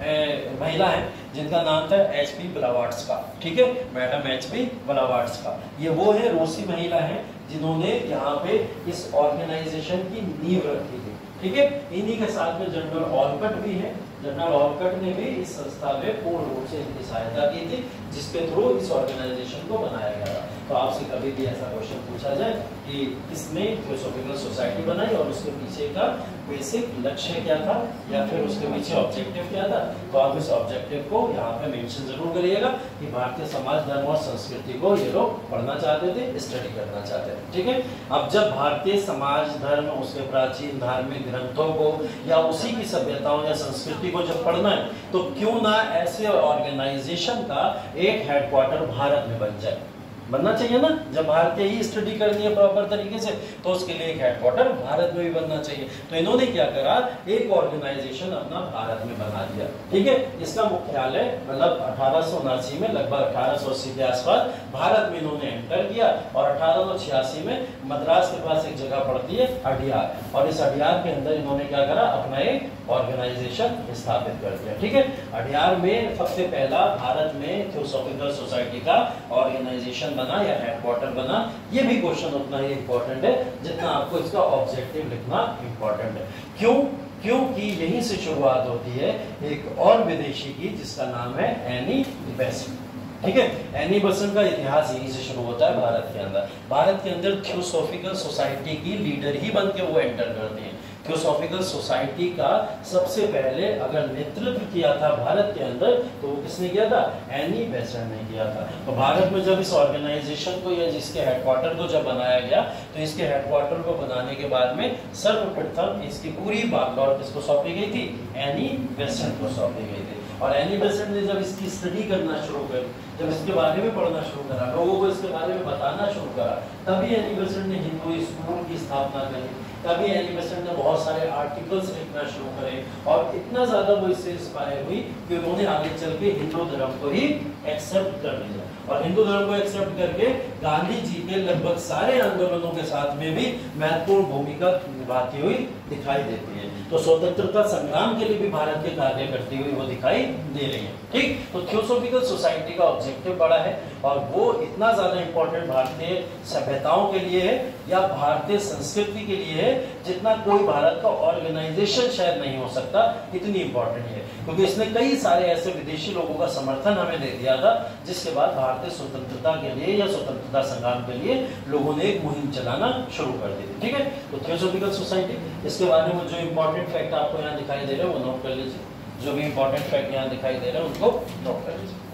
महिला है जिनका नाम था एच पी ब्लावाट्स्का। ठीक है, मैडम एच पी ब्लावाट्स्का, ये वो है रूसी महिला है जिन्होंने यहाँ पे इस ऑर्गेनाइजेशन की नींव रखी थी। ठीक है, इन्हीं के साथ में जनरल ऑलकट भी है। जनरल ऑलकट ने भी इस संस्था में पूर्ण रूप से इनकी सहायता की थी, जिसके थ्रू इस ऑर्गेनाइजेशन को बनाया गया था। तो आपसे कभी भी ऐसा क्वेश्चन पूछा जाए कि किसने थियोसॉफिकल सोसाइटी बनाई और उसके पीछे का बेसिक लक्ष्य क्या था या फिर उसके पीछे ऑब्जेक्टिव क्या था, तो आप इस ऑब्जेक्टिव को यहाँ पे मेंशन जरूर करिएगा कि भारतीय समाज, धर्म और संस्कृति को ये लोग पढ़ना चाहते थे, स्टडी करना चाहते थे। ठीक है, अब जब भारतीय समाज, धर्म, उसके प्राचीन धार्मिक ग्रंथों को या उसी की सभ्यताओं या संस्कृति को जब पढ़ना है, तो क्यों ना ऐसे ऑर्गेनाइजेशन का एक हेडक्वार्टर भारत में बन जाए। बनना चाहिए ना, जब भारतीय ही स्टडी करनी है प्रॉपर तरीके से, तो उसके लिए एक हेडक्वार्टर भारत में भी बनना चाहिए। तो इन्होंने क्या करा, एक ऑर्गेनाइजेशन अपना भारत में बना दिया। ठीक है, इसका मुख्यालय मतलब अठारह सौ उनासी में, लगभग अठारह सौ अस्सी के आसपास भारत में इन्होंने एंटर किया और अठारह सौ छियासी में मद्रास के पास एक जगह पड़ती है अडियार, और इस अडियार के अंदर इन्होंने क्या करा, अपना एक ऑर्गेनाइजेशन स्थापित कर दिया। ठीक है, अडियार में सबसे पहला भारत में थियोसॉफिकल सोसाइटी का ऑर्गेनाइजेशन मिशन बना या हेडक्वार्टर बना, ये भी क्वेश्चन उतना ही इंपॉर्टेंट है जितना आपको इसका ऑब्जेक्टिव लिखना इंपॉर्टेंट है। क्यों? क्योंकि यहीं से शुरुआत होती है एक और विदेशी की जिसका नाम है एनी बेसेंट। ठीक है, एनी बेसेंट का इतिहास यहीं से शुरू होता है भारत के अंदर। भारत के अंदर थियोसॉफिकल सोसाइटी की लीडर ही बन के वो एंटर करती हैं। थियोसॉफिकल सोसाइटी का सबसे पहले अगर नेतृत्व किया था भारत के अंदर तो वो किसने किया था? एनी बेसेंट ने किया था। तो भारत में जब इस ऑर्गेनाइजेशन को या जिसके हेडक्वार्टर को जब बनाया गया तो इसके हेडक्वार्टर को बनाने के बाद में सर्वप्रथम इसकी पूरी बागडोर किसको सौंपी गई थी? एनी बेसेंट को सौंपी गई थी। और एनी बेसेंट ने जब इसकी स्टडी करना शुरू कर, जब इसके बारे में पढ़ना शुरू करा, लोगों को इसके बारे में बताना शुरू करा, तभी एनी बेसेंट ने हिंदू स्कूल की स्थापना करी। तभी एनी बेसेंट ने बहुत सारे आर्टिकल्स लिखना शुरू करे और इतना ज्यादा वो इससे इंस्पायर हुई कि उन्होंने आगे चल के हिंदू धर्म को ही एक्सेप्ट कर लिया। और हिंदू धर्म को एक्सेप्ट करके गांधी जी के लगभग सारे आंदोलनों के साथ में भी महत्वपूर्ण भूमिका निभाती हुई दिखाई देती है। तो स्वतंत्रता संग्राम के लिए भी भारत के कार्य करती हुई वो दिखाई दे रही है। ठीक, तो थियोसॉफिकल सोसाइटी का ऑब्जेक्टिव बड़ा है और वो इतना ज्यादा इंपॉर्टेंट भारतीय सभ्यताओं के लिए है या भारतीय संस्कृति के लिए है जितना कोई भारत का ऑर्गेनाइजेशन शायद नहीं हो सकता, इतनी इंपॉर्टेंट है। क्योंकि इसने कई सारे ऐसे विदेशी लोगों का समर्थन हमें दे दिया था जिसके बाद भारतीय स्वतंत्रता के लिए या स्वतंत्रता संग्राम के लिए लोगों ने एक मुहिम चलाना शुरू कर दी थी। ठीक है, तो थियोसॉफिकल सोसाइटी, इसके बारे में जो इंपॉर्टेंट फैक्ट आपको यहाँ दिखाई दे रहे हैं वो नोट कर लीजिए। जो भी इंपॉर्टेंट फैक्ट यहाँ दिखाई दे रहे हैं उनको नोट कर लीजिए।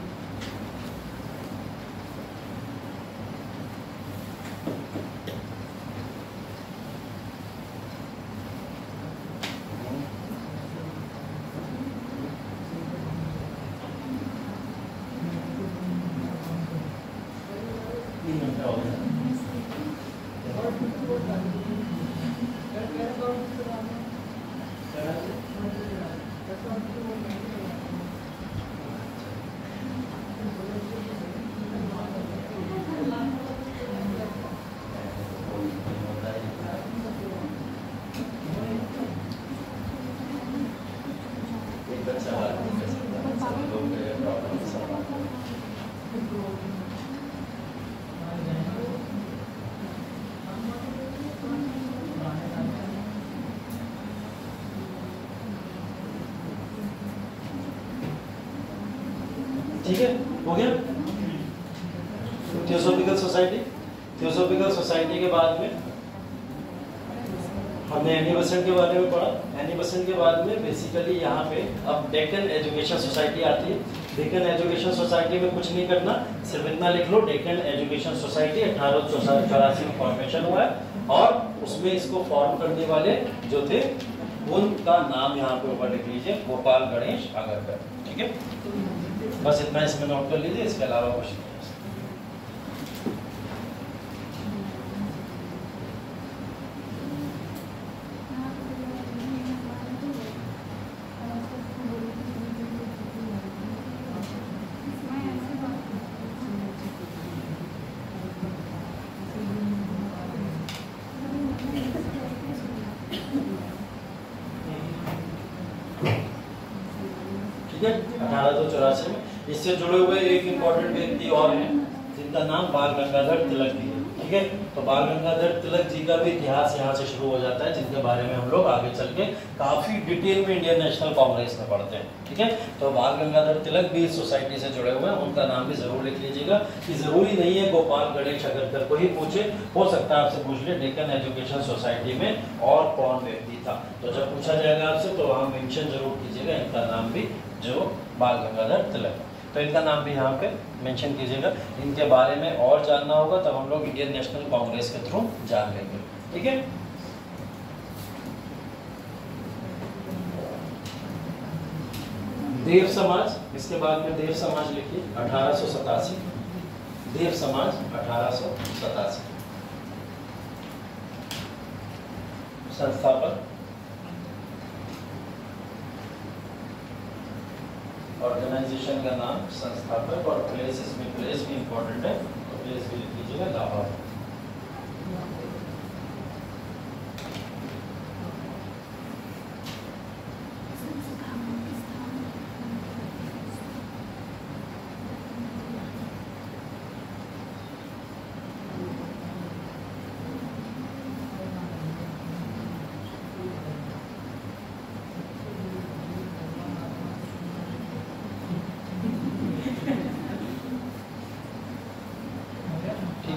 ठीक है, हो गया थियोसॉफिकल सोसाइटी। थियोसॉफिकल सोसाइटी के बाद में हमने एनी बेसेंट के बारे में पढ़ा। एनी बेसेंट के बाद में बेसिकली यहाँ पे अब डेक्कन एजुकेशन सोसाइटी आती है। डेक्कन एजुकेशन सोसाइटी में कुछ नहीं करना, सिर्फ इतना लिख लो, डेक्कन एजुकेशन सोसाइटी अठारह सौ चौरासी में फॉर्मेशन हुआ है और उसमें इसको फॉर्म करने वाले जो थे उनका नाम यहाँ पे ऊपर लिख लीजिए, गोपाल गणेश आगरकर। ठीक है, बस इतना इसमें नोट कर लीजिए, इसके अलावा कुछ नहीं। अठारह सौ चौरासी में इससे जुड़े हुए एक इम्पोर्टेंट व्यक्ति और हैं जिनका नाम बाल गंगाधर तिलक भी है। ठीक है, तो बाल गंगाधर तिलक जी का भी इतिहास यहाँ से शुरू हो जाता है जिनके बारे में हम लोग आगे चल के काफी डिटेल में इंडियन नेशनल कांग्रेस में पढ़ते हैं। ठीक है, तो बाल गंगाधर तिलक भी इस सोसाइटी से जुड़े हुए हैं, उनका नाम भी जरूर लिख लीजिएगा कि जरूरी नहीं है गोपाल गणेश आगरकर को ही पूछे, हो सकता है आपसे पूछ ले डेक्कन एजुकेशन सोसाइटी में और कौन व्यक्ति था। तो जब पूछा जाएगा आपसे तो वहाँ मेंशन जरूर कीजिएगा इनका नाम भी, जो बाल गंगाधर तिलक, तो इनका नाम भी यहाँ पे मेंशन कीजिएगा। इनके बारे में और जानना होगा तब हम लोग इंडियन नेशनल कांग्रेस के थ्रू जान लेंगे। ठीक है, देव समाज, इसके बाद में देव समाज लिखिए अठारह सौ सतासी। देव समाज अठारह सौ सतासी, संस्थापक ऑर्गेनाइजेशन का नाम, संस्थापक और प्लेस, इसमें प्लेस भी इंपॉर्टेंट है तो प्लेस भी लिख लीजिएगा लाहौर।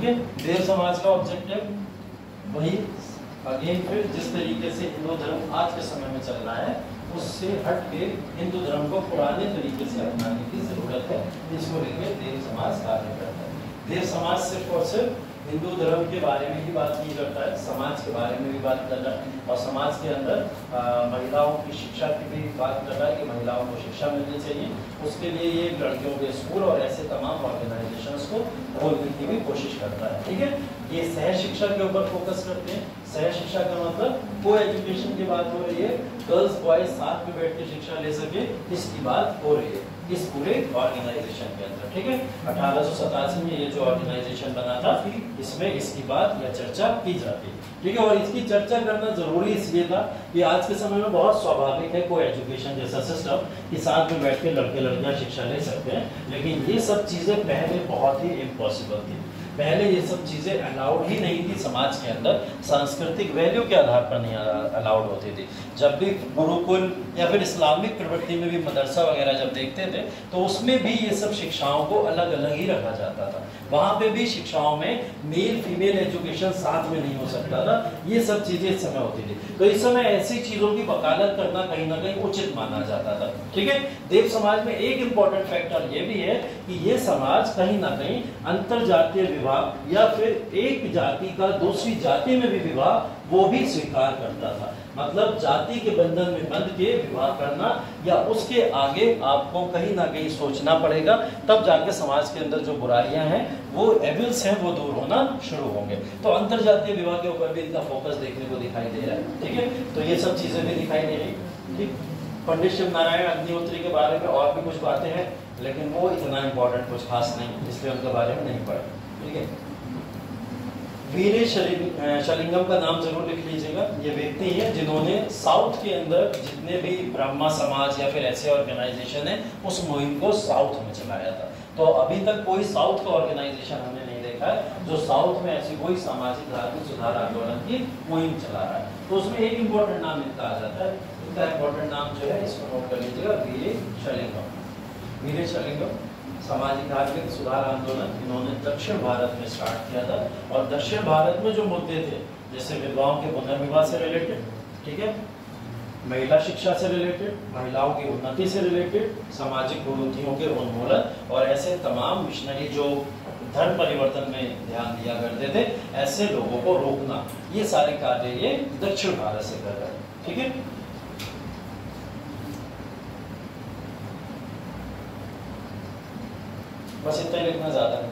है। देव समाज का ऑब्जेक्टिव वही अगेन फिर जिस तरीके से हिंदू धर्म आज के समय में चल रहा है उससे हट के हिंदू धर्म को पुराने तरीके से अपनाने की जरूरत है, इसको लेकर देव समाज कार्य करता है। देव समाज सिर्फ और सिर्फ हिंदू धर्म के बारे में ही बात नहीं करता है, समाज के बारे में भी बात कर रहा है और समाज के अंदर आ, महिलाओं की शिक्षा की भी बात कर रहा है कि महिलाओं को शिक्षा मिलनी चाहिए। उसके लिए ये लड़कियों के स्कूल और ऐसे तमाम ऑर्गेनाइजेशंस को खोलने की भी कोशिश करता है। ठीक है, ये सह शिक्षा के ऊपर फोकस करते हैं। सह शिक्षा का मतलब को एजुकेशन की बात हो रही है, गर्ल्स बॉयज साथ में बैठ के शिक्षा ले सके, इसकी बात हो रही है इस पूरे ऑर्गेनाइजेशन के अंदर। ठीक है, अठारह सौ सतासी में ये जो ऑर्गेनाइजेशन बना था इसमें इसकी बात या चर्चा की जाती है। ठीक है, और इसकी चर्चा करना जरूरी इसलिए था कि आज के समय में बहुत स्वाभाविक है को एजुकेशन जैसा सिस्टम कि साथ में बैठ के लड़के लड़कियां शिक्षा ले सकते हैं, लेकिन ये सब चीजें पहले बहुत ही इम्पॉसिबल थी। पहले ये सब चीज़ें अलाउड ही नहीं थी समाज के अंदर, सांस्कृतिक वैल्यू के आधार पर नहीं अलाउड होती थी। जब भी गुरुकुल या फिर इस्लामिक प्रवृत्ति में भी मदरसा वगैरह जब देखते थे तो उसमें भी ये सब शिक्षाओं को अलग अलग ही रखा जाता था। वहाँ पे भी शिक्षाओं में मेल फीमेल एजुकेशन साथ में नहीं हो सकता था, ये सब चीज़ें इस समय होती थी। तो इस समय ऐसी चीज़ों की वकालत करना कहीं ना कहीं उचित माना जाता था। ठीक है, देव समाज में एक इम्पॉर्टेंट फैक्टर ये भी है कि ये समाज कहीं ना कहीं अंतर जातीय विवाह या फिर एक जाति का दूसरी जाति में भी विवाह वो भी स्वीकार करता था। मतलब जाति के बंधन में बंध के विवाह करना या उसके आगे आपको कहीं ना कहीं सोचना पड़ेगा, तब जाके समाज के अंदर जो बुराइयां हैं वो एविल्स हैं वो दूर होना शुरू होंगे। तो अंतर जातीय विवाह के ऊपर भी इनका फोकस देखने को दिखाई दे रहा है। ठीक है, तो ये सब चीजें भी दिखाई दे रही। ठीक, पंडित शिव नारायण अग्निहोत्री के बारे में और भी कुछ बातें हैं, लेकिन वो इतना इम्पोर्टेंट कुछ खास नहीं, इसलिए उनके बारे में नहीं पढ़ा। ठीक है, वीरे शलिंगम का नाम जरूर लिख लीजिएगा। ये व्यक्ति हैं जिन्होंने साउथ के अंदर जितने भी ब्रह्मा समाज या फिर ऐसे ऑर्गेनाइजेशन है उस मुहिम को साउथ में चलाया था। तो अभी तक कोई साउथ का ऑर्गेनाइजेशन हमने नहीं देखा है जो साउथ में ऐसी कोई सामाजिक धार्मिक सुधार आंदोलन की मुहिम चला रहा है। तो उसमें एक इम्पोर्टेंट नाम इनका आ जाता है, इनका इम्पोर्टेंट नाम जो है इसको नोट कर लीजिएगा, वीरे शलिंगम। वीरे शलिंगम सामाजिक धार्मिक सुधार आंदोलन इन्होंने दक्षिण भारत में स्टार्ट किया था और दक्षिण भारत में जो मुद्दे थे जैसे विधवाओं के पुनर्विवाह से रिलेटेड, ठीक है, महिला शिक्षा से रिलेटेड, महिलाओं की उन्नति से रिलेटेड, सामाजिक कुरीतियों के उन्मूलन और ऐसे तमाम मिशनरी जो धर्म परिवर्तन में ध्यान दिया करते थे ऐसे लोगों को रोकना, ये सारे कार्य ये दक्षिण भारत से कर रहे हैं। ठीक है, बस इतना लिखना ज्यादा है।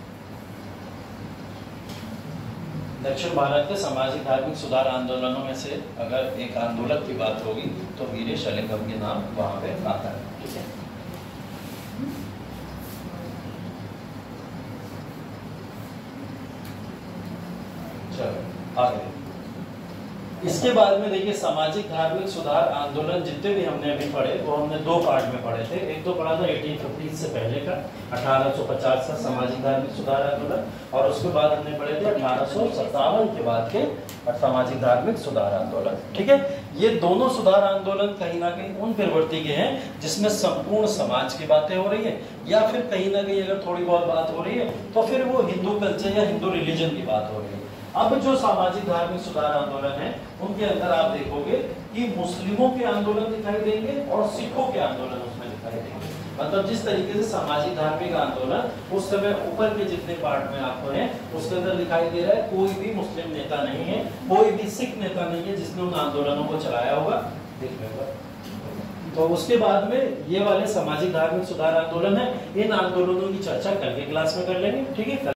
दक्षिण भारत के सामाजिक धार्मिक सुधार आंदोलनों में से अगर एक आंदोलक की बात होगी तो वीरे शलिंगम के नाम वहां पे आता है। ठीक है, चलो आगे। इसके बाद में देखिए सामाजिक धार्मिक सुधार आंदोलन जितने भी हमने अभी पढ़े वो हमने दो पार्ट में पढ़े थे। एक तो पढ़ा था अठारह सौ पचास से पहले का अठारह सौ पचास का सामाजिक धार्मिक सुधार आंदोलन और उसके बाद हमने पढ़े थे अठारह सौ सत्तावन के बाद के सामाजिक धार्मिक सुधार आंदोलन। ठीक है, ये दोनों सुधार आंदोलन कहीं ना कहीं उन प्रवृत्ति के हैं जिसमें संपूर्ण समाज की बातें हो रही है या फिर कहीं ना कहीं अगर थोड़ी बहुत बात हो रही है तो फिर वो हिंदू कल्चर या हिंदू रिलीजन की बात हो रही है। अब जो सामाजिक धार्मिक सुधार आंदोलन है उनके अंदर आप देखोगे कि मुस्लिमों के आंदोलन दिखाई देंगे और सिखों के आंदोलन उसमें दिखाई देंगे। मतलब जिस तरीके से सामाजिक धार्मिक आंदोलन उस समय ऊपर के जितने पार्ट में आपको है उसके अंदर दिखाई दे रहा है, कोई भी मुस्लिम नेता नहीं है, कोई भी सिख नेता नहीं है जिसने उन आंदोलनों को चलाया होगा देखने पर। तो उसके बाद में ये वाले सामाजिक धार्मिक सुधार आंदोलन है, इन आंदोलनों की चर्चा कल के क्लास में कर लेंगे। ठीक है।